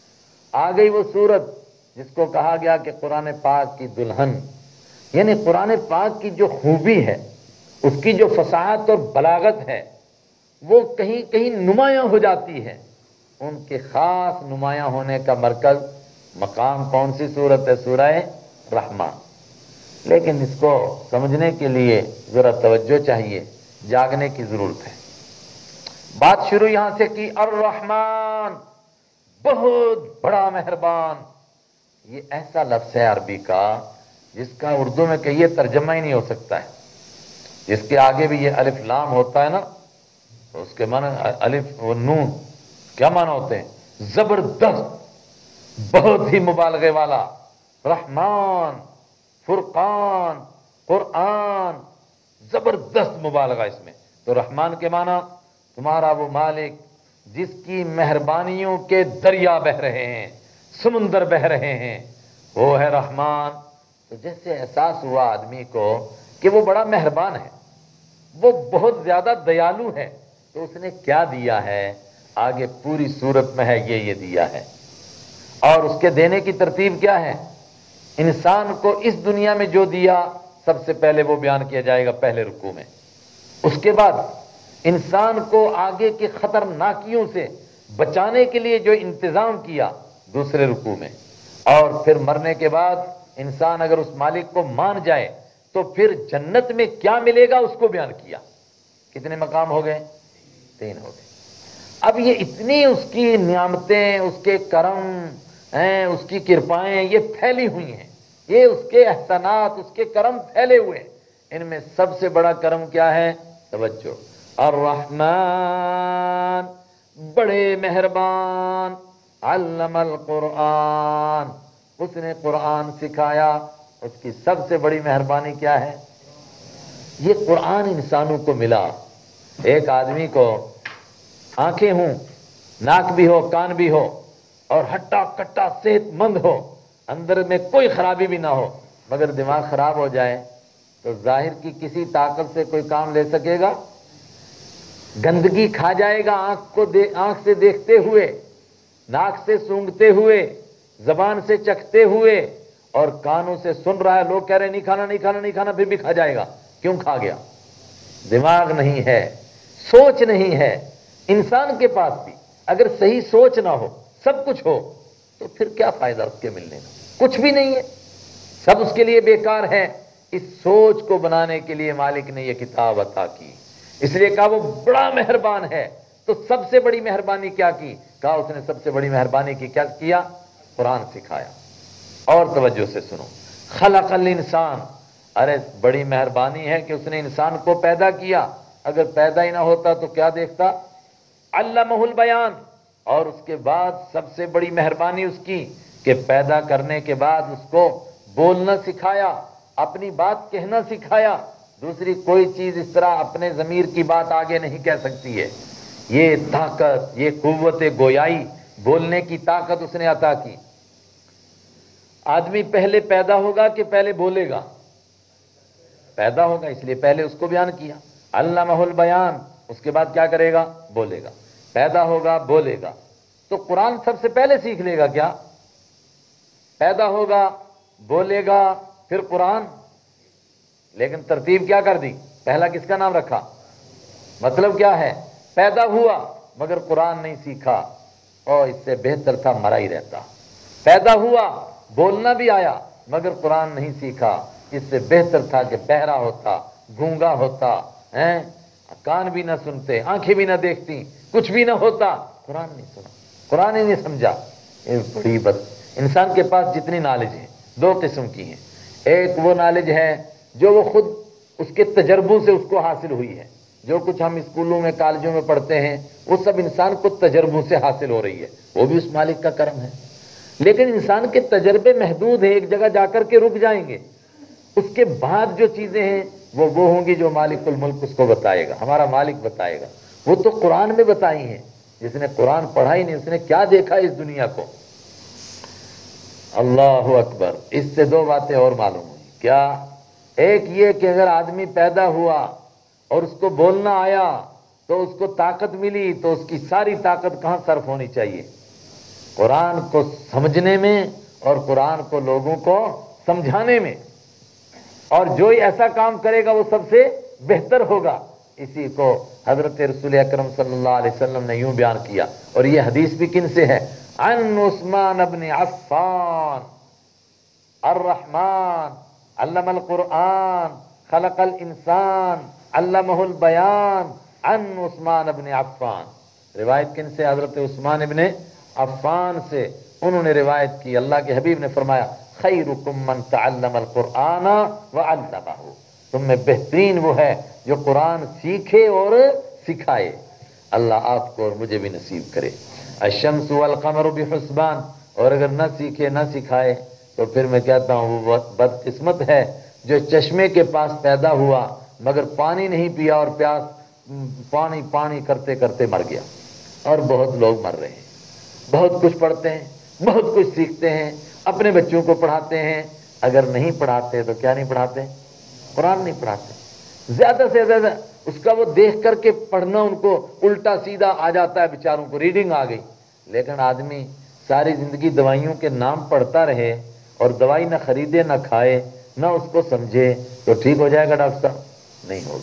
آ گئی وہ صورت جس کو کہا گیا کہ قرآن پاک کی دلہن، یعنی قرآن پاک کی جو خوبی ہے، اس کی جو فصاحت اور بلاغت ہے، وہ کہیں کہیں نمایاں ہو جاتی ہے. ان کے خاص نمایاں ہونے کا مرکز مقام کون سی صورت ہے؟ سورہ رحمان. لیکن اس کو سمجھنے کے لیے ذرا توجہ چاہیے، جاگنے کی ضرورت ہے. بات شروع یہاں سے کی، الرحمن، بہت بڑا مہربان. یہ ایسا لفظ ہے عربی کا جس کا اردو میں کہیے ترجمہ ہی نہیں ہو سکتا ہے. جس کے آگے بھی یہ الف لام ہوتا ہے نا، تو اس کے معنی الف و نون کیا معنی ہوتے ہیں؟ زبردست، بہت ہی مبالغے والا. رحمان، فرقان، قرآن، زبردست مبالغہ اس میں. تو رحمان کے معنی تمہارا وہ مالک جس کی مہربانیوں کے دریا بہ رہے ہیں، سمندر بہ رہے ہیں، وہ ہے رحمان. تو جیسے احساس ہوا آدمی کو کہ وہ بڑا مہربان ہے، وہ بہت زیادہ دیالو ہے، تو اس نے کیا دیا ہے؟ آگے پوری صورت میں ہے یہ یہ دیا ہے. اور اس کے دینے کی ترتیب کیا ہے؟ انسان کو اس دنیا میں جو دیا سب سے پہلے وہ بیان کیا جائے گا پہلے رکوع میں. اس کے بعد انسان کو آگے کے خطرناکیوں سے بچانے کے لیے جو انتظام کیا دوسرے رکوع میں. اور پھر مرنے کے بعد انسان اگر اس مالک کو مان جائے تو پھر جنت میں کیا ملے گا اس کو بیان کیا. کتنے مقام ہو گئے؟ تین ہو گئے. اب یہ اتنی اس کی نعمتیں، اس کے کرم ہیں، اس کی کرپائیں یہ پھیلی ہوئی ہیں، یہ اس کے احسانات، اس کے کرم پھیلے ہوئے ہیں. ان میں سب سے بڑا کرم کیا ہے؟ توجہ. الرحمن، بڑے مہربان، علم القرآن، اس نے قرآن سکھایا. اس کی سب سے بڑی مہربانی کیا ہے؟ یہ قرآن انسانوں کو ملا. ایک آدمی کو آنکھیں ہوں، ناک بھی ہو، کان بھی ہو، اور ہٹا کٹا صحت مند ہو، اندر میں کوئی خرابی بھی نہ ہو، مگر دماغ خراب ہو جائے تو ظاہر کی کسی طاقت سے کوئی کام لے سکے گا؟ گندگی کھا جائے گا آنکھ کو دے آنکھ سے دیکھتے ہوئے، ناک سے سونگھتے ہوئے، زبان سے چکھتے ہوئے، اور کانوں سے سن رہا ہے، لوگ کہہ رہے نہیں کھانا نہیں کھانا نہیں کھانا، پھر بھی کھا جائے گا. کیوں کھا گیا؟ دماغ نہیں ہے، سوچ نہیں ہے. انسان کے پاس بھی اگر صحیح سوچ نہ ہو، سب کچھ ہو، تو پھر کیا فائدہ اس کے ملنے کا؟ کچھ بھی نہیں ہے، سب اس کے لیے بیکار ہے. اس سوچ کو بنانے کے لیے مالک نے یہ کتاب عطا کی. اس لیے کہا وہ بڑا مہربان ہے. تو سب سے بڑی مہربانی کیا کی؟ کہا اس نے سب سے بڑی مہربانی کی کیا کیا؟ قرآن سکھایا. اور توجہ سے سنو، خلق الانسان، ارے بڑی مہربانی ہے کہ اس نے انسان کو پیدا کیا. اگر پیدا ہی نہ ہوتا تو کیا دیکھتا؟ علمہ البیان. اور اس کے بعد سب سے بڑی مہربانی اس کی کہ پیدا کرنے کے بعد اس کو بولنا سکھایا، اپنی بات کہنا سکھایا. دوسری کوئی چیز اس طرح اپنے ضمیر کی بات آگے نہیں کہہ سکتی ہے. یہ طاقت، یہ قوت گویائی، بولنے کی طاقت اس نے عطا کی. آدمی پہلے پیدا ہوگا کہ پہلے بولے گا؟ پیدا ہوگا، اس لیے پہلے اس کو بیان کیا. علمہ البیان، اس کے بعد کیا کرے گا؟ بولے گا. پیدا ہوگا، بولے گا. تو قرآن سب سے پہلے سیکھ لے گا کیا؟ پیدا ہوگا، بولے گا، پھر قرآن. لیکن ترتیب کیا کر دی؟ پہلا کس کا نام رکھا؟ مطلب کیا ہے؟ پیدا ہوا مگر قرآن نہیں سیکھا، اور اس سے بہتر تھا مرا ہی رہتا. پیدا ہوا، بولنا بھی آیا مگر قرآن نہیں سیکھا، اس سے بہتر تھا کہ بہرا ہوتا، گونگا ہوتا، ہیں کان بھی نہ سنتے، آنکھیں بھی نہ دیکھتی، کچھ بھی نہ ہوتا، قرآن نہیں سنا، قرآن ہی نہیں سمجھا. یہ بڑی بات. انسان کے پاس جتنی نالج ہے دو قسم کی ہیں. ایک وہ نالج ہے جو وہ خود اس کے تجربوں سے اس کو حاصل ہوئی ہے. جو کچھ ہم اسکولوں میں کالجوں میں پڑھتے ہیں وہ سب انسان کو تجربوں سے حاصل ہو رہی ہے، وہ بھی اس مالک کا کرم ہے. لیکن انسان کے تجربے محدود ہیں، ایک جگہ جا کر کے رک جائیں گے. اس کے بعد جو چیزیں ہیں وہ وہ ہوں گی جو مالک الملک اس کو بتائے گا، ہمارا مالک بتائے گا. وہ تو قرآن میں بتائی ہیں. جس نے قرآن پڑھا ہی نہیں اس نے کیا دیکھا اس دنیا کو؟ اللہ اکبر. اس سے دو باتیں اور معلوم ہوئی. کیا؟ ایک یہ کہ اگر آدمی پیدا ہوا اور اس کو بولنا آیا تو اس کو طاقت ملی، تو اس کی ساری طاقت کہاں صرف ہونی چاہیے؟ قرآن کو سمجھنے میں اور قرآن کو لوگوں کو سمجھانے میں. اور جو ہی ایسا کام کرے گا وہ سب سے بہتر ہوگا. اسی کو حضرت رسول اکرم صلی اللہ علیہ وسلم نے یوں بیان کیا. اور یہ حدیث بھی کن سے ہے؟ عن عثمان بن عفان الرحمن علم القرآن خلق الانسان علمہ البیان عن عثمان بن عفان. روایت کن سے؟ حضرت عثمان بن عفان سے. انہوں نے روایت کی. اللہ کے حبیب نے فرمایا خیرکم من تعلم القرآن وعلمہ. تم میں بہترین وہ ہے جو قرآن سیکھے اور سکھائے. اللہ آپ کو اور مجھے بھی نصیب کرے. الشمس والقمر بحسبان. اور اگر نہ سیکھے نہ سکھائے تو پھر میں کہتا ہوں وہ بد قسمت ہے جو چشمے کے پاس پیدا ہوا مگر پانی نہیں پیا اور پیاس پانی پانی کرتے کرتے مر گیا. اور بہت لوگ مر رہے ہیں. بہت کچھ پڑھتے ہیں، بہت کچھ سیکھتے ہیں، اپنے بچوں کو پڑھاتے ہیں. اگر نہیں پڑھاتے تو کیا نہیں پڑھاتے؟ قرآن نہیں پڑھاتے. زیادہ سے زیادہ اس کا وہ دیکھ کر کے پڑھنا ان کو الٹا سیدھا آ جاتا ہے بیچاروں کو، ریڈنگ آ گئی. لیکن آدمی ساری زندگی دوائیوں کے نام پڑھتا رہے اور دوائی نہ خریدے نہ کھائے نہ اس کو سمجھے تو ٹھیک ہو جائے گا ڈاکٹر صاحب؟ نہیں ہوگا.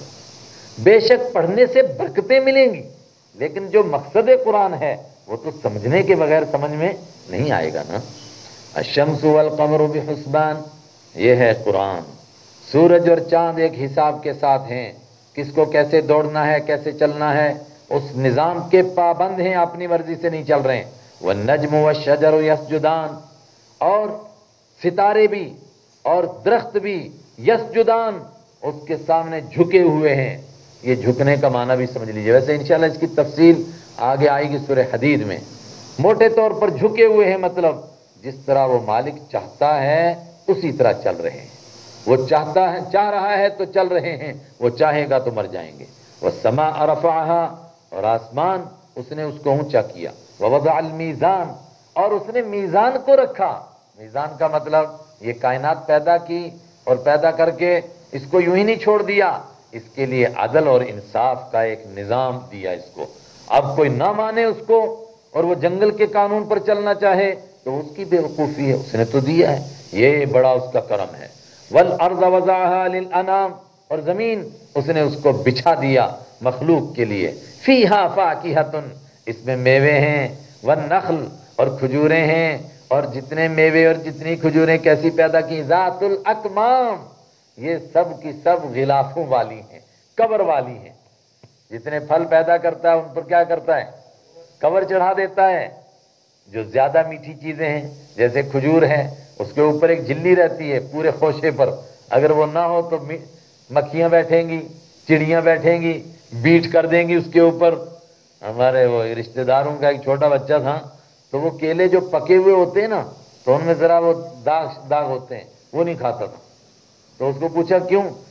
بے شک پڑھنے سے برکتیں ملیں گی لیکن جو مقصد قرآن ہے وہ تو سمجھنے کے بغیر سمجھ میں نہیں آئے گا نا. الشمس والقمر بحسبان، یہ ہے قرآن. سورج اور چاند ایک حساب کے ساتھ ہیں. کس کو کیسے دوڑنا ہے، کیسے چلنا ہے، اس نظام کے پابند ہیں، اپنی مرضی سے نہیں چل رہے ہیں. والنجم والشجر یسجدان، اور ستارے بھی اور درخت بھی یسجدان اس کے سامنے جھکے ہوئے ہیں. یہ جھکنے کا معنی بھی سمجھ لیجئے. ویسے انشاءاللہ اس کی تفصیل آگے آئے گی سورہ حدید میں. موٹے طور پر جھکے ہوئے ہیں مطلب جس طرح وہ مالک چاہتا ہے اسی طرح چل رہے ہیں. وہ چاہتا ہے، چاہ رہا ہے تو چل رہے ہیں، وہ چاہے گا تو مر جائیں گے. والسماء رفعها، اور آسمان اس نے اس کو اونچا کیا. ووضع المیزان، اور اس نے میزان کو رکھا. میزان کا مطلب یہ کائنات پیدا کی اور پیدا کر کے اس کو یوں ہی نہیں چھوڑ دیا، اس کے لیے عدل اور انصاف کا ایک نظام دیا اس کو. اب کوئی نہ مانے اس کو اور وہ جنگل کے قانون پر چلنا چاہے تو اس کی بے وقوفی ہے. اس نے تو دیا ہے، یہ بڑا اس کا کرم ہے. والارض وضعها للانام، اور زمین اس نے اس کو بچھا دیا مخلوق کے لیے. فیہا فاکہۃ، اس میں میوے ہیں. والنخل، اور کھجوریں ہیں. اور جتنے میوے اور جتنی کھجوریں کیسی پیدا کی؟ ذات الاکمام، یہ سب کی سب غلافوں والی ہیں، کور والی ہیں. جتنے پھل پیدا کرتا ہے ان پر کیا کرتا ہے؟ کور چڑھا دیتا ہے. جو زیادہ میٹھی چیزیں ہیں جیسے کھجور ہے اس کے اوپر ایک جھلی رہتی ہے پورے خوشے پر. اگر وہ نہ ہو تو مکھیاں بیٹھیں گی، چڑیاں بیٹھیں گی، بیٹ کر دیں گی اس کے اوپر. ہمارے وہ رشتہ داروں کا ایک چھوٹا بچہ تھا تو وہ کیلے جو پکے ہوئے ہوتے ہیں نا تو ان میں ذرا وہ داغ داغ ہوتے ہیں، وہ نہیں کھاتا تھا. تو اس کو پوچھا کیوں؟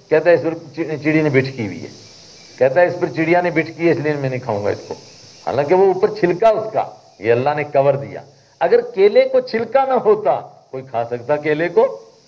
کہتا ہے اس پر چڑی نے بٹھ کی ہوئی ہے، کہتا ہے اس پر چڑیا نے بٹھ کی ہے اس لیے میں نہیں کھاؤں گا اس کو، حالانکہ وہ اوپر چھلکا اس کا، یہ اللہ نے کور دیا۔ اگر کیلے کو چھلکا نہ ہوتا کوئی کھا سکتا کیلے کو؟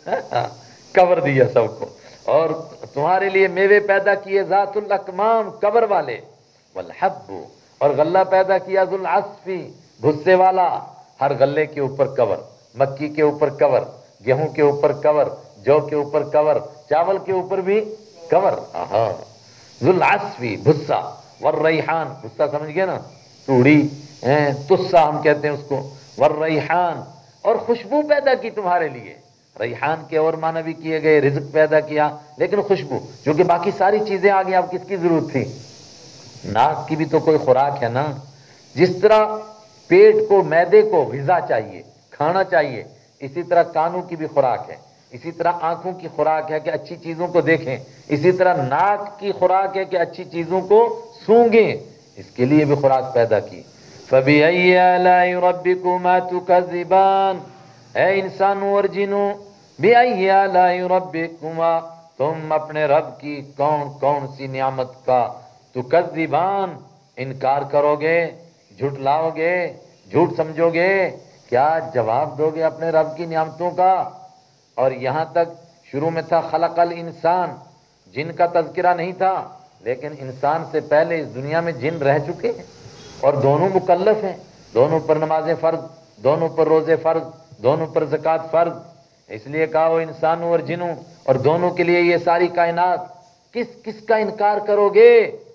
کور دیا سب کو۔ اور تمہارے لیے میوے پیدا کیے ذات الاکمام، کور والے، والحب، اور غلہ پیدا کیا ذو العصف، بھسے والا، ہر غلے کے اوپر کور، مکی کے اوپر کور، گیہوں کے اوپر کور، جو کے اوپر کور، چاول کے اوپر بھی کور۔ آہا، ذو العصف، بھسا، والریحان، بھسا سمجھ گئے نا، توڑی، تسا ہم کہتے ہیں اس کو، والریحان، اور خوشبو پیدا کی تمہارے لیے۔ ریحان کے اور معنی بھی کیے گئے، رزق پیدا کیا، لیکن خوشبو، جو کہ باقی ساری چیزیں آگے اب کس کی ضرورت تھی؟ ناک کی بھی تو کوئی خوراک ہے نا۔ جس طرح پیٹ کو، معدے کو غذا چاہیے، کھانا چاہیے، اسی طرح کانوں کی بھی خوراک ہے، اسی طرح آنکھوں کی خوراک ہے کہ اچھی چیزوں کو دیکھیں، اسی طرح ناک کی خوراک ہے کہ اچھی چیزوں کو سونگیں، اس کے لیے بھی خوراک پیدا کی۔ فَبِأَيِّ آلَاءِ رَبِّكُمَا تُكَذِّبَانِ، اے انسانوں اور جنوں، بِأَيِّ آلَاءِ رَبِّكُمَا، تم اپنے رب کی کون کون سی نعمت کا تُكَذِّبَانِ، انکار کرو گے، جھٹلاؤ گے، جھوٹ سمجھو گے، کیا جواب دو گے اپنے رب کی نعمتوں کا؟ اور یہاں تک شروع میں تھا خلق الانسان، جن کا تذکرہ نہیں تھا، لیکن انسان سے پہلے اس دنیا میں جن رہ چکے ہیں اور دونوں مکلف ہیں، دونوں پر نمازیں فرض، دونوں پر روزے فرض، دونوں پر زکوٰۃ فرض، اس لیے کہا وہ انسانوں اور جنوں، اور دونوں کے لیے یہ ساری کائنات، کس کس کا انکار کرو گے؟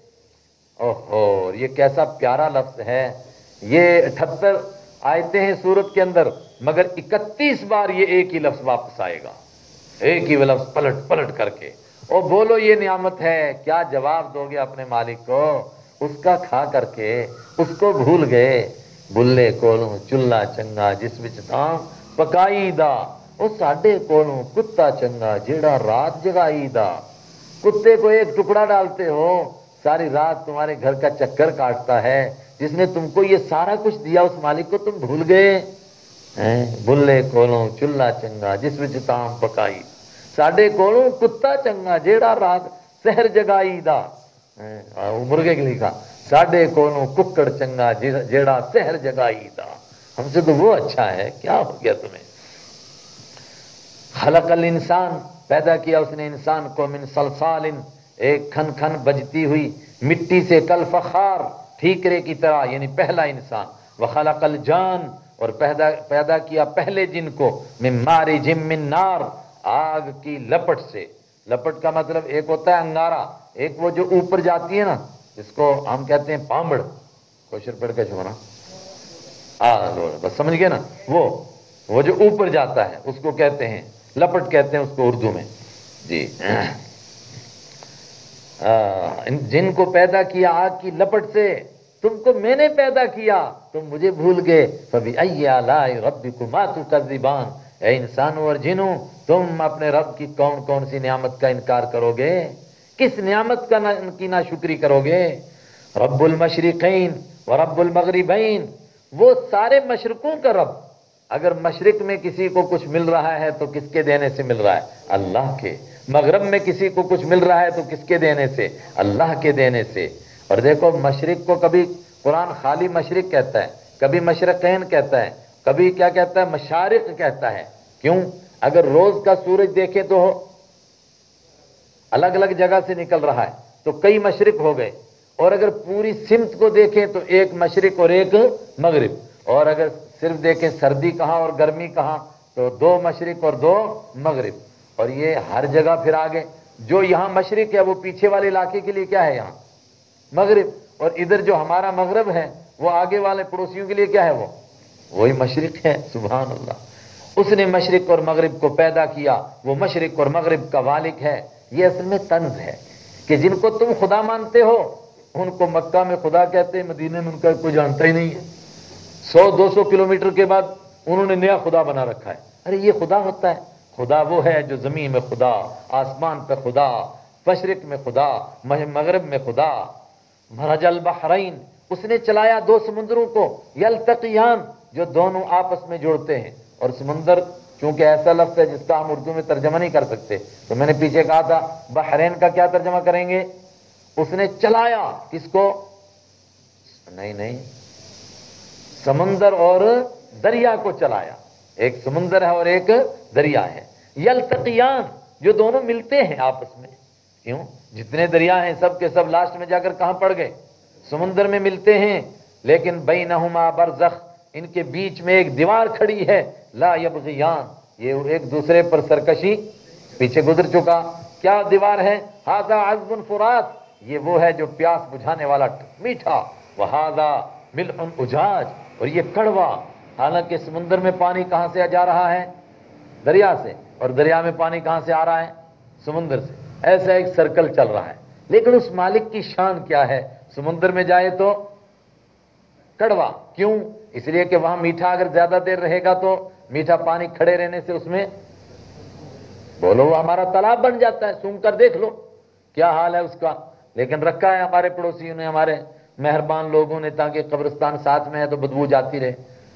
اوہو، یہ کیسا پیارا لفظ ہے، یہ اٹھہتر آیتیں ہیں سورت کے اندر، مگر اکتیس بار یہ ایک ہی لفظ واپس آئے گا، ایک ہی لفظ پلٹ پلٹ کر کے۔ او بولو یہ نعمت ہے، کیا جواب دو گے اپنے مالک کو؟ اس کا کھا کر کے اس کو بھول گئے۔ بلے کولوں چلا چنگا جس وچ تھام پکائی دا، او ساڈے کولوں کتا چنگا جیڑا رات جگائی دا۔ کتے کو ایک ٹکڑا ڈالتے ہو، ساری رات تمہارے گھر کا چکر کاٹتا ہے، جس نے تم کو یہ سارا کچھ دیا اس مالک کو تم بھول گئے۔ بلے کولوں چلا چنگا جس وچ تام پکائی، ساڈے کولوں کتا چنگا جیڑا رات سحر جگائی دا، مرغے کے لکھا ساڈے کولوں ککڑ چنگا جیڑا سحر جگائی دا، ہم سے تو وہ اچھا ہے، کیا ہو گیا تمہیں؟ خلق الانسان، پیدا کیا اس نے انسان کو، من صلصال، ایک کھن کھن بجتی ہوئی مٹی سے، کل فخار، ٹھیکرے کی طرح، یعنی پہلا انسان۔ وخلق الجان، اور پیدا پیدا کیا پہلے جن کو، من مارج من نار، آگ کی لپٹ سے۔ لپٹ کا مطلب ایک ہوتا ہے انگارہ، ایک وہ جو اوپر جاتی ہے نا، جس کو ہم کہتے ہیں پامبڑ، کوشر پڑھ کے چھوڑا، بس سمجھ گئے نا، وہ وہ جو اوپر جاتا ہے اس کو کہتے ہیں لپٹ، کہتے ہیں اس کو اردو میں جی۔ جن کو پیدا کیا آگ کی لپٹ سے، تم کو میں نے پیدا کیا، تم مجھے بھول گئے۔ فَبِأَيِّ آلَاءِ رَبِّكُمَا تُكَذِّبَانِ، اے انسانوں اور جنوں، تم اپنے رب کی کون کون سی نعمت کا انکار کرو گے؟ کس نعمت کا کی ناشکری کرو گے؟ رب المشرقین ورب المغربین، وہ سارے مشرقوں کا رب۔ اگر مشرق میں کسی کو کچھ مل رہا ہے تو کس کے دینے سے مل رہا ہے؟ اللہ کے۔ مغرب میں کسی کو کچھ مل رہا ہے تو کس کے دینے سے؟ اللہ کے دینے سے۔ اور دیکھو مشرق کو کبھی قرآن خالی مشرق کہتا ہے، کبھی مشرقین کہتا ہے، کبھی کیا کہتا ہے؟ مشارق کہتا ہے۔ کیوں؟ اگر روز کا سورج دیکھیں تو الگ الگ جگہ سے نکل رہا ہے تو کئی مشرق ہو گئے، اور اگر پوری سمت کو دیکھیں تو ایک مشرق اور ایک مغرب، اور اگر صرف دیکھیں سردی کہاں اور گرمی کہاں تو دو مشرق اور دو مغرب۔ اور یہ ہر جگہ پھر آگے جو یہاں مشرق ہے وہ پیچھے والے علاقے کے لیے کیا ہے؟ یہاں مغرب، اور ادھر جو ہمارا مغرب ہے وہ آگے والے پڑوسیوں کے لیے کیا ہے؟ وہ وہی مشرق ہے۔ سبحان اللہ، اس نے مشرق اور مغرب کو پیدا کیا، وہ مشرق اور مغرب کا مالک ہے۔ یہ اصل میں طنز ہے کہ جن کو تم خدا مانتے ہو ان کو مکہ میں خدا کہتے ہیں، مدینے میں ان کا کوئی جانتا ہی نہیں ہے، سو دو سو کلومیٹر کے بعد انہوں نے نیا خدا بنا رکھا ہے۔ ارے یہ خدا ہوتا ہے؟ خدا وہ ہے جو زمین میں خدا، آسمان پہ خدا، مشرق میں خدا، مغرب میں خدا۔ مرج البحرین، اس نے چلایا دو سمندروں کو، یلتقیان، جو دونوں آپس میں جوڑتے ہیں، اور سمندر چونکہ ایسا لفظ ہے جس کا ہم اردو میں ترجمہ نہیں کر سکتے، تو میں نے پیچھے کہا تھا بحرین کا کیا ترجمہ کریں گے؟ اس نے چلایا کس کو؟ نہیں نہیں، سمندر اور دریا کو چلایا، ایک سمندر ہے اور ایک دریا ہے، یلتقیان، جو دونوں ملتے ہیں آپس میں۔ کیوں؟ جتنے دریا ہیں سب کے سب لاسٹ میں جا کر کہاں پڑ گئے؟ سمندر میں ملتے ہیں، لیکن بینہما برزخ، ان کے بیچ میں ایک دیوار کھڑی ہے، لا یبغیان، یہ ایک دوسرے پر سرکشی، پیچھے گزر چکا۔ کیا دیوار ہے؟ ھذا عذب فرات، یہ وہ ہے جو پیاس بجھانے والا میٹھا، وھذا ملح اجاج، اور یہ کڑوا۔ حالانکہ سمندر میں پانی کہاں سے جا رہا ہے؟ دریا سے، اور دریا میں پانی کہاں سے آ رہا ہے؟ سمندر سے۔ ایسا ایک سرکل چل رہا ہے، لیکن اس مالک کی شان کیا ہے؟ سمندر میں جائے تو کڑوا، کیوں؟ اس لیے کہ وہاں میٹھا اگر زیادہ دیر رہے گا تو میٹھا پانی کھڑے رہنے سے اس میں، بولو، وہ ہمارا تالاب بن جاتا ہے، سونگ کر دیکھ لو کیا حال ہے اس کا۔ لیکن رکھا ہے ہمارے پڑوسیوں نے، ہمارے مہربان لوگوں نے، تاکہ قبرستان ساتھ میں ہے تو بدبو جاتی رہے۔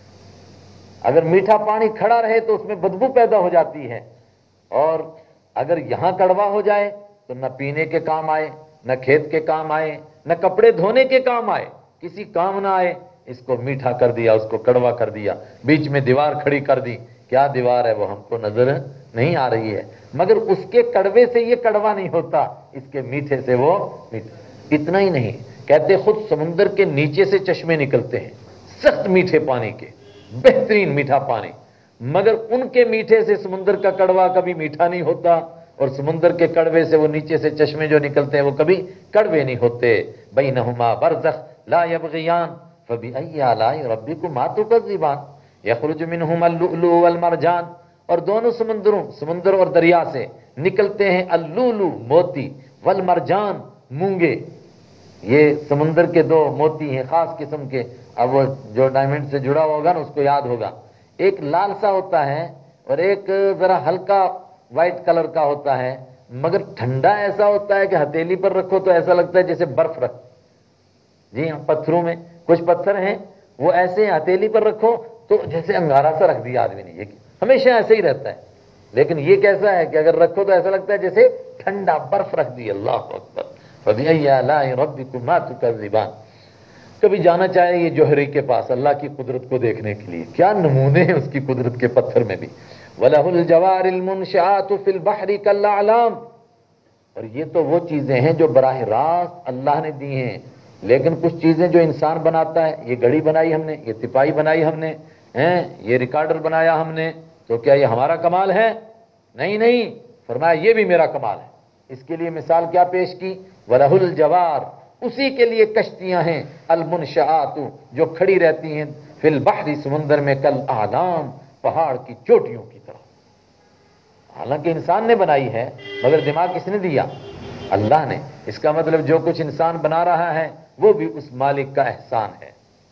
اگر میٹھا پانی کھڑا رہے تو اس میں بدبو پیدا ہو جاتی ہے، اور اگر یہاں کڑوا ہو جائے تو نہ پینے کے کام آئے، نہ کھیت کے کام آئے، نہ کپڑے دھونے کے کام آئے، کسی کام نہ آئے۔ اس کو میٹھا کر دیا، اس کو کڑوا کر دیا، بیچ میں دیوار کھڑی کر دی۔ کیا دیوار ہے وہ ہم کو نظر نہیں آ رہی ہے، مگر اس کے کڑوے سے یہ کڑوا نہیں ہوتا، اس کے میٹھے سے وہ میٹھا۔ اتنا ہی نہیں، کہتے خود سمندر کے نیچے سے چشمے نکلتے ہیں، سخت میٹھے پانی کے، بہترین میٹھا پانی، مگر ان کے میٹھے سے سمندر کا کڑوا کبھی میٹھا نہیں ہوتا، اور سمندر کے کڑوے سے وہ نیچے سے چشمے جو نکلتے ہیں وہ کبھی کڑوے نہیں ہوتے۔ بینہما برزخ لا یبغیان فبأی آلاء ربکما تکذبان یخرج منہما اللؤلؤ والمرجان، اور دونوں سمندروں، سمندر اور دریا سے نکلتے ہیں اللؤلؤ، موتی، والمرجان، مونگے۔ یہ سمندر کے دو موتی ہیں خاص قسم کے، اب وہ جو ڈائمنڈ سے جڑا ہوگا نا اس کو یاد ہوگا، ایک لال سا ہوتا ہے اور ایک ذرا ہلکا وائٹ کلر کا ہوتا ہے، مگر ٹھنڈا ایسا ہوتا ہے کہ ہتھیلی پر رکھو تو ایسا لگتا ہے جیسے برف رکھ۔ جی ہاں، پتھروں میں کچھ پتھر ہیں وہ ایسے ہتھیلی پر رکھو تو جیسے انگارا سا رکھ دیا آدمی نے، یہ ہمیشہ ایسے ہی رہتا ہے، لیکن یہ کیسا ہے کہ اگر رکھو تو ایسا لگتا ہے جیسے ٹھنڈا برف رکھ دی۔ اللہ اکبر، فبأی آلاء ربکما تکذبان۔ کبھی جانا چاہے یہ جوہری کے پاس اللہ کی قدرت کو دیکھنے کے لیے، کیا نمونے ہیں اس کی قدرت کے پتھر میں بھی۔ وَلَهُ الْجَوَارِ الْمُنشَآتُ فِي الْبَحْرِ كَالْأَعْلَامِ، اور یہ تو وہ چیزیں ہیں جو براہ راست اللہ نے دی ہیں، لیکن کچھ چیزیں جو انسان بناتا ہے، یہ گھڑی بنائی ہم نے، یہ تپائی بنائی ہم نے، ہیں یہ ریکارڈر بنایا ہم نے، تو کیا یہ ہمارا کمال ہے؟ نہیں نہیں، فرمایا یہ بھی میرا کمال ہے۔ اس کے لیے مثال کیا پیش کی؟ وَلَهُ الْجَوَارِ، اسی کے لیے کشتیاں ہیں، المنشآت، جو کھڑی رہتی ہیں، فی البحر، سمندر میں، کالاعلام، پہاڑ کی چوٹیوں کی طرح۔ حالانکہ انسان نے بنائی ہے، مگر دماغ کس نے دیا؟ اللہ نے۔ اس کا مطلب جو کچھ انسان بنا رہا ہے وہ بھی اس مالک کا احسان ہے۔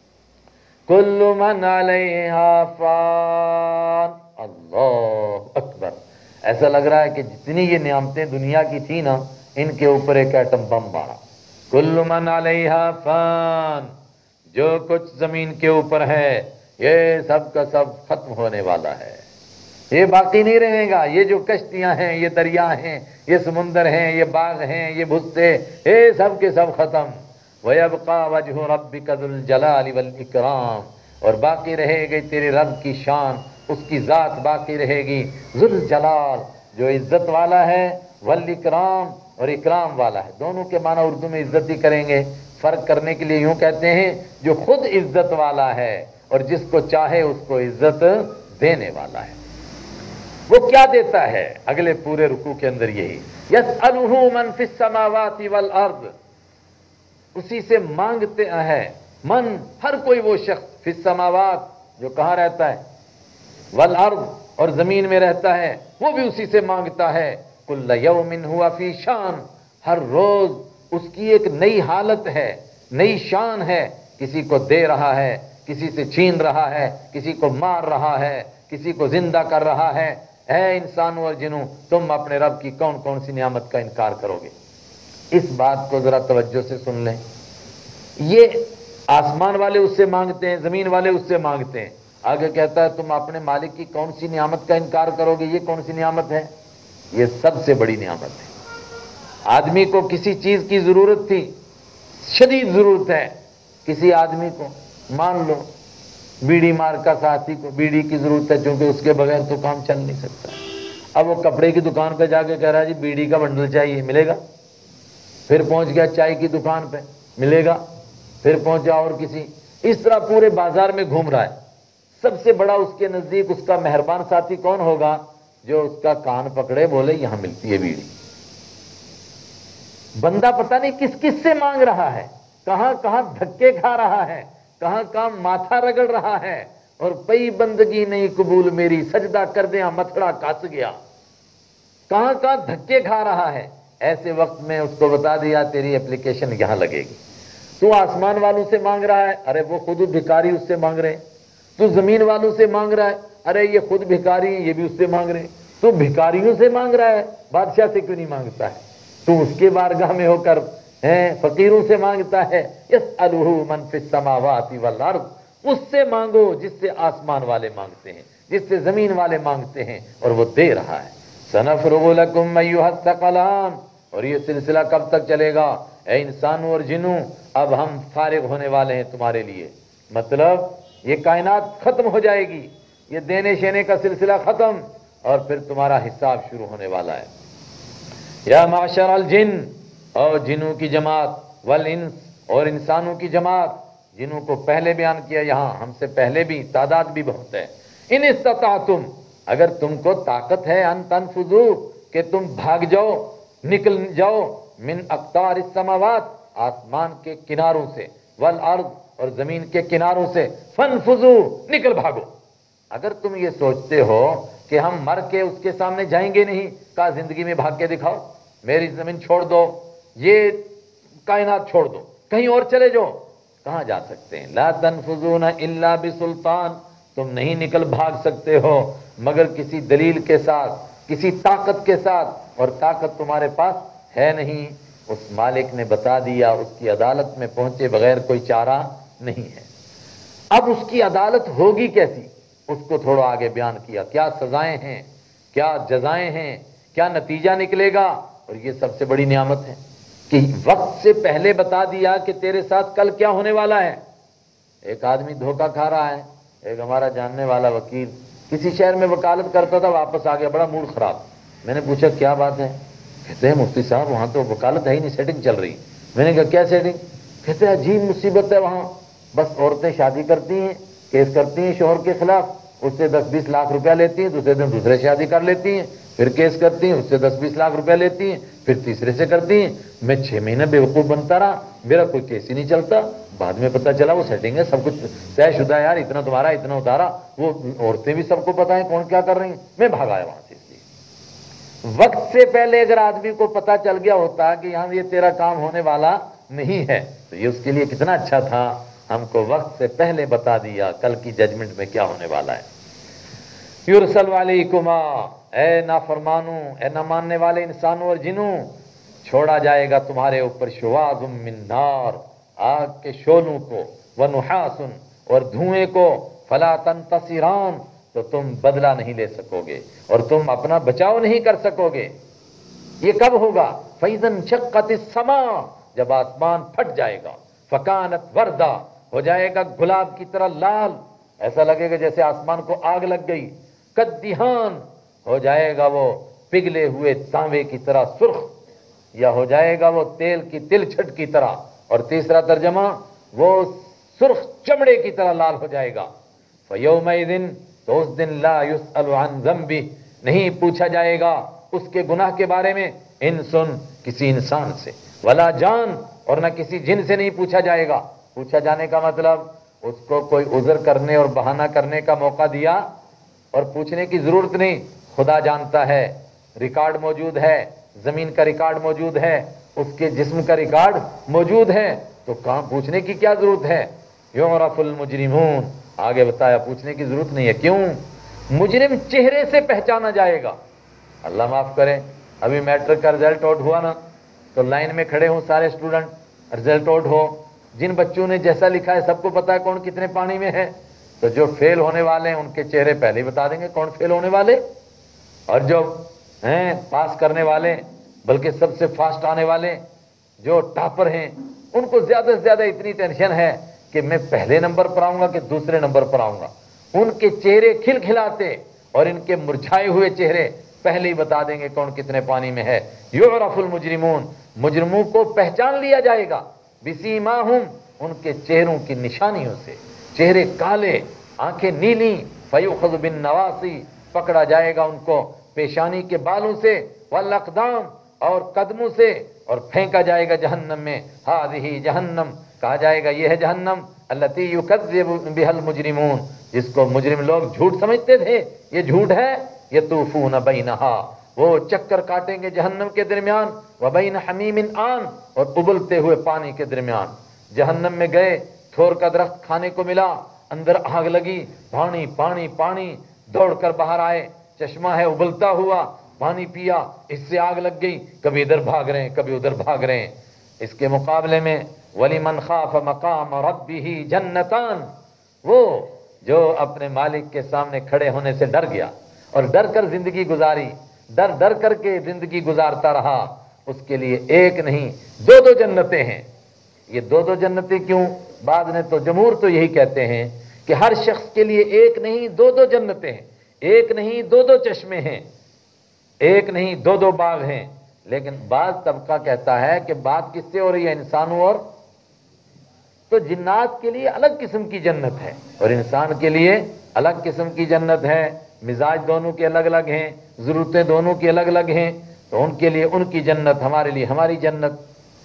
کل من علیہا فان، اللہ اکبر، ایسا لگ رہا ہے کہ جتنی یہ نعمتیں دنیا کی تھی نا، ان کے اوپر ایک ایٹم بم مارا۔ کل من علیہا فان، جو کچھ زمین کے اوپر ہے یہ سب کا سب ختم ہونے والا ہے، یہ باقی نہیں رہے گا۔ یہ جو کشتیاں ہیں، یہ دریا ہیں، یہ سمندر ہیں، یہ باغ ہیں، یہ بھستے، یہ سب کے سب ختم۔ وَيَبْقَى وَجْهُ رَبِّكَ ذُو الْجَلَالِ وَالْإِكْرَامِ، اور باقی رہے گی تیرے رب کی شان، اس کی ذات باقی رہے گی، ذُو الجلال، جو عزت والا ہے، والإکرام، اور اکرام والا ہے۔ دونوں کے معنی اردو میں عزت ہی کریں گے، فرق کرنے کے لیے یوں کہتے ہیں جو خود عزت والا ہے اور جس کو چاہے اس کو عزت دینے والا ہے۔ وہ کیا دیتا ہے؟ اگلے پورے رکوع کے اندر یہی، یسألہ من فی السماوات والارض، اسی سے مانگتے ہیں من، ہر کوئی وہ شخص، فی السماوات، جو کہاں رہتا ہے، والارض، اور زمین میں رہتا ہے، وہ بھی اسی سے مانگتا ہے۔ کل یوم ہوا فی شان، ہر روز اس کی ایک نئی حالت ہے، نئی شان ہے، کسی کو دے رہا ہے، کسی سے چھین رہا ہے، کسی کو مار رہا ہے، کسی کو زندہ کر رہا ہے۔ اے انسانوں اور جنوں، تم اپنے رب کی کون کون سی نعمت کا انکار کرو گے؟ اس بات کو ذرا توجہ سے سن لیں۔ یہ آسمان والے اس سے مانگتے ہیں، زمین والے اس سے مانگتے ہیں، آگے کہتا ہے تم اپنے مالک کی کون سی نعمت کا انکار کرو گے؟ یہ کون سی نعمت ہے؟ یہ سب سے بڑی نعمت ہے۔ آدمی کو کسی چیز کی ضرورت تھی، شدید ضرورت ہے کسی آدمی کو، مان لو بیڑی مار کا ساتھی کو بیڑی کی ضرورت ہے، چونکہ اس کے بغیر تو کام چل نہیں سکتا۔ اب وہ کپڑے کی دکان پہ جا کے کہہ رہا ہے جی بیڑی کا بنڈل چاہیے، ملے گا؟ پھر پہنچ گیا چائے کی دکان پہ، ملے گا؟ پھر پہنچا اور کسی، اس طرح پورے بازار میں گھوم رہا ہے۔ سب سے بڑا اس کے نزدیک اس کا مہربان ساتھی کون ہوگا؟ جو اس کا کان پکڑے بولے یہاں ملتی ہے بیڑی۔ بندہ پتہ نہیں کس کس سے مانگ رہا ہے، کہاں کہاں دھکے کھا رہا ہے، کہاں کہاں ماتھا رگڑ رہا ہے، اور پئی بندگی نہیں قبول میری، سجدہ کر دیا متھڑا کس گیا، کہاں کہاں دھکے کھا رہا ہے۔ ایسے وقت میں اس کو بتا دیا تیری اپلیکیشن یہاں لگے گی۔ تو آسمان والوں سے مانگ رہا ہے، ارے وہ خود بھکاری اس سے مانگ رہے ہیں۔ تو زمین والوں سے مانگ رہا ہے، ارے یہ خود بھکاری ہیں یہ بھی اس سے مانگ رہے ہیں۔ تو بھکاریوں سے مانگ رہا ہے، بادشاہ سے کیوں نہیں مانگتا ہے؟ تو اس کے بارگاہ میں ہو کر ہیں فقیروں سے مانگتا ہے۔ یسألہ من فی السماوات والارض، اس سے مانگو جس سے آسمان والے مانگتے ہیں، جس سے زمین والے مانگتے ہیں، اور وہ دے رہا ہے۔ سنفرغ لکم ایھا الثقلان، اور یہ سلسلہ کب تک چلے گا؟ اے انسانوں اور جنوں، اب ہم فارغ ہونے والے ہیں تمہارے لیے، مطلب یہ کائنات ختم ہو جائے گی، یہ دینے شینے کا سلسلہ ختم، اور پھر تمہارا حساب شروع ہونے والا ہے۔ یا معشر الجن، اور جنوں کی جماعت، والانس، اور انسانوں کی جماعت، جنوں کو پہلے بیان کیا یہاں، ہم سے پہلے بھی تعداد بھی بہت ہے۔ ان استطعتم، اگر تم کو طاقت ہے، ان تنفذوا، کہ تم بھاگ جاؤ، نکل جاؤ، من اقطار السماوات، آسمان کے کناروں سے، والارض، اور زمین کے کناروں سے، فانفذوا، نکل بھاگو۔ اگر تم یہ سوچتے ہو کہ ہم مر کے اس کے سامنے جائیں گے نہیں، کہا زندگی میں بھاگ کے دکھاؤ، میری زمین چھوڑ دو، یہ کائنات چھوڑ دو، کہیں اور چلے جاؤ، کہاں جا سکتے ہیں؟ لا تنفذون الا بسلطان، تم نہیں نکل بھاگ سکتے ہو مگر کسی دلیل کے ساتھ، کسی طاقت کے ساتھ، اور طاقت تمہارے پاس ہے نہیں۔ اس مالک نے بتا دیا، اس کی عدالت میں پہنچے بغیر کوئی چارہ نہیں ہے۔ اب اس کی عدالت ہوگی کیسی، اس کو تھوڑا آگے بیان کیا، کیا سزائیں ہیں، کیا جزائیں ہیں، کیا نتیجہ نکلے گا، اور یہ سب سے بڑی نعمت ہے کہ وقت سے پہلے بتا دیا کہ تیرے ساتھ کل کیا ہونے والا ہے۔ ایک آدمی دھوکہ کھا رہا ہے، ایک ہمارا جاننے والا وکیل کسی شہر میں وکالت کرتا تھا، واپس آ گیا بڑا موڈ خراب۔ میں نے پوچھا کیا بات ہے؟ کہتے ہیں مفتی صاحب وہاں تو وکالت ہے ہی نہیں، سیٹنگ چل رہی۔ میں نے کہا کیا سیٹنگ؟ کہتے ہیں عجیب مصیبت ہے وہاں، بس عورتیں شادی کرتی ہیں، کیس کرتی ہیں شوہر کے خلاف، اس سے دس بیس لاکھ روپیہ لیتی ہیں، دوسرے دن دوسرے شادی کر لیتی ہیں، پھر کیس کرتی ہیں، اس سے دس بیس لاکھ روپیہ لیتی ہیں، پھر تیسرے سے کرتی ہیں۔ میں چھ مہینے بیوقوف بنتا رہا، میرا کوئی کیس ہی نہیں چلتا۔ بعد میں پتہ چلا وہ سیٹنگ ہے، سب کچھ طے شدہ، یار اتنا تمہارا اتنا اتارا، وہ عورتیں بھی سب کو پتہ ہیں کون کیا کر رہی ہیں۔ میں بھاگ آیا وہاں سے۔ اس لیے وقت سے پہلے اگر آدمی کو پتہ چل گیا ہوتا کہ یہاں یہ تیرا کام ہونے والا نہیں ہے، تو یہ اس کے لیے کتنا اچھا تھا، ہم کو وقت سے پہلے بتا دیا کل کی ججمنٹ میں کیا ہونے والا ہے۔ یرسل علیکما، اے نافرمانوں، اے نہ ماننے والے انسانوں اور جنوں، چھوڑا جائے گا تمہارے اوپر شواظ من نار، آگ کے شعلوں کو، ونحاس، اور دھوئیں کو، فلا تنتصران، تو تم بدلہ نہیں لے سکو گے اور تم اپنا بچاؤ نہیں کر سکو گے۔ یہ کب ہوگا؟ فَإِذَا انشَقَّتِ السَّمَاءُ، جب آسمان پھٹ جائے گا، فَكَانَتْ وَرْدًا، ہو جائے گا گلاب کی طرح لال، ایسا لگے گا جیسے آسمان کو آگ لگ گئی، کدھان، ہو جائے گا وہ پگھلے ہوئے تانبے کی طرح سرخ، یا ہو جائے گا وہ تیل کی تل چھٹ کی طرح، اور تیسرا ترجمہ وہ سرخ چمڑے کی طرح لال ہو جائے گا۔ فَيَوْمَئِذٍ، تو اس دن لا يُسْأَلُ عَنْ ذَنبِهِ، نہیں پوچھا جائے گا اس کے گناہ کے بارے میں، انسن، کسی انسان سے، ولا جان، اور نہ کسی جن سے نہیں پوچھا جائے گا۔ پوچھا جانے کا مطلب اس کو کوئی عذر کرنے اور بہانہ کرنے کا موقع دیا اور پوچھنے کی ضرورت نہیں، خدا جانتا ہے، ریکارڈ موجود ہے، زمین کا ریکارڈ موجود ہے، اس کے جسم کا ریکارڈ موجود ہے، تو کہاں پوچھنے کی کیا ضرورت ہے؟ یعرف المجرمون، آگے بتایا پوچھنے کی ضرورت نہیں ہے۔ کیوں؟ مجرم چہرے سے پہچانا جائے گا۔ اللہ معاف کرے، ابھی میٹرک کا رزلٹ آؤٹ ہوا نا، تو لائن میں کھڑے ہوں سارے اسٹوڈنٹ، رزلٹ آؤٹ ہو، جن بچوں نے جیسا لکھا ہے سب کو پتا ہے کون کتنے پانی میں ہے، تو جو فیل ہونے والے ہیں ان کے چہرے پہلے ہی بتا دیں گے کون فیل ہونے والے، اور جو ہیں پاس کرنے والے بلکہ سب سے فاسٹ آنے والے جو ٹاپر ہیں ان کو زیادہ سے زیادہ اتنی ٹینشن ہے کہ میں پہلے نمبر پر آؤں گا کہ دوسرے نمبر پر آؤں گا. ان کے چہرے کھل کھلاتے اور ان کے مرجھائے ہوئے چہرے پہلے ہی بتا دیں گے کون کتنے پانی میں ہے. یعرف المجرمون، مجرموں کو پہچان لیا جائے گا، بسیماہم، ان کے چہروں کی نشانیوں سے، چہرے کالے، آنکھیں نیلی، فیؤخذ بالنواصی، پکڑا جائے گا ان کو پیشانی کے بالوں سے، والاقدام، اور قدموں سے، اور پھینکا جائے گا جہنم میں. ہذہ جہنم، کہا جائے گا یہ ہے جہنم، التی یکذب بها المجرمون، جس کو مجرم لوگ جھوٹ سمجھتے تھے یہ جھوٹ ہے. یطوفون بینہا، وہ چکر کاٹیں گے جہنم کے درمیان، وبین حمیم آن، اور ابلتے ہوئے پانی کے درمیان. جہنم میں گئے، تھور کا درخت کھانے کو ملا، اندر آگ لگی، پانی پانی پانی، دوڑ کر باہر آئے، چشمہ ہے ابلتا ہوا، پانی پیا، اس سے آگ لگ گئی، کبھی ادھر بھاگ رہے ہیں کبھی ادھر بھاگ رہے ہیں. اس کے مقابلے میں وَلِمَنْ خَافَ مَقَامَ رَبِّهِ جَنَّتَانِ، وہ جو اپنے مالک کے سامنے کھڑے ہونے سے ڈر گیا اور ڈر کر زندگی گزاری، ڈر ڈر کر کے زندگی گزارتا رہا، اس کے لیے ایک نہیں دو دو جنتیں ہیں. یہ دو دو جنتیں کیوں؟ بعد نے تو جمہور تو یہی کہتے ہیں کہ ہر شخص کے لیے ایک نہیں دو دو جنتیں ہیں، ایک نہیں دو دو چشمے ہیں، ایک نہیں دو دو باغ ہیں. لیکن بعض طبقہ کہتا ہے کہ بات کس سے ہو رہی ہے؟ انسانوں اور تو جنات کے لیے الگ قسم کی جنت ہے اور انسان کے لیے الگ قسم کی جنت ہے. مزاج دونوں کے الگ الگ ہیں، ضرورتیں دونوں کی الگ الگ ہیں، تو ان کے لیے ان کی جنت، ہمارے لیے ہماری جنت.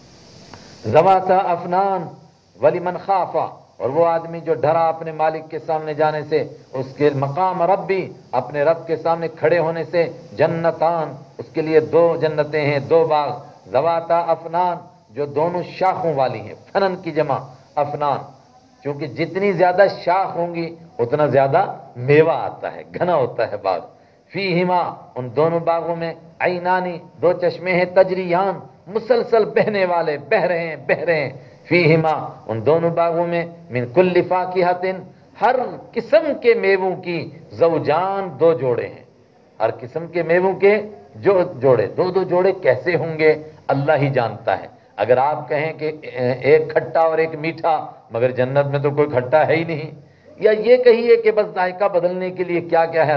ذواتا افنان ولمن خافا، اور وہ آدمی جو ڈرا اپنے مالک کے سامنے جانے سے، اس کے مقام ربی، اپنے رب کے سامنے کھڑے ہونے سے، جنتان، اس کے لیے دو جنتیں ہیں، دو باغ. ذواتا افنان، جو دونوں شاخوں والی ہیں، فنن کی جمع افنان، کیونکہ جتنی زیادہ شاخ ہوں گی اتنا زیادہ میوہ آتا ہے، گھنا ہوتا ہے باغ. فیہما، ان دونوں باغوں میں، عینانی، دو چشمے ہیں، تجریان، مسلسل بہنے والے، بہ رہے ہیں بہ رہے ہیں. فیہما، ان دونوں باغوں میں، من کل فاکہۃ، ہر قسم کے میووں کی، زوجان، دو جوڑے ہیں، ہر قسم کے میووں کے جو جوڑے، دو دو جوڑے کیسے ہوں گے اللہ ہی جانتا ہے. اگر آپ کہیں کہ ایک کھٹا اور ایک میٹھا، مگر جنت میں تو کوئی کھٹا ہے ہی نہیں، یا یہ کہیے کہ بس ذائقہ بدلنے کے لیے کیا کیا ہے.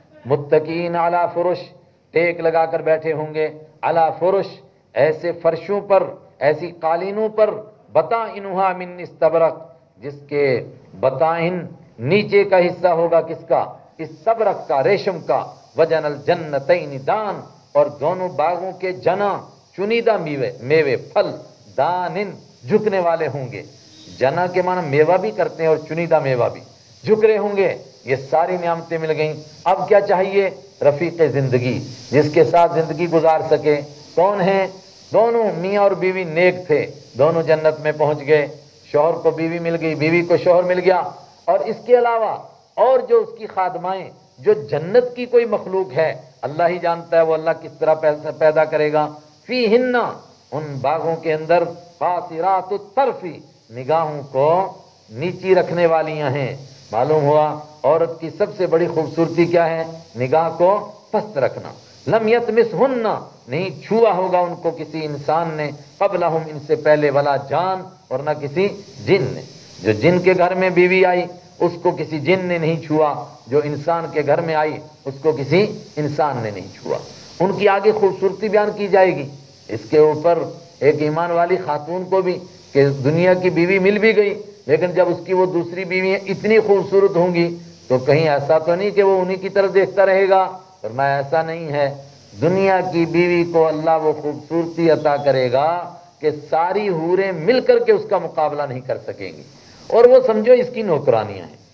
متکئین علی فرش، ٹیک لگا کر بیٹھے ہوں گے، علی فرش، ایسے فرشوں پر، ایسی قالینوں پر، بطائنھا من استبرق، جس کے بطائن نیچے کا حصہ ہوگا کس کا؟ استبرق کا، ریشم کا. وجن الجنتین دان، اور دونوں باغوں کے جنا، چنیدہ میوے میوے پھل، دانن، جھکنے والے ہوں گے. جنا کے معنی میوہ بھی کرتے ہیں اور چنیدہ میوہ بھی، جھک رہے ہوں گے. یہ ساری نعمتیں مل گئیں، اب کیا چاہیے؟ رفیق زندگی، جس کے ساتھ زندگی گزار سکے. کون ہیں؟ دونوں میاں اور بیوی نیک تھے، دونوں جنت میں پہنچ گئے. شوہر کو بیوی مل گئی، بیوی کو شوہر مل گیا، اور اس کے علاوہ اور جو اس کی خادمائیں، جو جنت کی کوئی مخلوق ہے، اللہ ہی جانتا ہے وہ اللہ کس طرح پیدا کرے گا. فیہن، ان باغوں کے اندر، قاصرات الطرف، نگاہوں کو نیچی رکھنے والیاں ہیں. معلوم ہوا عورت کی سب سے بڑی خوبصورتی کیا ہے؟ نگاہ کو پست رکھنا. لم یطمثہن، نہیں چھوا ہوگا ان کو کسی انسان نے، قبلہم، ان سے پہلے، ولا جان، اور نہ کسی جن نے. جو جن کے گھر میں بیوی آئی اس کو کسی جن نے نہیں چھوا، جو انسان کے گھر میں آئی اس کو کسی انسان نے نہیں چھوا. ان کی آگے خوبصورتی بیان کی جائے گی. اس کے اوپر ایک ایمان والی خاتون کو بھی کہ دنیا کی بیوی مل بھی گئی، لیکن جب اس کی وہ دوسری بیویاں اتنی خوبصورت ہوں گی تو کہیں ایسا تو نہیں کہ وہ انہی کی طرف دیکھتا رہے گا. فرمایا ایسا نہیں ہے، دنیا کی بیوی کو اللہ وہ خوبصورتی عطا کرے گا کہ ساری حوریں مل کر کے اس کا مقابلہ نہیں کر سکیں گی، اور وہ سمجھو اس کی نوکرانیاں ہیں.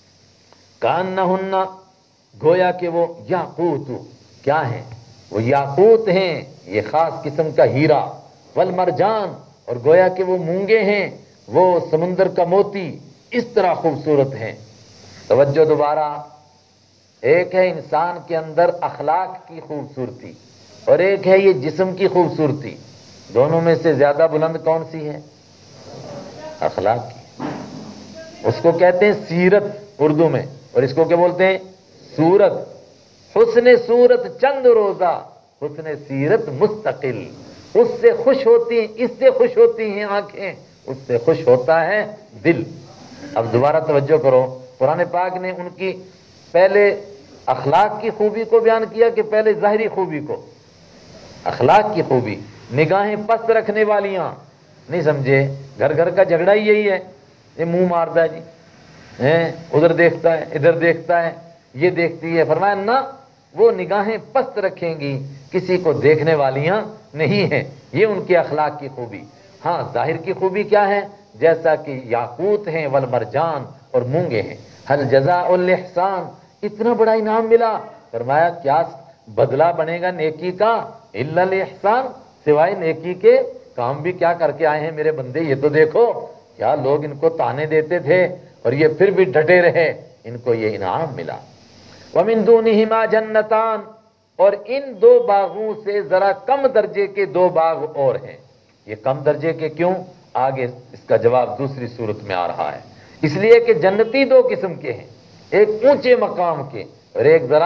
کانہن، گویا کہ وہ یاقوت، کیا ہیں؟ وہ یاقوت ہیں، یہ خاص قسم کا ہیرا. والمرجان، اور گویا کہ وہ مونگے ہیں، وہ سمندر کا موتی، اس طرح خوبصورت ہیں. توجہ دوبارہ، ایک ہے انسان کے اندر اخلاق کی خوبصورتی اور ایک ہے یہ جسم کی خوبصورتی. دونوں میں سے زیادہ بلند کون سی ہے؟ اخلاق کی. اس کو کہتے ہیں سیرت اردو میں، اور اس کو کیا بولتے ہیں؟ سورت۔ حسن صورت چند روزہ، حسن سیرت مستقل۔ اس سے خوش ہوتی ہیں، اس سے خوش ہوتی ہیں آنکھیں، اس سے خوش ہوتا ہے دل۔ اب دوبارہ توجہ کرو، قرآن پاک نے ان کی پہلے اخلاق کی خوبی کو بیان کیا کہ پہلے ظاہری خوبی کو؟ اخلاق کی خوبی، نگاہیں پست رکھنے والیاں، نہیں سمجھے؟ گھر گھر کا جھگڑا ہی یہی ہے، یہ منہ مارتا ہے جی، ہیں ادھر دیکھتا ہے ادھر دیکھتا ہے، یہ دیکھتی ہے۔ فرمایا نہ، وہ نگاہیں پست رکھیں گی، کسی کو دیکھنے والیاں نہیں ہیں، یہ ان کے اخلاق کی خوبی۔ ہاں ظاہر کی خوبی کیا ہے؟ جیسا کہ یاقوت ہیں والمرجان، اور مونگے ہیں۔ حل جزاء الاحسان، اتنا بڑا انعام ملا، فرمایا کیا بدلہ بنے گا نیکی کا؟ الا الاحسان، سوائے نیکی کے۔ کام بھی کیا کر کے آئے ہیں میرے بندے، یہ تو دیکھو۔ کیا لوگ ان کو تانے دیتے تھے اور یہ پھر بھی ڈٹے رہے، ان کو یہ انعام ملا۔ وَمِن دُونِهِمَا جَنَّتَانِ، اور ان دو باغوں سے ذرا کم درجے کے دو باغ اور ہیں۔ یہ کم درجے کے کیوں؟ آگے اس کا جواب دوسری صورت میں آ رہا ہے۔ اس لیے کہ جنتی دو قسم کے ہیں، ایک اونچے مقام کے اور ایک ذرا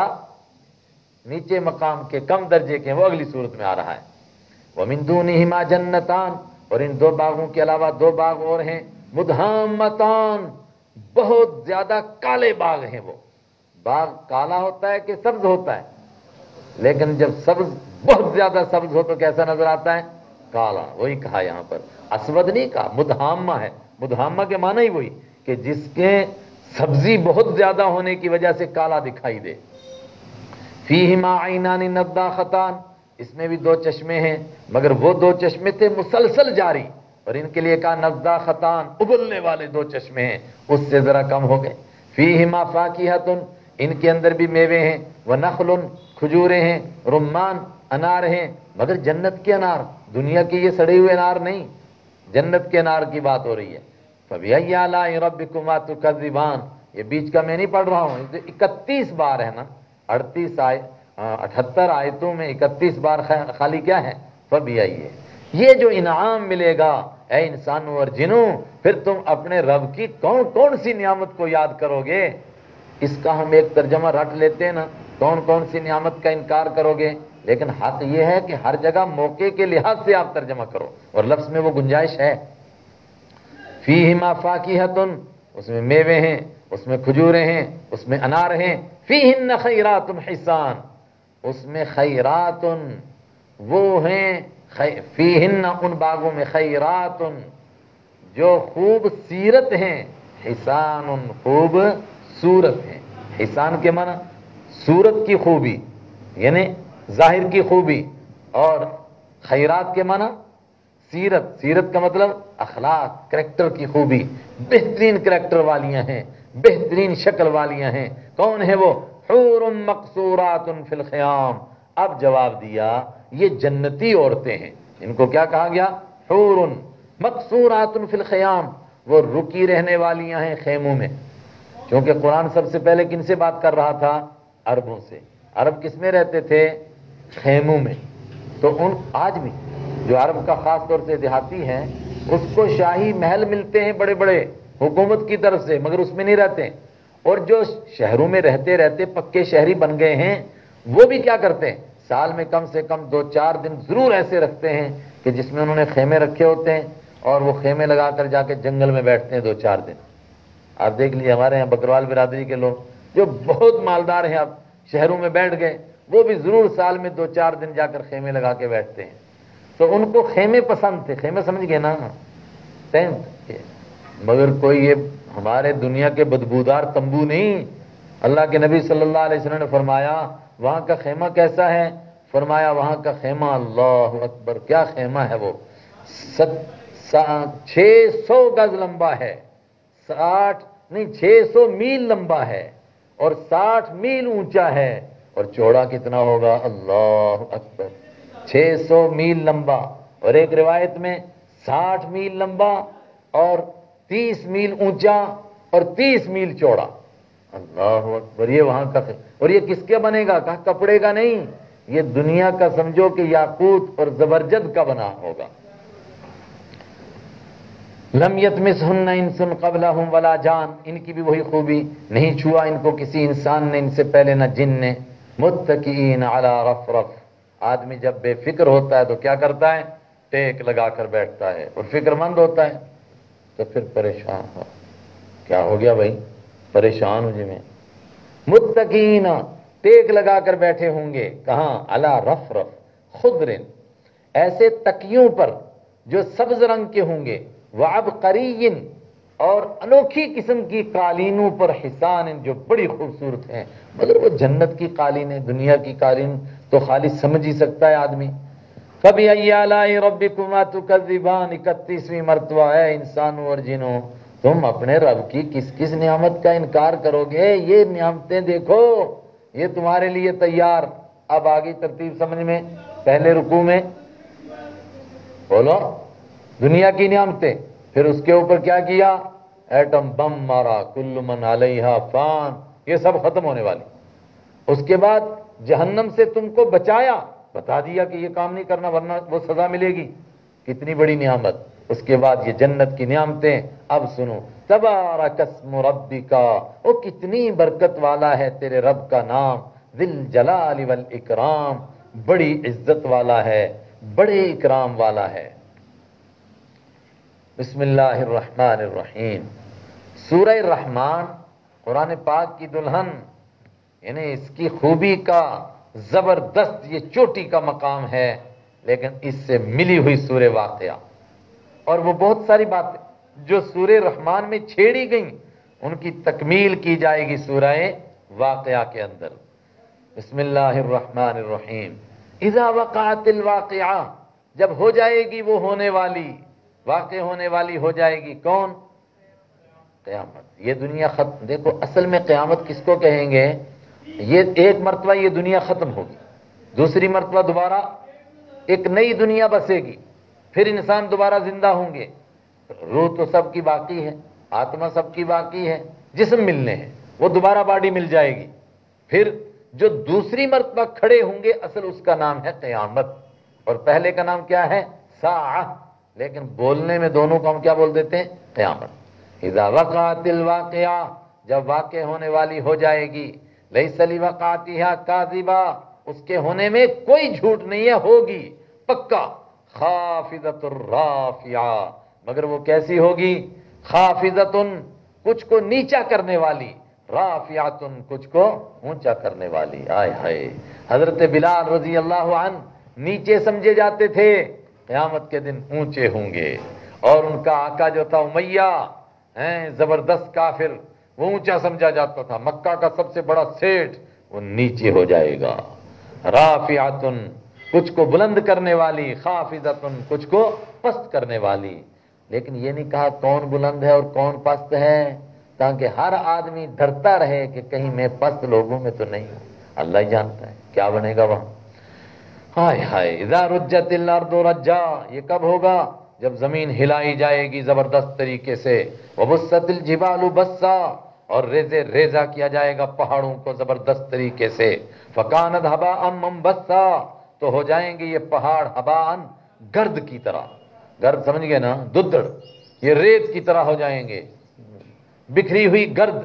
نیچے مقام کے، کم درجے کے ہیں، وہ اگلی صورت میں آ رہا ہے۔ وَمِن دُونِهِمَا جَنَّتَانِ، اور ان دو باغوں کے علاوہ دو باغ اور ہیں، مُدْهَامَّتَانِ، بہت زیادہ کالے باغ ہیں۔ وہ باغ کالا ہوتا ہے کہ سبز ہوتا ہے؟ لیکن جب سبز بہت زیادہ سبز ہو تو کیسا نظر آتا ہے؟ کالا۔ وہی کہا یہاں پر، اسود نہیں کہا، مدہامہ ہے۔ مدہامہ کے معنی ہی وہی کہ جس کے سبزی بہت زیادہ ہونے کی وجہ سے کالا دکھائی دے۔ فیہما عینان نضاختان، اس میں بھی دو چشمے ہیں، مگر وہ دو چشمے تھے مسلسل جاری، اور ان کے لیے کہا نضاختان، ابلنے والے دو چشمے ہیں، اس سے ذرا کم ہو گئے۔ فیہما فاکہۃ، ان کے اندر بھی میوے ہیں، ونخل، کھجوریں ہیں، رمان، انار ہیں، مگر جنت کے انار، دنیا کے یہ سڑے ہوئے انار نہیں، جنت کے انار کی بات ہو رہی ہے۔ فَبِأَيِّ آلَاءِ رَبِّكُمَا تُكَذِّبَانِ، یہ بیچ کا میں نہیں پڑھ رہا ہوں، اکتیس بار ہے نا، اڑتیس آئے اٹھہتر آیتوں میں اکتیس بار خالی کیا ہے؟ فَبِأَيِّ، یہ جو انعام ملے گا اے انسانوں اور جنوں، پھر تم اپنے رب کی کون کون سی نعمت کو یاد کرو گے؟ اس کا ہم ایک ترجمہ رٹ لیتے ہیں نا، کون کون سی نعمت کا انکار کرو گے، لیکن حق یہ ہے کہ ہر جگہ موقع کے لحاظ سے آپ ترجمہ کرو، اور لفظ میں وہ گنجائش ہے۔ فیہما فاکہۃ، اس میں میوے ہیں، اس میں کھجوریں ہیں، اس میں انار ہیں۔ فیہن خیرات حسان، اس میں خیرات وہ ہیں، فیہن ان باغوں میں خیرات جو خوب سیرت ہیں، حسان خوب صورت ہیں۔ حسان کے معنی صورت کی خوبی یعنی ظاہر کی خوبی، اور خیرات کے معنی سیرت، سیرت کا مطلب اخلاق، کریکٹر کی خوبی، بہترین کریکٹر والیاں ہیں، بہترین شکل والیاں ہیں۔ کون ہے وہ؟ حور مقصورات فی الخیام۔ اب جواب دیا، یہ جنتی عورتیں ہیں، ان کو کیا کہا گیا؟ حور مقصورات فی الخیام، وہ رکی رہنے والیاں ہیں خیموں میں۔ کیونکہ قرآن سب سے پہلے کن سے بات کر رہا تھا؟ عربوں سے۔ عرب کس میں رہتے تھے؟ خیموں میں۔ تو ان آج بھی جو عرب کا خاص طور سے دیہاتی ہے، اس کو شاہی محل ملتے ہیں بڑے بڑے حکومت کی طرف سے، مگر اس میں نہیں رہتے۔ اور جو شہروں میں رہتے رہتے پکے شہری بن گئے ہیں، وہ بھی کیا کرتے ہیں؟ سال میں کم سے کم دو چار دن ضرور ایسے رکھتے ہیں کہ جس میں انہوں نے خیمے رکھے ہوتے ہیں، اور وہ خیمے لگا کر جا کے جنگل میں بیٹھتے ہیں دو چار دن۔ آپ دیکھ لیجیے ہمارے یہاں بکروال برادری کے لوگ جو بہت مالدار ہیں، اب شہروں میں بیٹھ گئے، وہ بھی ضرور سال میں دو چار دن جا کر خیمے لگا کے بیٹھتے ہیں۔ تو ان کو خیمے پسند تھے، خیمے سمجھ گئے نا، ٹینٹ، مگر کوئی یہ ہمارے دنیا کے بدبودار تمبو نہیں۔ اللہ کے نبی صلی اللہ علیہ وسلم نے فرمایا وہاں کا خیمہ کیسا ہے؟ فرمایا وہاں کا خیمہ، اللہ اکبر، کیا خیمہ ہے وہ، چھ سو گز لمبا ہے، ساٹھ نہیں چھ سو میل لمبا ہے، اور ساٹھ میل اونچا ہے، اور چوڑا کتنا ہوگا؟ اللہ اکبر، چھ سو میل لمبا، اور ایک روایت میں ساٹھ میل لمبا اور تیس میل اونچا اور تیس میل چوڑا۔ اللہ اکبر، یہ وہاں کا، اور یہ کس کے بنے گا؟ کہا کپڑے کا نہیں، یہ دنیا کا سمجھو کہ یاقوت اور زبرجد کا بنا ہوگا۔ لم یطمثہن انس قبلہم ولا جان، ان کی بھی وہی خوبی، نہیں چھوا ان کو کسی انسان نے ان سے پہلے نہ جن نے. متکئین علی رفرف، آدمی جب بے فکر ہوتا ہے تو کیا کرتا ہے؟ ٹیک لگا کر بیٹھتا ہے، اور فکر مند ہوتا ہے تو پھر پریشان ہو. کیا ہو گیا بھائی؟ پریشان ہوں جی میں. متکئین، ٹیک لگا کر بیٹھے ہوں گے. کہاں؟ علی رفرف خضر، ایسے تکیوں پر جو سبز رنگ کے ہوں گے. وعبقری، اور انوکھی قسم کی قالینوں پر. حسان، جو بڑی خوبصورت ہیں. مگر وہ جنت کی قالین ہے، دنیا کی قالین تو خالی سمجھ ہی سکتا ہے آدمی. فَبِأَيِّ آلَاءِ رَبِّكُمَا تُكَذِّبَانِ، اکتیسویں مرتبہ ہے انسانوں اور جنوں، تم اپنے رب کی کس کس نعمت کا انکار کرو گے؟ یہ نعمتیں دیکھو، یہ تمہارے لیے تیار. اب آگئی ترتیب سمجھ میں. پہلے رکوع میں بولو دنیا کی نعمتیں، پھر اس کے اوپر کیا کیا؟ ایٹم بم مارا، کل من علیہا فان، یہ سب ختم ہونے والی. اس کے بعد جہنم سے تم کو بچایا، بتا دیا کہ یہ کام نہیں کرنا ورنہ وہ سزا ملے گی. کتنی بڑی نعمت. اس کے بعد یہ جنت کی نعمتیں. اب سنو، تبارک اسم ربک، وہ کتنی برکت والا ہے تیرے رب کا نام. ذی الجلال والاکرام، بڑی عزت والا ہے، بڑے اکرام والا ہے. بسم اللہ الرحمن الرحیم. سورہ رحمان قرآن پاک کی دلہن، یعنی اس کی خوبی کا زبردست یہ چوٹی کا مقام ہے. لیکن اس سے ملی ہوئی سورہ واقعہ، اور وہ بہت ساری باتیں جو سورہ رحمان میں چھیڑی گئیں ان کی تکمیل کی جائے گی سورہ واقعہ کے اندر. بسم اللہ الرحمن الرحیم. اذا وقعت الواقعہ، جب ہو جائے گی وہ ہونے والی، واقع ہونے والی ہو جائے گی. کون؟ قیامت. یہ دنیا ختم. دیکھو اصل میں قیامت کس کو کہیں گے؟ یہ ایک مرتبہ یہ دنیا ختم ہوگی، دوسری مرتبہ دوبارہ ایک نئی دنیا بسے گی، پھر انسان دوبارہ زندہ ہوں گے. روح تو سب کی باقی ہے، آتما سب کی باقی ہے، جسم ملنے ہیں، وہ دوبارہ باڈی مل جائے گی. پھر جو دوسری مرتبہ کھڑے ہوں گے اصل اس کا نام ہے قیامت، اور پہلے کا نام کیا ہے؟ ساعہ. لیکن بولنے میں دونوں کو ہم کیا بول دیتے ہیں؟ قیامت. اذا وقعت الواقعہ، جب واقع ہونے والی ہو جائے گی. لیس لوقعتها کاذبہ، اس کے ہونے میں کوئی جھوٹ نہیں ہے، ہوگی پکا. خافضۃ الرافعہ، مگر وہ کیسی ہوگی؟ خافضۃ، کچھ کو نیچا کرنے والی، رافعۃ، کچھ کو اونچا کرنے والی. آئے ہائے، حضرت بلال رضی اللہ عنہ نیچے سمجھے جاتے تھے، قیامت کے دن اونچے ہوں گے. اور ان کا آقا جو تھا امیہ ہیں زبردست کافر، وہ اونچا سمجھا جاتا تھا. مکہ کا سب سے بڑا سیٹھ، وہ نیچے ہو جائے گا. رافعۃ، کچھ کو بلند کرنے والی، خافضۃ، کچھ کو پست کرنے والی. لیکن یہ نہیں کہا کون بلند ہے اور کون پست ہے، تاکہ ہر آدمی ڈرتا رہے کہ کہیں میں پست لوگوں میں تو نہیں ہوں. اللہ ہی جانتا ہے کیا بنے گا وہاں. ہائے ہائے. اذا رجت الارض رجا، یہ کب ہوگا؟ جب زمین ہلائی جائے گی زبردست طریقے سے. وبست الجبال بسا، اور ریزے ریزہ کیا جائے گا پہاڑوں کو زبردست طریقے سے. فکانت ہباء منبثا، تو ہو جائیں گے یہ پہاڑ ہباء، گرد کی طرح. گرد سمجھ گئے نا؟ ددڑ. یہ ریت کی طرح ہو جائیں گے، بکھری ہوئی گرد.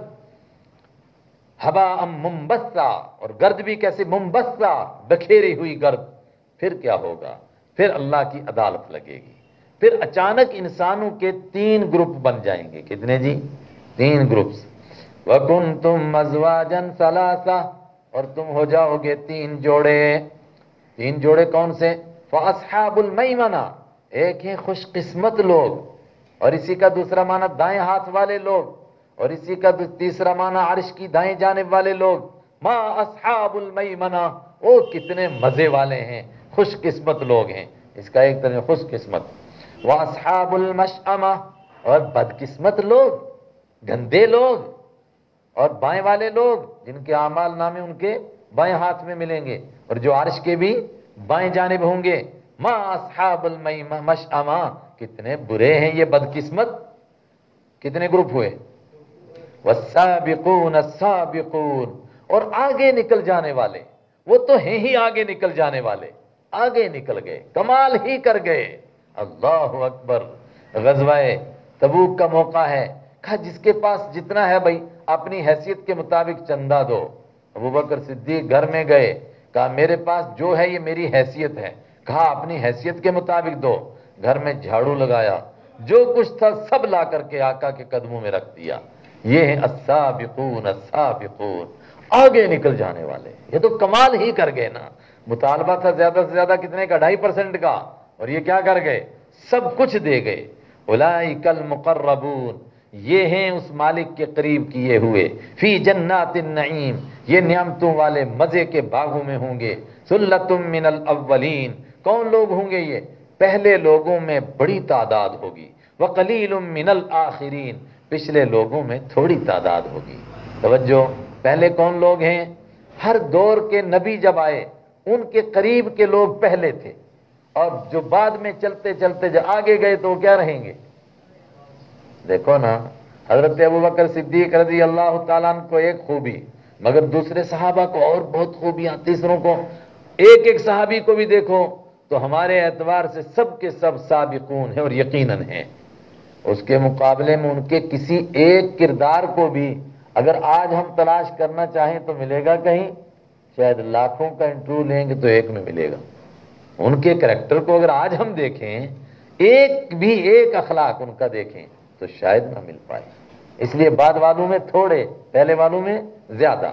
ہباء منبثا، اور گرد بھی کیسے؟ منبثا، بکھیری ہوئی گرد. پھر کیا ہوگا؟ پھر اللہ کی عدالت لگے گی. پھر اچانک انسانوں کے تین گروپ بن جائیں گے. کتنے جی؟ تین گروپس. وَكُنْتُمْ أَزْوَاجًا ثَلَاثَةً، اور تم ہو جاؤ گے تین جوڑے. تین جوڑے کون سے؟ فَأَصْحَابُ الْمَيْمَنَةِ، ایک ہیں خوش قسمت لوگ، اور اسی کا دوسرا معنی دائیں ہاتھ والے لوگ، اور اسی کا تیسرا معنی عرش کی دائیں جانب والے لوگ. ما اصحاب المیمنہ، وہ کتنے مزے والے ہیں، خوش قسمت لوگ ہیں. اس کا ایک طرح خوش قسمت. واصحاب المشأمہ، اور بدقسمت لوگ، گندے لوگ، اور بائیں والے لوگ جن کے اعمال نامے ان کے بائیں ہاتھ میں ملیں گے، اور جو عرش کے بھی بائیں جانب ہوں گے. ما اصحاب المشأمہ، کتنے برے ہیں یہ بدقسمت. کتنے گروپ ہوئے؟ والسابقون السابقون، اور آگے نکل جانے والے. وہ تو ہیں ہی آگے نکل جانے والے، آگے نکل گئے، کمال ہی کر گئے. اللہ اکبر. غزوہ تبوک کا موقع ہے، کہا جس کے پاس جتنا ہے بھائی اپنی حیثیت کے مطابق چندہ دو۔ ابوبکر صدیق گھر میں گئے، کہا میرے پاس جو ہے یہ میری حیثیت ہے، کہا اپنی حیثیت کے مطابق دو۔ گھر میں جھاڑو لگایا، جو کچھ تھا سب لا کر کے آقا کے قدموں میں رکھ دیا۔ یہ ہیں السابقون السابقون، آگے نکل جانے والے۔ یہ تو کمال ہی کر گئے نا، مطالبہ تھا زیادہ سے زیادہ کتنے کا؟ ڈھائی پرسنٹ کا، اور یہ کیا کر گئے؟ سب کچھ دے گئے۔ اولئک المقربون، یہ ہیں اس مالک کے قریب کیے ہوئے، فی جنات النعیم، یہ نعمتوں والے مزے کے باغوں میں ہوں گے۔ ثلۃ من الاولین، کون لوگ ہوں گے یہ؟ پہلے لوگوں میں بڑی تعداد ہوگی۔ وقلیل من الاخرین، پچھلے لوگوں میں تھوڑی تعداد ہوگی۔ توجہ، پہلے کون لوگ ہیں؟ ہر دور کے نبی جب آئے ان کے قریب کے لوگ پہلے تھے، اور جو بعد میں چلتے چلتے جو آگے گئے تو وہ کیا رہیں گے؟ دیکھو نا، حضرت ابوبکر صدیق رضی اللہ تعالیٰ عنہ کو ایک خوبی، مگر دوسرے صحابہ کو اور بہت خوبیاں، تیسروں کو، ایک ایک صحابی کو بھی دیکھو تو ہمارے اعتبار سے سب کے سب سابقون ہیں اور یقیناً ہیں۔ اس کے مقابلے میں ان کے کسی ایک کردار کو بھی اگر آج ہم تلاش کرنا چاہیں تو ملے گا کہیں؟ شاید لاکھوں کا انٹرویو لیں گے تو ایک میں ملے گا۔ ان کے کریکٹر کو اگر آج ہم دیکھیں، ایک بھی ایک اخلاق ان کا دیکھیں تو شاید نہ مل پائے۔ اس لیے بعد والوں میں تھوڑے، پہلے والوں میں زیادہ۔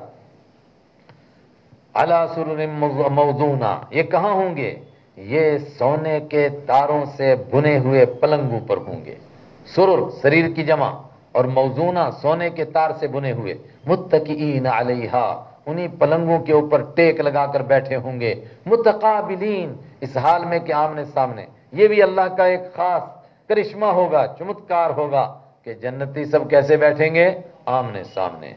علی سرر موضونہ، یہ کہاں ہوں گے؟ یہ سونے کے تاروں سے بنے ہوئے پلنگوں پر ہوں گے۔ سرر سریر کی جمع، اور موضونہ سونے کے تار سے بنے ہوئے۔ متکئین علیہا، انہی پلنگوں کے اوپر ٹیک لگا کر بیٹھے ہوں گے۔ متقابلین، اس حال میں کہ آمنے سامنے۔ یہ بھی اللہ کا ایک خاص کرشمہ ہوگا، چمتکار ہوگا کہ جنتی سب کیسے بیٹھیں گے؟ آمنے سامنے۔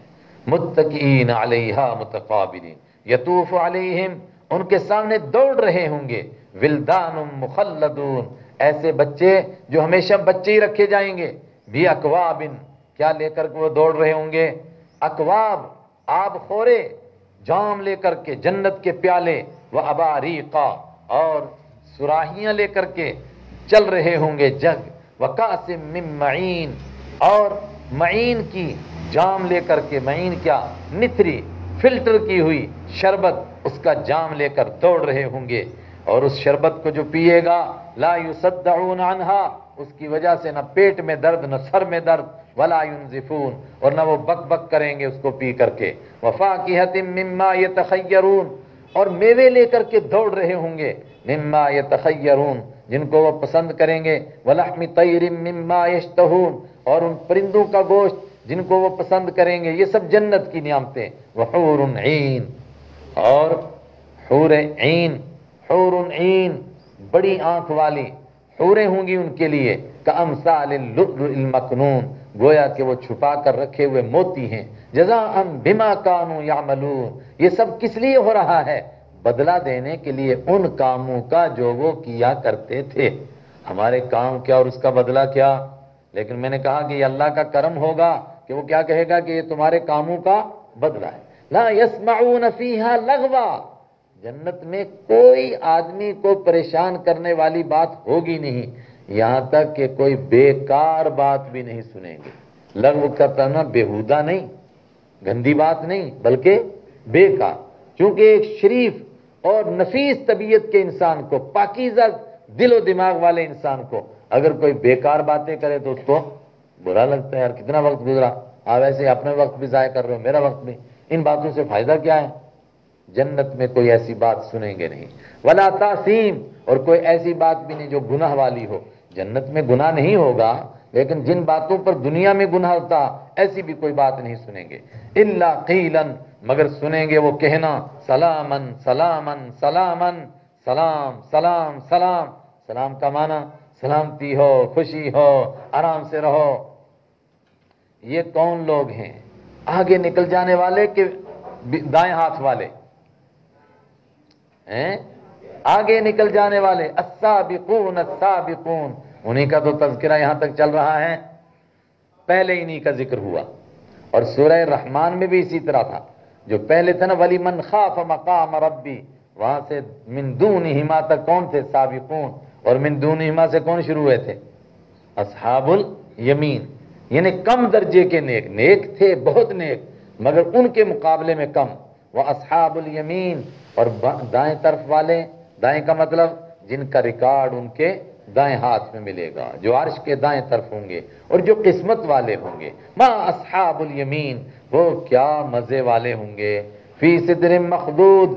متکئین علیہا متقابلین، یطوف علیہم، ان کے سامنے دوڑ رہے ہوں گے۔ ولدان مخلدون، ایسے بچے جو ہمیشہ بچے ہی رکھے جائیں گے۔ بھی اکواب، کیا لے کر وہ دوڑ رہے ہوں گے؟ اکواب، آب خورے، جام لے کر کے، جنت کے پیالے، و اباریقا، اور سراہیاں لے کر کے چل رہے ہوں گے جگ، وکاس من معین، اور معین کی جام لے کر کے، معین کیا؟ نتری، فلٹر کی ہوئی شربت، اس کا جام لے کر دوڑ رہے ہوں گے۔ اور اس شربت کو جو پیے گا، لا یصدعون عنہا، اس کی وجہ سے نہ پیٹ میں درد نہ سر میں درد، ولا ینزفون، اور نہ وہ بک بک کریں گے اس کو پی کر کے۔ وفاکہۃ مما یتخیرون، اور میوے لے کر کے دوڑ رہے ہوں گے، مما یتخیرون، جن کو وہ پسند کریں گے۔ ولحم طیر مما یشتہون، اور ان پرندوں کا گوشت جن کو وہ پسند کریں گے۔ یہ سب جنت کی نعمتیں۔ وحور عین، اور حور عین، حور عین بڑی آنکھ والی حوریں ہوں گی ان کے لیے، کامثال اللؤلؤ المکنون، گویا کہ وہ چھپا کر رکھے ہوئے موتی ہیں۔ جزاء بما كانوا يعملون، یہ سب کس لیے ہو رہا ہے؟ بدلہ دینے کے لیے ان کاموں کا جو وہ کیا کرتے تھے۔ ہمارے کام کیا اور اس کا بدلہ کیا؟ لیکن میں نے کہا کہ یہ اللہ کا کرم ہوگا کہ وہ کیا کہے گا کہ یہ تمہارے کاموں کا بدلہ ہے۔ لا يسمعون فيها لغوا، جنت میں کوئی آدمی کو پریشان کرنے والی بات ہوگی نہیں، یہاں تک کہ کوئی بیکار بات بھی نہیں سنیں گے۔ لغو کا ترجمہ بیہودہ نہیں، گندی بات نہیں، بلکہ بیکار۔ چونکہ ایک شریف اور نفیس طبیعت کے انسان کو، پاکیزہ دل و دماغ والے انسان کو اگر کوئی بیکار باتیں کرے تو اس کو برا لگتا ہے، یار کتنا وقت گزرا، آپ ایسے اپنے وقت بھی ضائع کر رہے ہو، میرا وقت بھی، ان باتوں سے فائدہ کیا ہے؟ جنت میں کوئی ایسی بات سنیں گے نہیں۔ ولا تاثیم، اور کوئی ایسی بات بھی نہیں جو گناہ والی ہو۔ جنت میں گناہ نہیں ہوگا، لیکن جن باتوں پر دنیا میں گناہ ہوتا ایسی بھی کوئی بات نہیں سنیں گے۔ الا قیلا، مگر سنیں گے وہ کہنا، سلامن سلامن سلامن، سلام سلام سلام۔ سلام کا معنی سلامتی ہو، خوشی ہو، آرام سے رہو۔ یہ کون لوگ ہیں؟ آگے نکل جانے والے کہ دائیں ہاتھ والے ہیں؟ آگے نکل جانے والے، السابقون السابقون، انہی کا تو تذکرہ یہاں تک چل رہا ہے، پہلے انہی کا ذکر ہوا۔ اور سورہ رحمان میں بھی اسی طرح تھا، جو پہلے تھا نا وَلِمَنْ خَافَ مَقَامَ رَبِّ، وہاں سے من دونہما تک کون تھے؟ سابقون، اور من دونہما سے کون شروع ہوئے تھے؟ اصحاب यमीन, यानी कम दर्जे के नेक, नेक थे बहुत नेक मगर उनके मुकाबले में कम। व अस्हाबुल यमीन, और दाएं तरफ वाले, दाएं का मतलब जिनका रिकॉर्ड उनके दाएं हाथ में मिलेगा, जो अर्श के दाएं तरफ होंगे और जो किस्मत वाले होंगे। मा अस्हाबुल यमीन, वो क्या मजे वाले होंगे। फी सिदरिन मखदूद,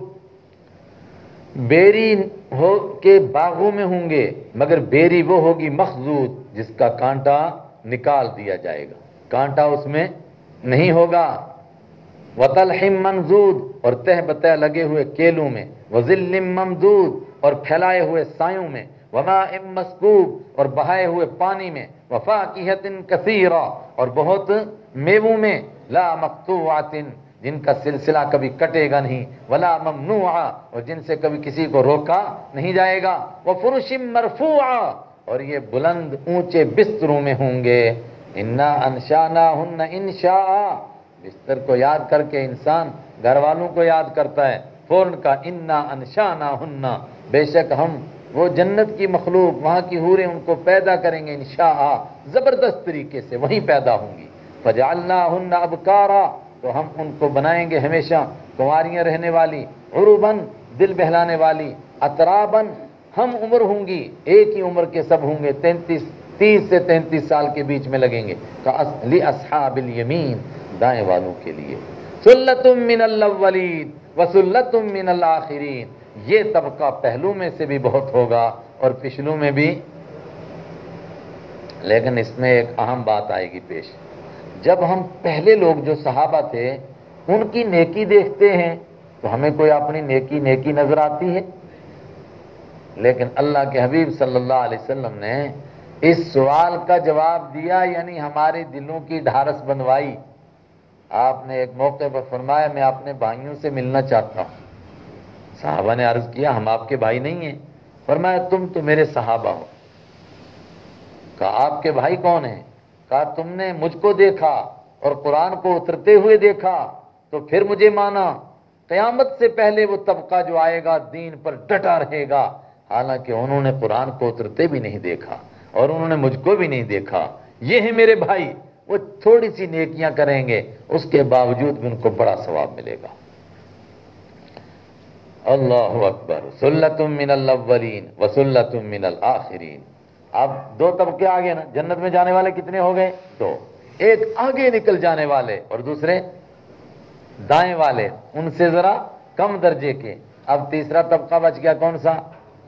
बेरी हो के बागों में होंगे मगर बेरी वो होगी मखदूद जिसका कांटा निकाल दिया जाएगा, कांटा उसमें नहीं होगा। वतलहिम मंजूद, और तह बतह लगे हुए केलों में। वजिल्लिम ममदूद, और फैलाए हुए सायों में। वमाइम मस्कूब, और बहाए हुए पानी में। वफाकिहतिन कसीरा, और बहुत मेवों में। ला मक्तूआतिन, जिनका सिलसिला कभी कटेगा नहीं। वला ममनूआ, और जिनसे कभी किसी को रोका नहीं जाएगा। वफुरुशिम मरफूआ, और ये बुलंद ऊंचे बिस्तरों में होंगे। इन्ना अनशाना हुन्न इंशाआ, बिस्तर को याद करके इंसान घर वालों को याद करता है फौरन का। इन्ना अनशाना हुन्ना, बेशक हम वो जन्नत की मखलूक, वहाँ की हूरें उनको पैदा करेंगे इंशाआ, जबरदस्त तरीके से वहीं पैदा होंगी। फजअलना हुन्ना अबकारा, तो हम उनको बनाएंगे हमेशा कुंवारियाँ रहने वाली। उरुबन, दिल बहलाने वाली। अतराबन, हम उम्र होंगी, एक ही उम्र के सब होंगे, तैंतीस तीस से तैंतीस साल के बीच में लगेंगे। का असली अस्हाबिल यमीन, दाएं वालों के लिए। सुल्लतुम मिनल अव्वलीन व सुल्लतुम मिनल आखिरीन, ये तबका पहलू में से भी बहुत होगा और पिछलू में भी। लेकिन इसमें एक अहम बात आएगी पेश। जब हम पहले लोग जो सहाबा थे उनकी नेकी देखते हैं तो हमें कोई अपनी नेकी नेकी नजर आती है, लेकिन अल्लाह के हबीब सल्लल्लाहु अलैहि वसल्लम ने इस सवाल का जवाब दिया, यानी हमारे दिलों की ढारस बनवाई। आपने एक मौके पर फरमाया मैं अपने भाइयों से मिलना चाहता हूँ। सहाबा ने अर्ज किया हम आपके भाई नहीं हैं। फरमाया तुम तो मेरे सहाबा हो। कहा आपके भाई कौन है? कहा तुमने मुझको देखा और कुरान को उतरते हुए देखा तो फिर मुझे माना। क़यामत से पहले वो तबका जो आएगा दीन पर डटा रहेगा, हालांकि उन्होंने कुरान को उतरते भी नहीं देखा और उन्होंने मुझको भी नहीं देखा। ये है मेरे भाई, वो थोड़ी सी नेकियां करेंगे उसके बावजूद भी उनको बड़ा सवाब मिलेगा। अल्लाहु अकबर। सुल्लतुम मिनल अव्वलीन व सुल्लतुम मिनल आखिरीन। अब दो तबके आगे ना, जन्नत में जाने वाले कितने हो गए? दो। एक आगे निकल जाने वाले और दूसरे दाएं वाले, उनसे जरा कम दर्जे के। अब तीसरा तबका बच गया, कौन सा?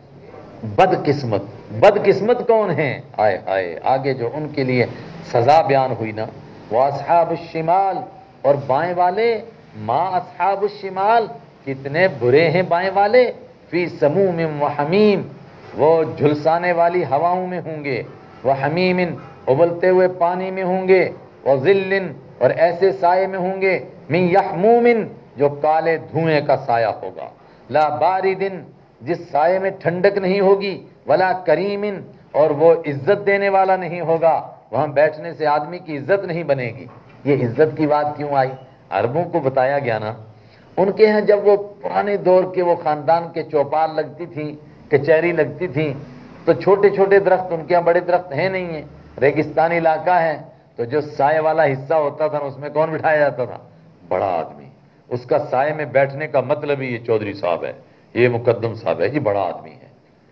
बदकिस्मत। बदकिस्मत कौन है? आए हाय, आगे जो उनके लिए सजा बयान हुई ना, वो अस्हाबुश शिमाल, और बाएं वाले। माँ अस्हाबुश शिमाल, कितने बुरे हैं बाएं वाले। फी समूमिन व हमीम, वो झुलसाने वाली हवाओं में होंगे। वह हमीमिन, उबलते हुए पानी में होंगे। वह जिल्लिन, और ऐसे साये में होंगे। मिन यहमूमिन, जो काले धुएं का साया होगा। ला बारिदिन, जिस साये में ठंडक नहीं होगी। वला करीमिन, और वो इज्जत देने वाला नहीं होगा, वहां बैठने से आदमी की इज्जत नहीं बनेगी। ये इज्जत की बात क्यों आई? अरबों को बताया गया ना, उनके यहाँ जब वो पुराने दौर के वो खानदान के चौपाल लगती थी, कचहरी लगती थी, तो छोटे छोटे दरख्त, उनके यहाँ बड़े दरख्त हैं नहीं है, रेगिस्तानी इलाका है, तो जो साये वाला हिस्सा होता था उसमें कौन बिठाया जाता था? बड़ा आदमी। उसका साये में बैठने का मतलब ही ये चौधरी साहब है, ये मुकद्दम साहब है, ये बड़ा आदमी है।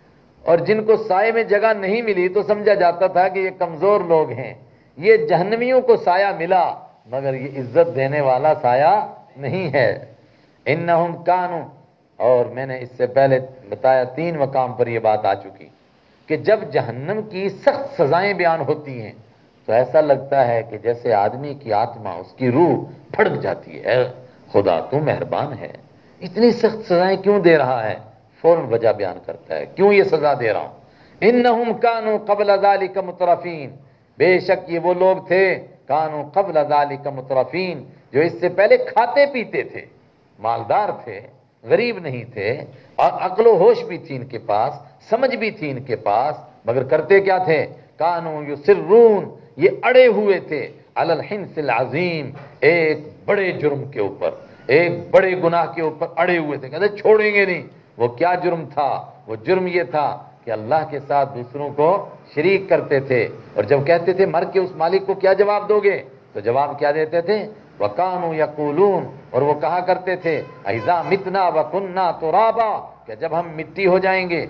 और जिनको साये में जगह नहीं मिली तो समझा जाता था कि ये कमजोर लोग हैं। ये जहन्नमियों को साया मिला मगर ये इज्जत देने वाला साया नहीं है। इन्नहुम कानू, और मैंने इससे पहले बताया तीन मकाम पर यह बात आ चुकी कि जब जहन्नम की सख्त सजाएं बयान होती हैं तो ऐसा लगता है कि जैसे आदमी की आत्मा, उसकी रूह फड़क जाती है। खुदा तू मेहरबान है, इतनी सख्त सजाएं क्यों दे रहा है? फौरन वजह बयान करता है क्यों ये सजा दे रहा हूं। इन्नहुम कानू क़ब्ल ज़ालिका मुतरफीन, बेशक ये वो लोग थे, कानू क़ब्ल ज़ालिका मुतरफीन, जो इससे पहले खाते पीते थे, मालदार थे, गरीब नहीं थे, और अक्ल होश भी थी इनके पास, समझ भी थी इनके पास, मगर करते क्या थे? कानू युसिर्रून, ये अड़े हुए थे, अलल हिंसिल अज़ीम, एक बड़े जुर्म के ऊपर, एक बड़े गुनाह के ऊपर अड़े हुए थे, कहते छोड़ेंगे नहीं। वो क्या जुर्म था? वो जुर्म ये था کہ اللہ کے ساتھ دوسروں کو شریک کرتے تھے، اور جب کہتے تھے مر کے اس مالک کو کیا جواب دو گے، تو جواب کیا دیتے تھے؟ وَقَانُوا يَقُولُونَ، اور وہ کہا کرتے تھے اِذَا مِتْنَا وَكُنَّا تُرَابًا، کہ جب ہم مٹی ہو جائیں گے،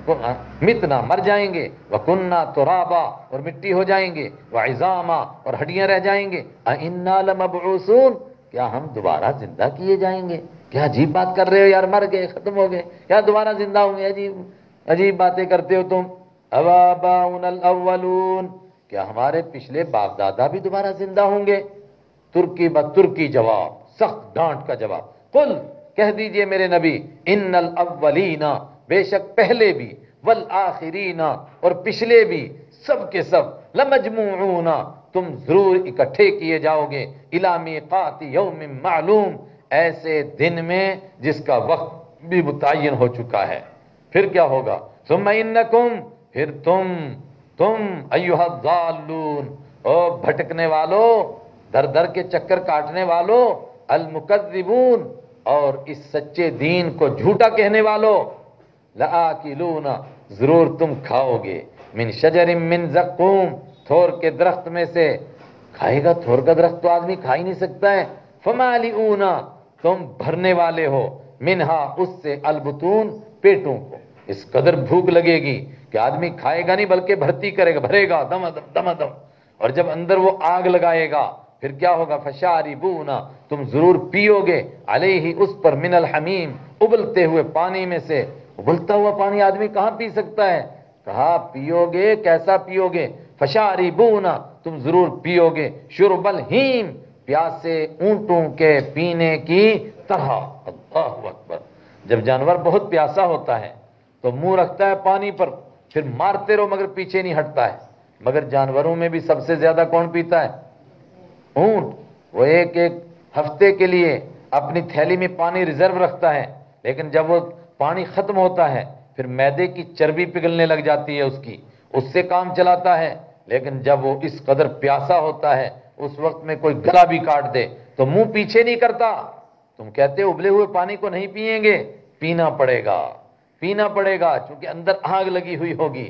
متنا مر جائیں گے، وَكُنَّا تُرَابًا اور مٹی ہو جائیں گے، وَعِظَامًا اور ہڈیاں رہ جائیں گے، أَإِنَّا لَمَبْعُوثُونَ، کیا ہم دوبارہ زندہ کیے جائیں گے؟ کیا عجیب بات کر رہے ہو یار، مر گئے ختم ہو گئے، کیا دوبارہ زندہ ہوں گے؟ عجیب عجیب باتیں کرتے ہو تم۔ أَوَآبَاؤُنَا الْأَوَّلُونَ، کیا ہمارے پچھلے باپ دادا بھی دوبارہ زندہ ہوں گے؟ ترکی بترکی جواب، سخت ڈانٹ کا جواب، قل کہہ دیجئے میرے نبی، ان الاولین، بے شک پہلے بھی، والآخرین اور پچھلے بھی، سب کے سب، لمجموعون تم ضرور اکٹھے کیے جاؤ گے، الی میقات یوم معلوم، ایسے دن میں جس کا وقت بھی متعین ہو چکا ہے۔ پھر کیا ہوگا؟ ثم انکم، پھر تم تم ایھا الضالون، او بھٹکنے والو، در در کے چکر کاٹنے والو، المکذبون اور اس سچے دین کو جھوٹا کہنے والو، لآکلون ضرور تم کھاؤ گے، من شجر من زقوم، تھور کے درخت میں سے، کھائے گا تھور کا درخت تو آدمی کھا ہی نہیں سکتا ہے، فمالئون تم بھرنے والے ہو، منہا اس سے، البطون پیٹوں کو، اس قدر بھوک لگے گی کہ آدمی کھائے گا نہیں بلکہ بھرتی کرے گا، بھرے گا دم دم دم دم، اور جب اندر وہ آگ لگائے گا پھر کیا ہوگا؟ فشاربون تم ضرور پیو گے، علیہ اس پر، من الحمیم ابلتے ہوئے پانی میں سے، ابلتا ہوا پانی آدمی کہاں پی سکتا ہے؟ کہا پیو گے، کیسا پیو گے؟ فشاربون تم ضرور پیو گے، شرب الہیم پیاسے اونٹوں کے پینے کی طرح۔ اللہ اکبر، جب جانور بہت پیاسا ہوتا ہے تو منہ رکھتا ہے پانی پر، پھر مارتے رہو مگر پیچھے نہیں ہٹتا ہے، مگر جانوروں میں بھی سب سے زیادہ کون پیتا ہے؟ اونٹ۔ وہ ایک ایک ہفتے کے لیے اپنی تھیلی میں پانی ریزرو رکھتا ہے، لیکن جب وہ پانی ختم ہوتا ہے پھر معدے کی چربی پگھلنے لگ جاتی ہے اس کی، اس سے کام چلاتا ہے، لیکن جب وہ اس قدر پیاسا ہوتا ہے اس وقت میں کوئی گلا بھی کاٹ دے تو منہ پیچھے نہیں کرتا۔ تم کہتے ابلے ہوئے پانی کو نہیں پئیں گے، پینا پڑے گا، پینا پڑے گا چونکہ اندر آگ لگی ہوئی ہوگی۔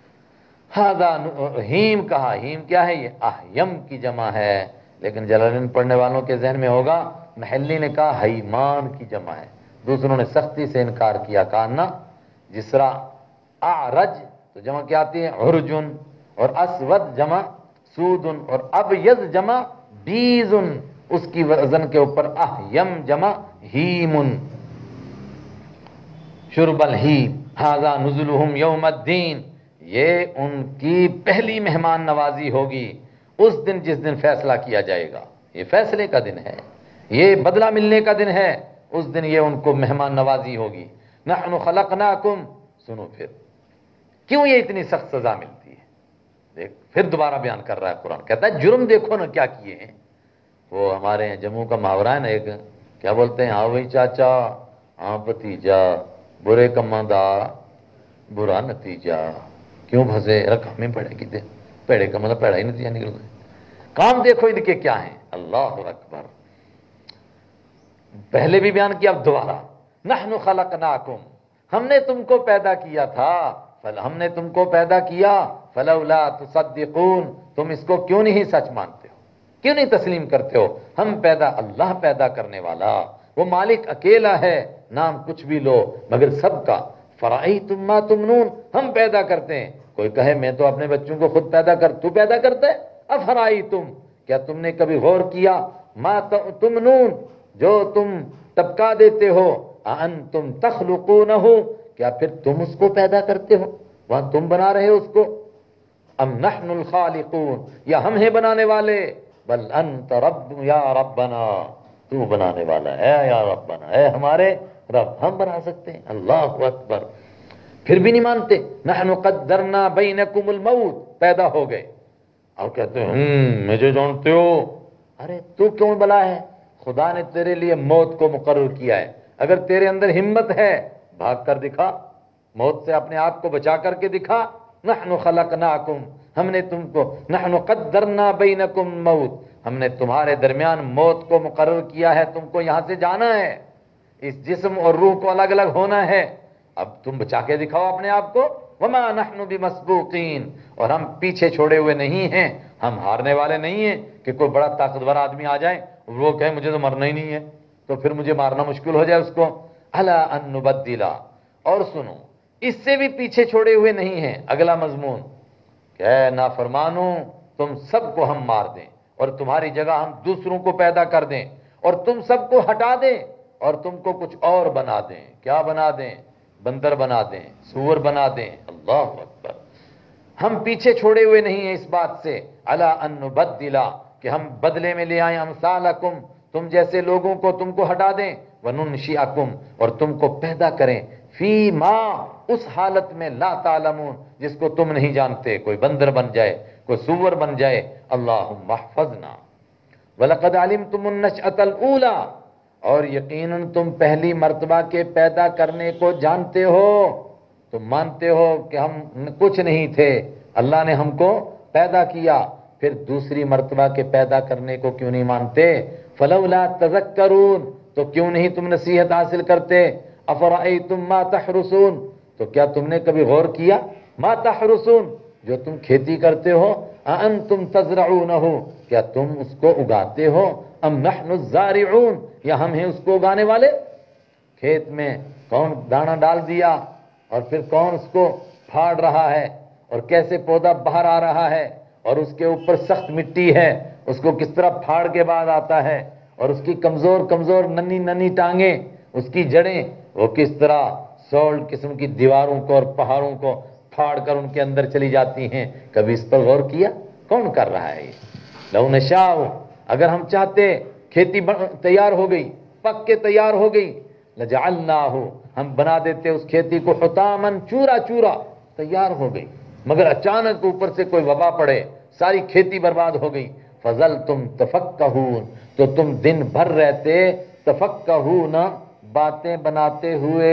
ہذا ہیم کہا، ہیم کیا ہے؟ یہ اہیم کی جمع ہے، لیکن جلالین پڑھنے والوں کے ذہن میں ہوگا محلی نے کہا حیمان کی جمع ہے، دوسروں نے سختی سے انکار کیا، کہا نہ، جس طرح اعرج تو جمع کیا آتی ہے؟ عرجن، اور اسود جمع سودن، اور ابیض جمع بیزن، اس کی وزن کے اوپر اہیم جمع ہیمن، شرب الہیم، ھذا نزلہم یوم الدین، یہ ان کی پہلی مہمان نوازی ہوگی اس دن جس دن فیصلہ کیا جائے گا، یہ فیصلے کا دن ہے، یہ بدلہ ملنے کا دن ہے، اس دن یہ ان کو مہمان نوازی ہوگی۔ نحن خلقناکم، سنو پھر کیوں یہ اتنی سخت سزا ملتی ہے، دیکھ پھر دوبارہ بیان کر رہا ہے قرآن، کہتا ہے جرم دیکھو نا کیا کیے ہیں۔ وہ ہمارے ہیں جموں کا محاورہ ہے نا ایک، کیا بولتے ہیں؟ ہاں وہی چاچا، ہاں بھتیجا، برے کماں دا برا نتیجہ، کیوں پھنسے رکھ ہمیں پڑے کی دے، پیڑے کا مطلب پیڑا ہی نتیجہ نکل گئے۔ کام دیکھو ان کے کیا ہیں، اللہ اکبر، پہلے بھی بیان کیا اب دوبارہ، نحن خلقناکم، ہم نے تم کو پیدا کیا تھا، ہم نے تم کو پیدا کیا، فلولا تصدقون، تم اس کو کیوں نہیں سچ مانتے ہو، کیوں نہیں تسلیم کرتے ہو؟ ہم پیدا، اللہ پیدا کرنے والا، وہ مالک اکیلا ہے، نام کچھ بھی لو مگر سب کا، فرأیتم ما تمنون، ہم پیدا کرتے ہیں، کوئی کہے میں تو اپنے بچوں کو خود پیدا کر، تو پیدا کرتا ہے، افرأیتم، کیا تم نے کبھی غور کیا، ما تمنون، جو تم ٹپکا دیتے ہو، انتم تخلقونہ، کیا پھر تم اس کو پیدا کرتے ہو، وہاں تم بنا رہے ہو اس کو، ام نحن الخالقون، یا ہم ہیں بنانے والے، بل انت رب یا ربنا، تو بنانے والا ہے یا ربنا، اے ہمارے رب، ہم بنا سکتے ہیں، اللہ اکبر، پھر بھی نہیں مانتے۔ نحن قدرنا بینکم الموت، پیدا ہو گئے، اب کہتے ہیں ہم مجھے جانتے ہو، ارے تو کیوں بلا ہے؟ خدا نے تیرے لیے موت کو مقرر کیا ہے، اگر تیرے اندر ہمت ہے بھاگ کر دکھا، موت سے اپنے آپ کو بچا کر کے دکھا۔ نحن خلقناکم، ہم نے تم کو، نحن قدرنا بینکم الموت، ہم نے تمہارے درمیان موت کو مقرر کیا ہے، تم کو یہاں سے جانا ہے، اس جسم اور روح کو الگ الگ ہونا ہے، اب تم بچا کے دکھاؤ اپنے آپ کو، وما نحن بمسبوقین، اور ہم پیچھے چھوڑے ہوئے نہیں ہیں، ہم ہارنے والے نہیں ہیں کہ کوئی بڑا طاقتور آدمی آ جائے وہ کہے مجھے تو مرنا ہی نہیں ہے تو پھر مجھے مارنا مشکل ہو جائے اس کو. الا ان نبدلا، اور سنو اس سے بھی پیچھے چھوڑے ہوئے نہیں ہیں. اگلا مضمون کہ اے نافرمانو تم سب کو ہم مار دیں اور تمہاری جگہ ہم دوسروں کو پیدا کر دیں اور تم سب کو ہٹا دیں اور تم کو کچھ اور بنا دیں. کیا بنا دیں؟ بندر بنا دیں، سور بنا دیں. اللہ اکبر. ہم پیچھے چھوڑے ہوئے نہیں ہیں اس بات سے. الا ان نبدلا، کہ ہم بدلے میں لے آئیں امثالکم، تم جیسے لوگوں کو تم کو ہٹا دیں. وننشئکم، اور تم کو پیدا کریں. فی ما، اس حالت میں لا تعلمون، جس کو تم نہیں جانتے. کوئی بندر بن جائے، کوئی سور بن جائے. اللہم احفظنا. وَلَقَدْ عَلِمْتُمُ النَّشْأَةَ الْأُولَى، اور یقیناً تم پہلی مرتبہ کے پیدا کرنے کو جانتے ہو. تم مانتے ہو کہ ہم کچھ نہیں تھے، اللہ نے ہم کو پیدا کیا. پھر دوسری مرتبہ کے پیدا کرنے کو کیوں نہیں مانتے؟ فَلَوْلَا تَذَكَّرُونَ، تو کیوں نہیں تم نصیحت حاصل کرتے؟ أَفَرَأَيْتُمْ مَا تَحْرُثُونَ، تو کیا تم نے کبھی غور کیا؟ مَا تَحْرُثُونَ، جو تم کھیتی کرتے ہو. أَأَنْتُمْ تَزْرَعُونَهُ، کیا تم اس کو اگاتے ہو؟ أَمْ نَحْنُ الزَّارِعُونَ، یا ہم ہیں اس کو اگانے والے؟ کھیت میں کون دانہ ڈال دیا اور پھر کون اس کو پھاڑ رہا ہے اور کیسے پودا باہر آ رہا ہے اور اس کے اوپر سخت مٹی ہے، اس کو کس طرح پھاڑ کے بعد آتا ہے، اور اس کی کمزور کمزور ننی ننی ٹانگیں، اس کی جڑیں، وہ کس طرح سولڈ قسم کی دیواروں کو اور پہاڑوں کو پھاڑ کر ان کے اندر چلی جاتی ہیں. کبھی اس پر غور کیا؟ کون کر رہا ہے یہ؟ لو نشاء، اگر ہم چاہتے کھیتی تیار ہو گئی، پک کے تیار ہو گئی، لجعلناہ، ہم بنا دیتے اس کھیتی کو حطامن، چورا چورا تیار ہو گئی. مگر اچانک اوپر سے کوئی وبا پڑے، ساری کھیتی برباد ہو گئی. فظلتم تفکہون، تو تم دن بھر رہتے تفکہون، باتیں بناتے ہوئے.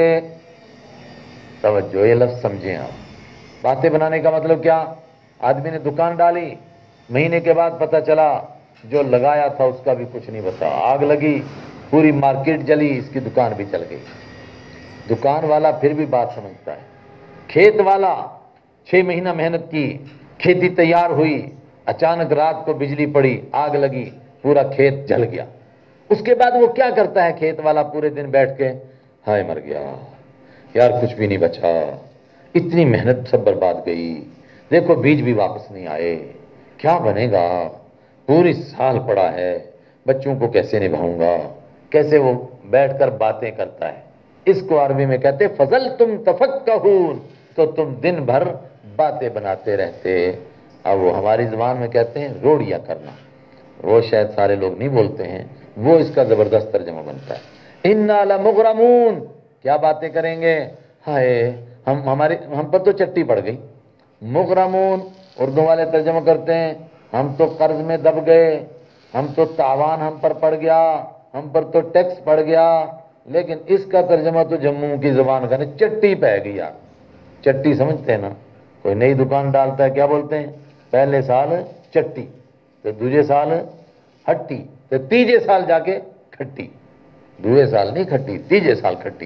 توجہ، یہ لفظ سمجھیں آپ. باتیں بنانے کا مطلب کیا؟ آدمی نے دکان ڈالی، مہینے کے بعد پتہ چلا جو لگایا تھا اس کا بھی کچھ نہیں بتا. آگ لگی، پوری مارکیٹ جلی، اس کی دکان بھی چل گئی. دکان والا پھر بھی بات سمجھتا ہے. کھیت والا چھ مہینہ محنت کی، کھیتی تیار ہوئی، اچانک رات کو بجلی پڑی، آگ لگی، پورا کھیت جل گیا. اس کے بعد وہ کیا کرتا ہے کھیت والا؟ پورے دن بیٹھ کے ہائے مر گیا یار، کچھ بھی نہیں بچا، اتنی محنت سب برباد گئی، دیکھو بیج بھی واپس نہیں آئے، کیا بنے گا، پوری سال پڑا ہے، بچوں کو کیسے نبھاؤں گا. کیسے وہ بیٹھ کر باتیں کرتا ہے. اس کو عربی میں کہتے فضلتم تفکہون، تو تم دن بھر باتیں بناتے رہتے. اب وہ ہماری زبان میں کہتے ہیں روڑیا کرنا، وہ شاید سارے لوگ نہیں بولتے ہیں، وہ اس کا زبردست ترجمہ بنتا ہے. انا لمغرمون، کیا باتیں کریں گے، ہائے ہم ہماری ہم پر تو چٹی پڑ گئی. مغرمون اردو والے ترجمہ کرتے ہیں ہم تو قرض میں دب گئے، ہم تو تاوان ہم پر پڑ گیا، ہم پر تو ٹیکس پڑ گیا. لیکن اس کا ترجمہ تو جموں کی زبان کا نہیں، چٹی پہ گیا. چٹی سمجھتے ہیں نا؟ کوئی نئی دکان ڈالتا ہے کیا بولتے ہیں؟ پہلے سال چٹی، تو دوسرے سال ہٹی، تو تیجے سال جا کے کھٹی. دوسرے سال نہیں کھٹی، تیجے سال کھٹی.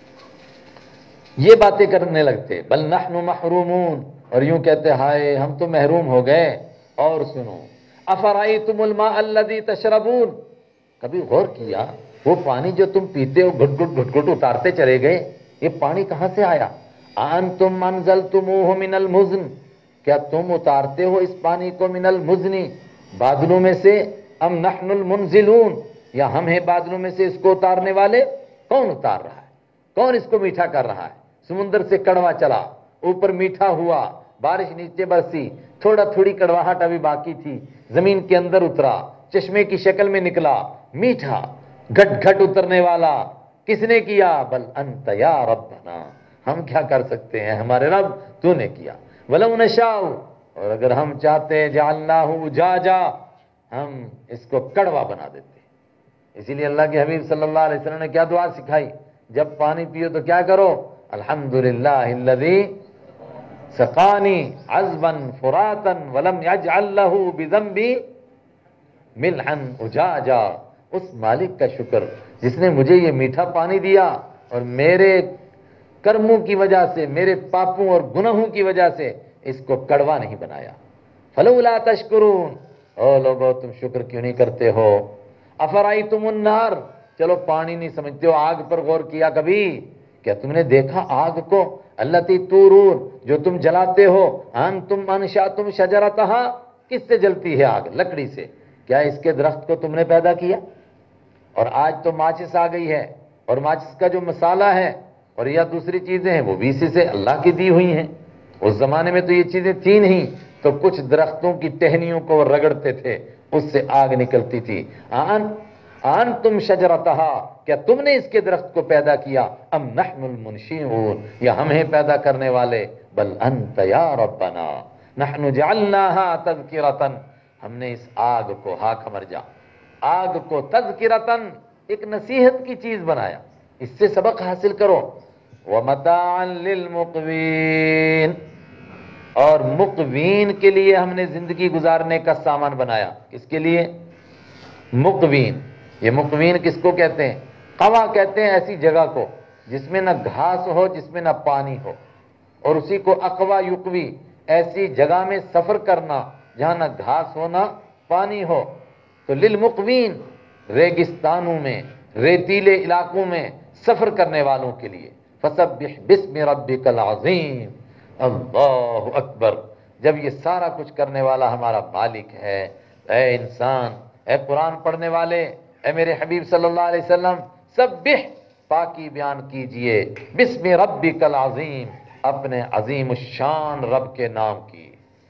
یہ باتیں کرنے لگتے. بل نحن محرومون، اور یوں کہتے ہائے ہم تو محروم ہو گئے. اور سنو، افرائیتم الماء الذی تشربون، کبھی غور کیا وہ پانی جو تم پیتے ہو گھٹ گھٹ گھٹ گھٹ اتارتے چلے گئے، یہ پانی کہاں سے آیا؟ انتم انزلتموہ من المزن، کیا تم اتارتے ہو اس پانی کو من المزن، بادلوں میں سے، ام نحن المنزلون، یا ہم ہیں بادلوں میں سے اس کو اتارنے والے؟ کون اتار رہا ہے؟ کون اس کو میٹھا کر رہا ہے؟ سمندر سے کڑوا چلا، اوپر میٹھا ہوا، بارش نیچے برسی، تھوڑا تھوڑی کڑواہٹ ابھی باقی تھی، زمین کے اندر اترا، چشمے کی شکل میں نکلا، میٹھا گھٹ گھٹ اترنے والا. کس نے کیا؟ بل انت یا ربنا، ہم کیا کر سکتے ہیں، ہمارے رب تو نے کیا. ولو نشاء، اور اگر ہم چاہتے جعلناہ اجاجا، ہم اس کو کڑوا بنا دیتے. اسی لیے اللہ کے حبیب صلی اللہ علیہ وسلم نے کیا دعا سکھائی؟ جب پانی پیو تو کیا کرو؟ الحمدللہ الذی سقانی عذبا فراتا ولم یجعل لہ بذنبی ملحا اجاجا. اس مالک کا شکر جس نے مجھے یہ میٹھا پانی دیا اور میرے کرموں کی وجہ سے، میرے پاپوں اور گناہوں کی وجہ سے اس کو کڑوا نہیں بنایا۔ فلولا تشکرون، او لوگو تم شکر کیوں نہیں کرتے ہو؟ افرائیتم النار، چلو پانی نہیں سمجھتے ہو، آگ پر غور کیا کبھی؟ کیا تم نے دیکھا آگ کو؟ التی تورون، جو تم جلاتے ہو، انتم انشأتم شجرتہا، کس سے جلتی ہے آگ؟ لکڑی سے۔ کیا اس کے درخت کو تم نے پیدا کیا؟ اور آج تو ماچس آ گئی ہے، اور ماچس کا جو مسالہ ہے اور یا دوسری چیزیں ہیں وہ بھی اسی سے اللہ کی دی ہوئی ہیں۔ اس زمانے میں تو یہ چیزیں تھیں نہیں، تو کچھ درختوں کی ٹہنیوں کو وہ رگڑتے تھے، اس سے آگ نکلتی تھی۔ آن آن تم شجرتہا، کیا تم نے اس کے درخت کو پیدا کیا؟ ام نحن المنشئون، یا ہم ہیں پیدا کرنے والے؟ بل انت یا ربنا نحن جعلناها تذکرۃ، ہم نے اس آگ کو، ہا کھمر جا، آگ کو تذکرۃ، ایک نصیحت کی چیز بنایا، اس سے سبق حاصل کرو۔ ومتاعا للمقوین، اور مقوین کے لیے ہم نے زندگی گزارنے کا سامان بنایا۔ کس کے لیے؟ مقوین۔ یہ مقوین کس کو کہتے ہیں؟ قوا کہتے ہیں ایسی جگہ کو جس میں نہ گھاس ہو، جس میں نہ پانی ہو، اور اسی کو اقوا یقوی، ایسی جگہ میں سفر کرنا جہاں نہ گھاس ہو نہ پانی ہو۔ تو للمقوین، ریگستانوں میں، ریتیلے علاقوں میں سفر کرنے والوں کے لیے۔ فسبح باسم ربک العظیم، اللہ اکبر۔ جب یہ سارا کچھ کرنے والا ہمارا مالک ہے، اے انسان، اے قرآن پڑھنے والے، اے میرے حبیب صلی اللہ علیہ وسلم، سبح، پاکی بیان کیجئے، باسم ربک العظیم، اپنے عظیم الشان رب کے نام کی۔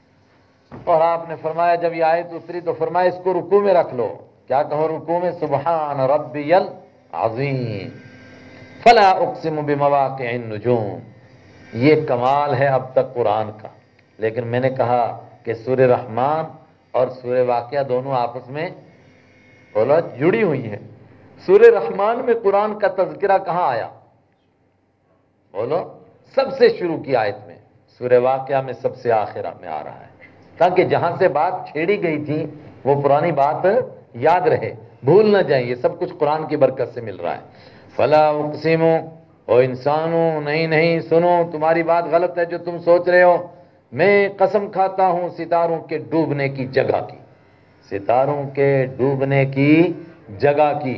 اور آپ نے فرمایا جب یہ آیت اتری تو فرمایا اس کو رکوع میں رکھ لو۔ کیا کہو رکوع میں؟ سبحان ربی العظیم، فلا اقسم بمواقع النجوم۔ یہ کمال ہے اب تک قرآن کا، لیکن میں نے کہا کہ سورہ رحمان اور سورہ واقعہ دونوں آپس میں بولا جڑی ہوئی ہیں۔ سورہ رحمان میں قرآن کا تذکرہ کہاں آیا؟ بولو، سب سے شروع کی آیت میں۔ سورہ واقعہ میں سب سے آخرہ میں آ رہا ہے، تاکہ جہاں سے بات چھیڑی گئی تھی وہ پرانی بات یاد رہے، بھول نہ جائیں۔ یہ سب کچھ قرآن کی برکت سے مل رہا ہے۔ فلا اقسم، او انسانوں، نہیں نہیں سنو، تمہاری بات غلط ہے جو تم سوچ رہے ہو۔ میں قسم کھاتا ہوں ستاروں کے ڈوبنے کی جگہ کی، ستاروں کے ڈوبنے کی جگہ کی۔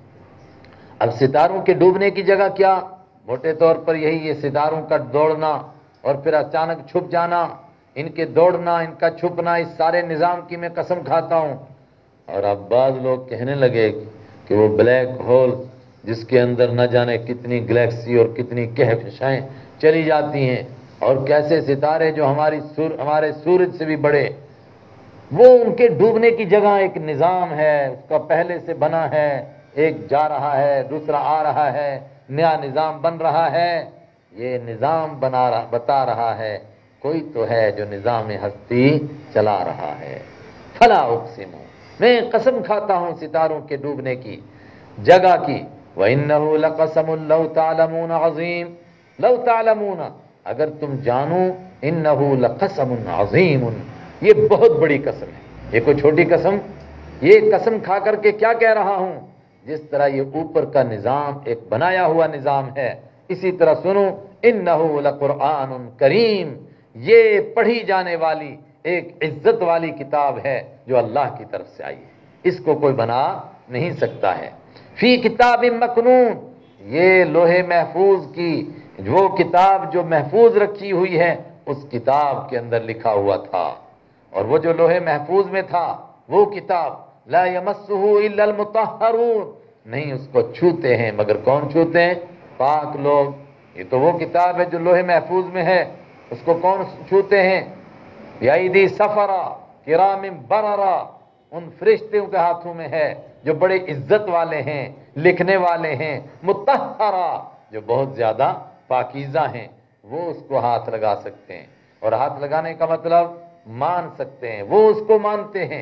اب ستاروں کے ڈوبنے کی جگہ کیا؟ موٹے طور پر یہی، یہ ستاروں کا دوڑنا اور پھر اچانک چھپ جانا، ان کے دوڑنا، ان کا چھپنا، اس سارے نظام کی میں قسم کھاتا ہوں۔ اور اب بعض لوگ کہنے لگے کہ وہ بلیک ہول جس کے اندر نہ جانے کتنی گلیکسی اور کتنی کہکشائیں چلی جاتی ہیں، اور کیسے ستارے جو ہماری سور ہمارے سورج سے بھی بڑے، وہ ان کے ڈوبنے کی جگہ ایک نظام ہے، اس کا پہلے سے بنا ہے، ایک جا رہا ہے دوسرا آ رہا ہے، نیا نظام بن رہا ہے۔ یہ نظام بنا رہا بتا رہا ہے کوئی تو ہے جو نظام ہستی چلا رہا ہے۔ فلا اقسم، میں قسم کھاتا ہوں ستاروں کے ڈوبنے کی جگہ کی۔ وَإِنَّهُ لَقَسَمٌ لَوْ تَعْلَمُونَ عَظِيمٌ، لو تعلمون، اگر تم جانو، انہو لقسم عظیم، یہ بہت بڑی قسم ہے، یہ کوئی چھوٹی قسم۔ یہ قسم کھا کر کے کیا کہہ رہا ہوں؟ جس طرح یہ اوپر کا نظام ایک بنایا ہوا نظام ہے، اسی طرح سنو، انہو لقرآن کریم، یہ پڑھی جانے والی ایک عزت والی کتاب ہے جو اللہ کی طرف سے آئی ہے، اس کو کوئی بنا نہیں سکتا ہے۔ فی کتاب مکنون، یہ لوح محفوظ کی وہ کتاب جو محفوظ رکھی ہوئی ہے، اس کتاب کے اندر لکھا ہوا تھا، اور وہ جو لوح محفوظ میں تھا وہ کتاب لا یمسہ الا المطہرون، نہیں اس کو چھوتے ہیں مگر کون چھوتے ہیں؟ پاک لوگ۔ یہ تو وہ کتاب ہے جو لوح محفوظ میں ہے، اس کو کون چھوتے ہیں؟ بیاید سفرا کرام بررا، ان فرشتوں کے ہاتھوں میں ہے جو بڑے عزت والے ہیں، لکھنے والے ہیں، مطہرا، جو بہت زیادہ پاکیزہ ہیں، وہ اس کو ہاتھ لگا سکتے ہیں۔ اور ہاتھ لگانے کا مطلب مان سکتے ہیں، وہ اس کو مانتے ہیں۔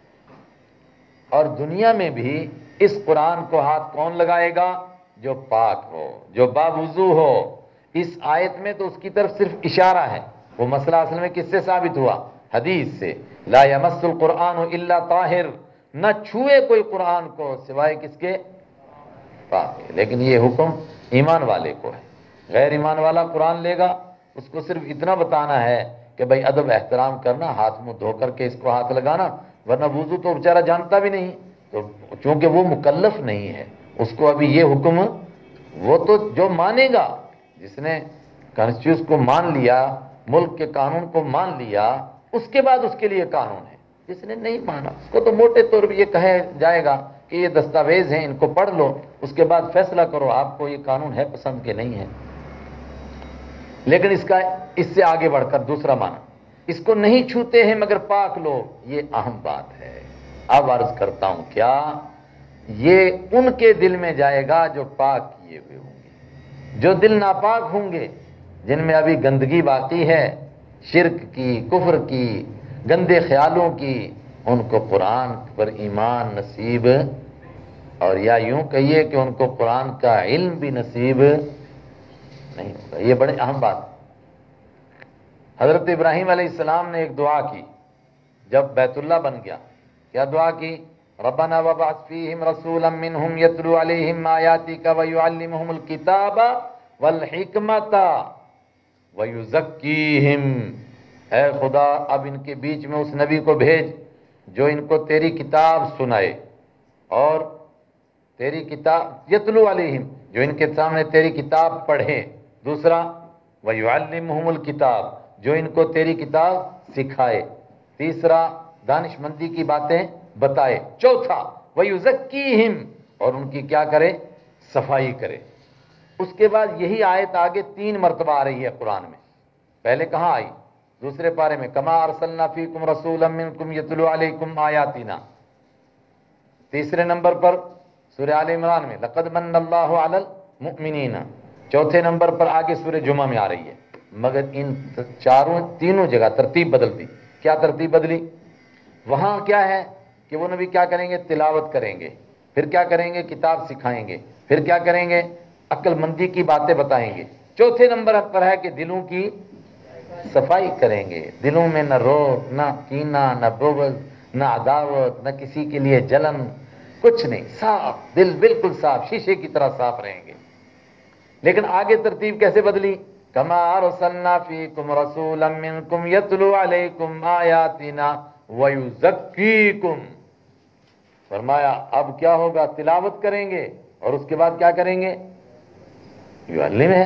اور دنیا میں بھی اس قرآن کو ہاتھ کون لگائے گا؟ جو پاک ہو، جو باوضو ہو۔ اس آیت میں تو اس کی طرف صرف اشارہ ہے، وہ مسئلہ اصل میں کس سے ثابت ہوا؟ حدیث سے، لا یمس القرآن الا طاہر، نہ چھوئے کوئی قرآن کو سوائے کس کے؟ پاک ہے۔ لیکن یہ حکم ایمان والے کو ہے، غیر ایمان والا قرآن لے گا، اس کو صرف اتنا بتانا ہے کہ بھائی ادب احترام کرنا، ہاتھ منہ دھو کر کے اس کو ہاتھ لگانا، ورنہ وضو تو بیچارہ جانتا بھی نہیں، تو چونکہ وہ مکلف نہیں ہے اس کو ابھی یہ حکم، وہ تو جو مانے گا، جس نے کانسٹیٹیوشن کو مان لیا، ملک کے قانون کو مان لیا، اس کے بعد اس کے لیے قانون ہے۔ جس نے نہیں مانا اس کو تو موٹے طور پہ یہ کہا جائے گا کہ یہ دستاویز ہیں، ان کو پڑھ لو، اس کے بعد فیصلہ کرو آپ کو یہ قانون ہے پسند کہ نہیں ہے۔ لیکن اس کا اس سے آگے بڑھ کر دوسرا معنی، اس کو نہیں چھوتے ہیں مگر پاک لوگ، یہ اہم بات ہے۔ اب عرض کرتا ہوں کیا یہ ان کے دل میں جائے گا جو پاک کیے ہوئے ہوں گے، جو دل ناپاک ہوں گے، جن میں ابھی گندگی باقی ہے، شرک کی، کفر کی، گندے خیالوں کی، ان کو قرآن پر ایمان نصیب، اور یا یوں کہیے کہ ان کو قرآن کا علم بھی نصیب نہیں ہوگا۔ یہ بڑے اہم بات ہے۔ حضرت ابراہیم علیہ السلام نے ایک دعا کی جب بیت اللہ بن گیا، کیا دعا کی؟ ربنا وابعث فیہم رسولا منہم یتلو علیہم آیاتک ویعلمہم الکتاب والحکمت ویزکیہم، اے خدا اب ان کے بیچ میں اس نبی کو بھیج جو ان کو تیری کتاب سنائے، اور تیری کتاب یتلو علیہم، جو ان کے سامنے تیری کتاب پڑھے، دوسرا ویعلمہم الکتاب، جو ان کو تیری کتاب سکھائے، تیسرا دانش مندی کی باتیں بتائے، چوتھا ویزکیہم، اور ان کی کیا کرے؟ صفائی کرے۔ اس کے بعد یہی آیت آگے تین مرتبہ آ رہی ہے قرآن میں۔ پہلے کہاں آئی؟ دوسرے پارے میں، کما ارسلنا فیکم رسولا منکم یتلو علیکم آیاتنا۔ تیسرے نمبر پر سورہ آل عمران میں لقد من اللہ علی المؤمنین۔ چوتھے نمبر پر آگے سورہ جمعہ میں آ رہی ہے۔ مگر ان چاروں تینوں جگہ ترتیب بدل دی۔ کیا ترتیب بدلی؟ وہاں کیا ہے کہ وہ نبی کیا کریں گے؟ تلاوت کریں گے، پھر کیا کریں گے؟ کتاب سکھائیں گے، پھر کیا کریں گے؟ عقل مندی کی باتیں بتائیں گے۔ چوتھے نمبر پر ہے کہ دلوں کی صفائی کریں گے، دلوں میں نہ روب، نہ کینہ، نہ بغض، نہ عداوت، نہ کسی کے لیے جلن، کچھ نہیں، صاف دل، بالکل صاف، شیشے کی طرح صاف رہیں گے۔ لیکن آگے ترتیب کیسے بدلی؟ کما ارسلنا فیکم رسولا منکم یتلو علیکم آیاتنا ویزکیکم، فرمایا اب کیا ہوگا؟ تلاوت کریں گے، اور اس کے بعد کیا کریں گے؟ یعلم ہے،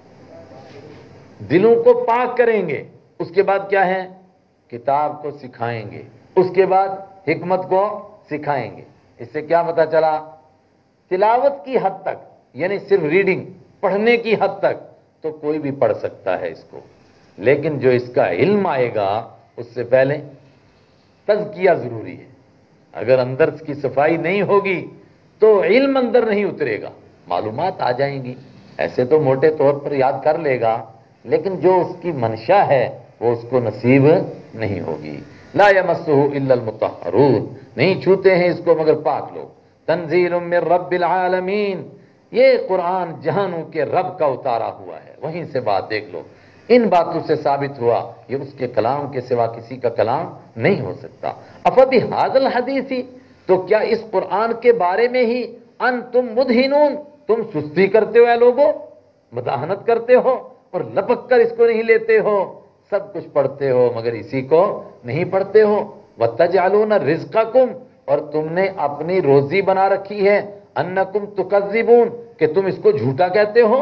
دلوں کو پاک کریں گے، اس کے بعد کیا ہے؟ کتاب کو سکھائیں گے، اس کے بعد حکمت کو سکھائیں گے۔ اس سے کیا پتہ چلا؟ تلاوت کی حد تک، یعنی صرف ریڈنگ، پڑھنے کی حد تک تو کوئی بھی پڑھ سکتا ہے اس کو، لیکن جو اس کا علم آئے گا اس سے پہلے تزکیہ ضروری ہے۔ اگر اندر کی صفائی نہیں ہوگی تو علم اندر نہیں اترے گا، معلومات آ جائیں گی، ایسے تو موٹے طور پر یاد کر لے گا، لیکن جو اس کی منشا ہے وہ اس کو نصیب نہیں ہوگی۔ لا یمسہ الا المطہرون، نہیں چھوتے ہیں اس کو مگر پاک لوگ۔ تنزیل من رب العالمین، یہ قرآن جہانوں کے رب کا اتارا ہوا ہے۔ وہیں سے بات دیکھ لو، ان باتوں سے ثابت ہوا یہ اس کے کلام کے سوا کسی کا کلام نہیں ہو سکتا۔ افبہذا الحدیث، تو کیا اس قرآن کے بارے میں ہی انتم مدہنون، تم سستی کرتے ہو، اے لوگو، مداحنت کرتے ہو اور لپک کر اس کو نہیں لیتے ہو، سب کچھ پڑھتے ہو مگر اسی کو نہیں پڑھتے ہو۔ وَتَجْعَلُونَ رِزْقَكُمْ، اور تم نے اپنی روزی بنا رکھی ہے، انکم تکذبون، کہ تم اس کو جھوٹا کہتے ہو۔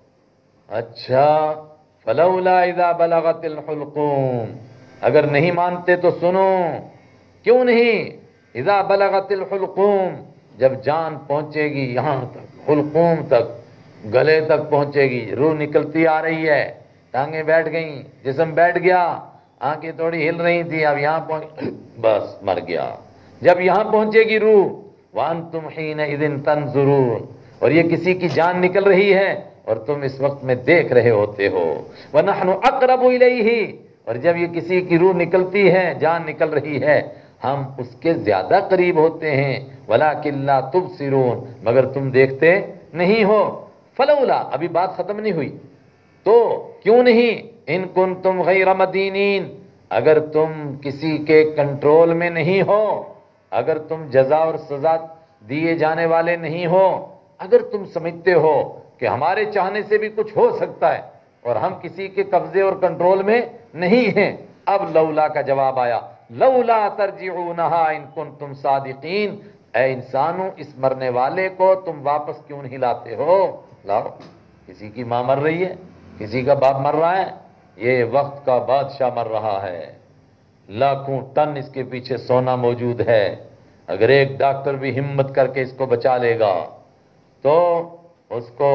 اچھا، فلولا اذا بلغت الحلقوم، اگر نہیں مانتے تو سنو، کیوں نہیں؟ اذا بلغت الحلقوم، جب جان پہنچے گی یہاں تک، حلقوم تک، گلے تک پہنچے گی، روح نکلتی آ رہی ہے، ٹانگیں بیٹھ گئیں، جسم بیٹھ گیا، آنکھیں تھوڑی ہل رہی تھی، اب یہاں پہنچ، بس مر گیا۔ جب یہاں پہنچے گی روح، وَأَنْتُمْ حِينَئِذٍ تَنْظُرُونَ، اور یہ کسی کی جان نکل رہی ہے اور تم اس وقت میں دیکھ رہے ہوتے ہو۔ وَنَحْنُ أَقْرَبُ إِلَيْهِ، اور جب یہ کسی کی روح نکلتی ہے، جان نکل رہی ہے، ہم اس کے زیادہ قریب ہوتے ہیں، وَلَكِنْ لَا تُبْصِرُونَ، مگر تم دیکھتے نہیں ہو۔ فلولا، ابھی بات ختم نہیں ہوئی، تو کیوں نہیں؟ ان کنتم غیر مدینین، اگر تم کسی کے کنٹرول میں نہیں ہو، اگر تم جزا اور سزا دیے جانے والے نہیں ہو، اگر تم سمجھتے ہو کہ ہمارے چاہنے سے بھی کچھ ہو سکتا ہے اور ہم کسی کے قبضے اور کنٹرول میں نہیں ہیں. اب لولا کا جواب آیا، لولا ترجعونہا ان کنتم صادقین، اے انسانوں اس مرنے والے کو تم واپس کیوں نہیں لاتے ہو؟ لاؤ. کسی کی ماں مر رہی ہے، کسی کا باپ مر رہا ہے، یہ وقت کا بادشاہ مر رہا ہے، لاکھوں ٹن اس کے پیچھے سونا موجود ہے. اگر ایک ڈاکٹر بھی ہمت کر کے اس کو بچا لے گا تو اس کو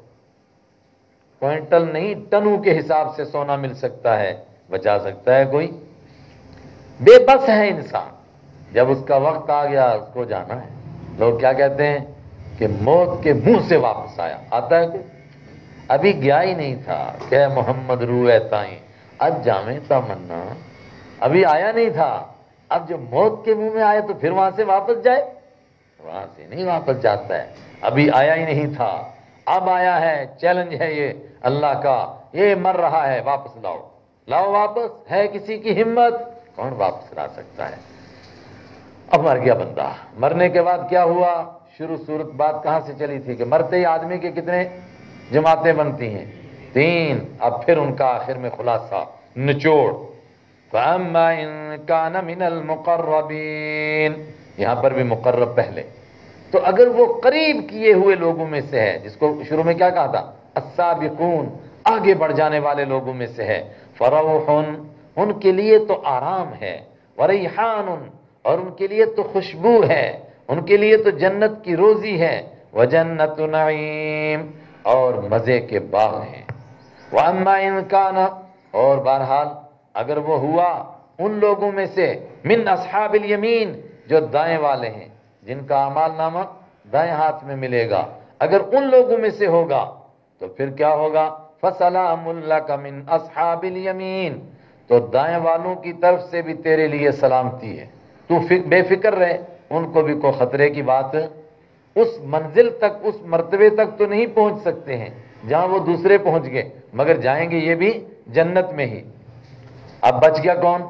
کوئنٹل نہیں ٹنوں کے حساب سے سونا مل سکتا ہے. بچا سکتا ہے کوئی؟ بے بس ہے انسان. جب اس کا وقت آ گیا اس کو جانا ہے. لوگ کیا کہتے ہیں کہ موت کے منہ سے واپس آیا. آتا ہے کوئی؟ ابھی گیا ہی نہیں تھا کہ محمد روئے تائیں اب جامے تمنا، ابھی آیا نہیں تھا. اب جب موت کے منہ میں آئے تو پھر وہاں سے واپس جائے؟ وہاں سے نہیں واپس جاتا ہے. ابھی آیا ہی نہیں تھا، اب آیا ہے. چیلنج ہے یہ اللہ کا، یہ مر رہا ہے، واپس لاؤ، لاؤ واپس. ہے کسی کی ہمت؟ کون واپس لا سکتا ہے؟ اب مر گیا بندہ. مرنے کے بعد کیا ہوا؟ شروع صورت بات کہاں سے چلی تھی کہ مرتے ہی آدمی کے کتنے جماعتیں بنتی ہیں؟ تین. اب پھر ان کا آخر میں خلاصہ، نچوڑ. فَأَمَّا إِن كَانَ مِنَ الْمُقَرَّبِينَ، یہاں پر بھی مقرب پہلے. تو اگر وہ قریب کیے ہوئے لوگوں میں سے ہے، جس کو شروع میں کیا کہا تھا؟ السابقون، آگے بڑھ جانے والے لوگوں میں سے ہے. فَرَوْحٌ، ان کے لیے تو آرام ہے. وَرَيْحَانٌ، اور ان کے لیے تو خوشبو ہے، ان کے لیے تو جنت کی روزی ہے. وَجَنَّتُ نَعِيمٍ، اور مزے کے باغ ہیں. وَأَمَّا إِن كَانَ، اور بہرحال اگر وہ ہوا ان لوگوں میں سے، من اصحاب الیمین، جو دائیں والے ہیں، جن کا اعمال نامہ دائیں ہاتھ میں ملے گا، اگر ان لوگوں میں سے ہوگا تو پھر کیا ہوگا؟ فَسَلَامٌ لَكَ مِنْ أَصْحَابِ الْيَمِينَ، تو دائیں والوں کی طرف سے بھی تیرے لیے سلامتی ہے. تو بے فکر رہے، ان کو بھی کوئی خطرے کی بات، اس منزل تک، اس مرتبے تک تو نہیں پہنچ سکتے ہیں جہاں وہ دوسرے پہنچ گئے، مگر جائیں گے یہ بھی جنت میں ہی. اب بچ گیا کون؟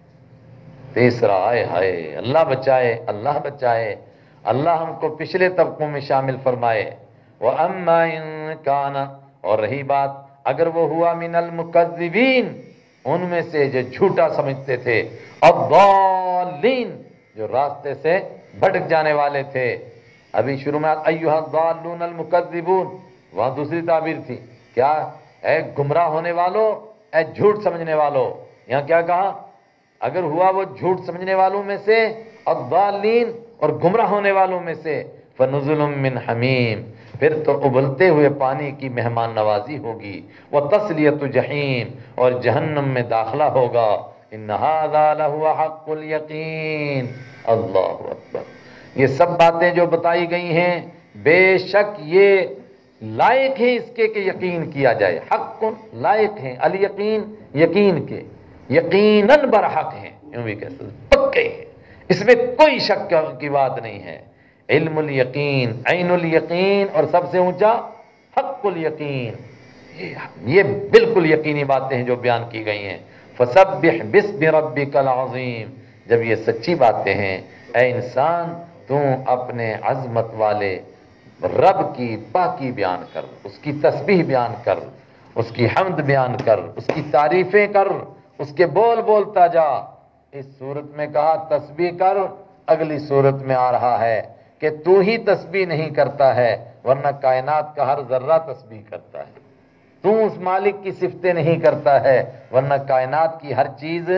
تیسرا. آئے ہائے، اللہ بچائے، اللہ بچائے، اللہ ہم کو پچھلے طبقوں میں شامل فرمائے. وَأَمَّا إِن كَانَ، اور رہی بات اگر وہ ہوا من المکذبین، ان میں سے جو جھوٹا سمجھتے تھے، الضالین، جو راستے سے بھٹک جانے والے تھے. ابھی شروع میں ایھا الضالون المکذبون، وہاں دوسری تعبیر تھی کیا؟ اے گمراہ ہونے والوں، اے جھوٹ سمجھنے والوں. یہاں کیا کہا؟ اگر ہوا وہ جھوٹ سمجھنے والوں میں سے، الضالین، اور گمراہ ہونے والوں میں سے، فنزل من حمیم، پھر تو ابلتے ہوئے پانی کی مہمان نوازی ہوگی. وتصلیۃ جحیم، اور جہنم میں داخلہ ہوگا. ان ھذا لہو حق الیقین. اللہ اکبر. یہ سب باتیں جو بتائی گئی ہیں بے شک یہ لائق ہے اس کے کہ یقین کیا جائے. حق، لائق ہیں، الیقین، یقین کے، یقیناً برحق ہیں، یوں بھی کہہ سکتے، پکے ہیں، اس میں کوئی شک کی بات نہیں ہے. علم الیقین، عین الیقین، اور سب سے اونچا حق الیقین. یہ بالکل یقینی باتیں ہیں جو بیان کی گئی ہیں. فسبح باسم ربک العظیم. جب یہ سچی باتیں ہیں، اے انسان تو اپنے عظمت والے رب کی پاکی بیان کر، اس کی تسبیح بیان کر، اس کی حمد بیان کر، اس کی تعریفیں کر، اس کے بول بولتا جا. اس صورت میں کہا تسبیح کر، اگلی صورت میں آ رہا ہے کہ تو ہی تسبیح نہیں کرتا ہے ورنہ کائنات کا ہر ذرہ تسبیح کرتا ہے. تو اس مالک کی صفتیں نہیں کرتا ہے ورنہ کائنات کی ہر چیز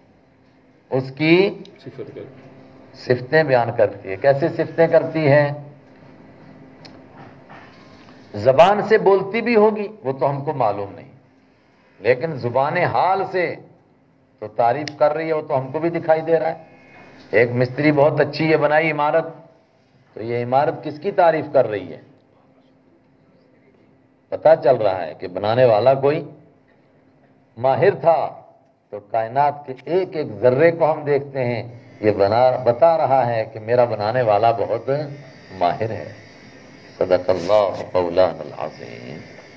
اس کی صفتیں بیان کرتی ہے. کیسے صفتیں کرتی ہے؟ زبان سے بولتی بھی ہوگی وہ تو ہم کو معلوم نہیں، لیکن زبان حال سے تو تعریف کر رہی ہے، وہ تو ہم کو بھی دکھائی دے رہا ہے. ایک مستری بہت اچھی ہے بنائی عمارت، تو یہ عمارت کس کی تعریف کر رہی ہے؟ پتہ چل رہا ہے کہ بنانے والا کوئی ماہر تھا. تو کائنات کے ایک ایک ذرے کو ہم دیکھتے ہیں، یہ بنا بتا رہا ہے کہ میرا بنانے والا بہت ماہر ہے. صدق اللہ مولانا العظیم.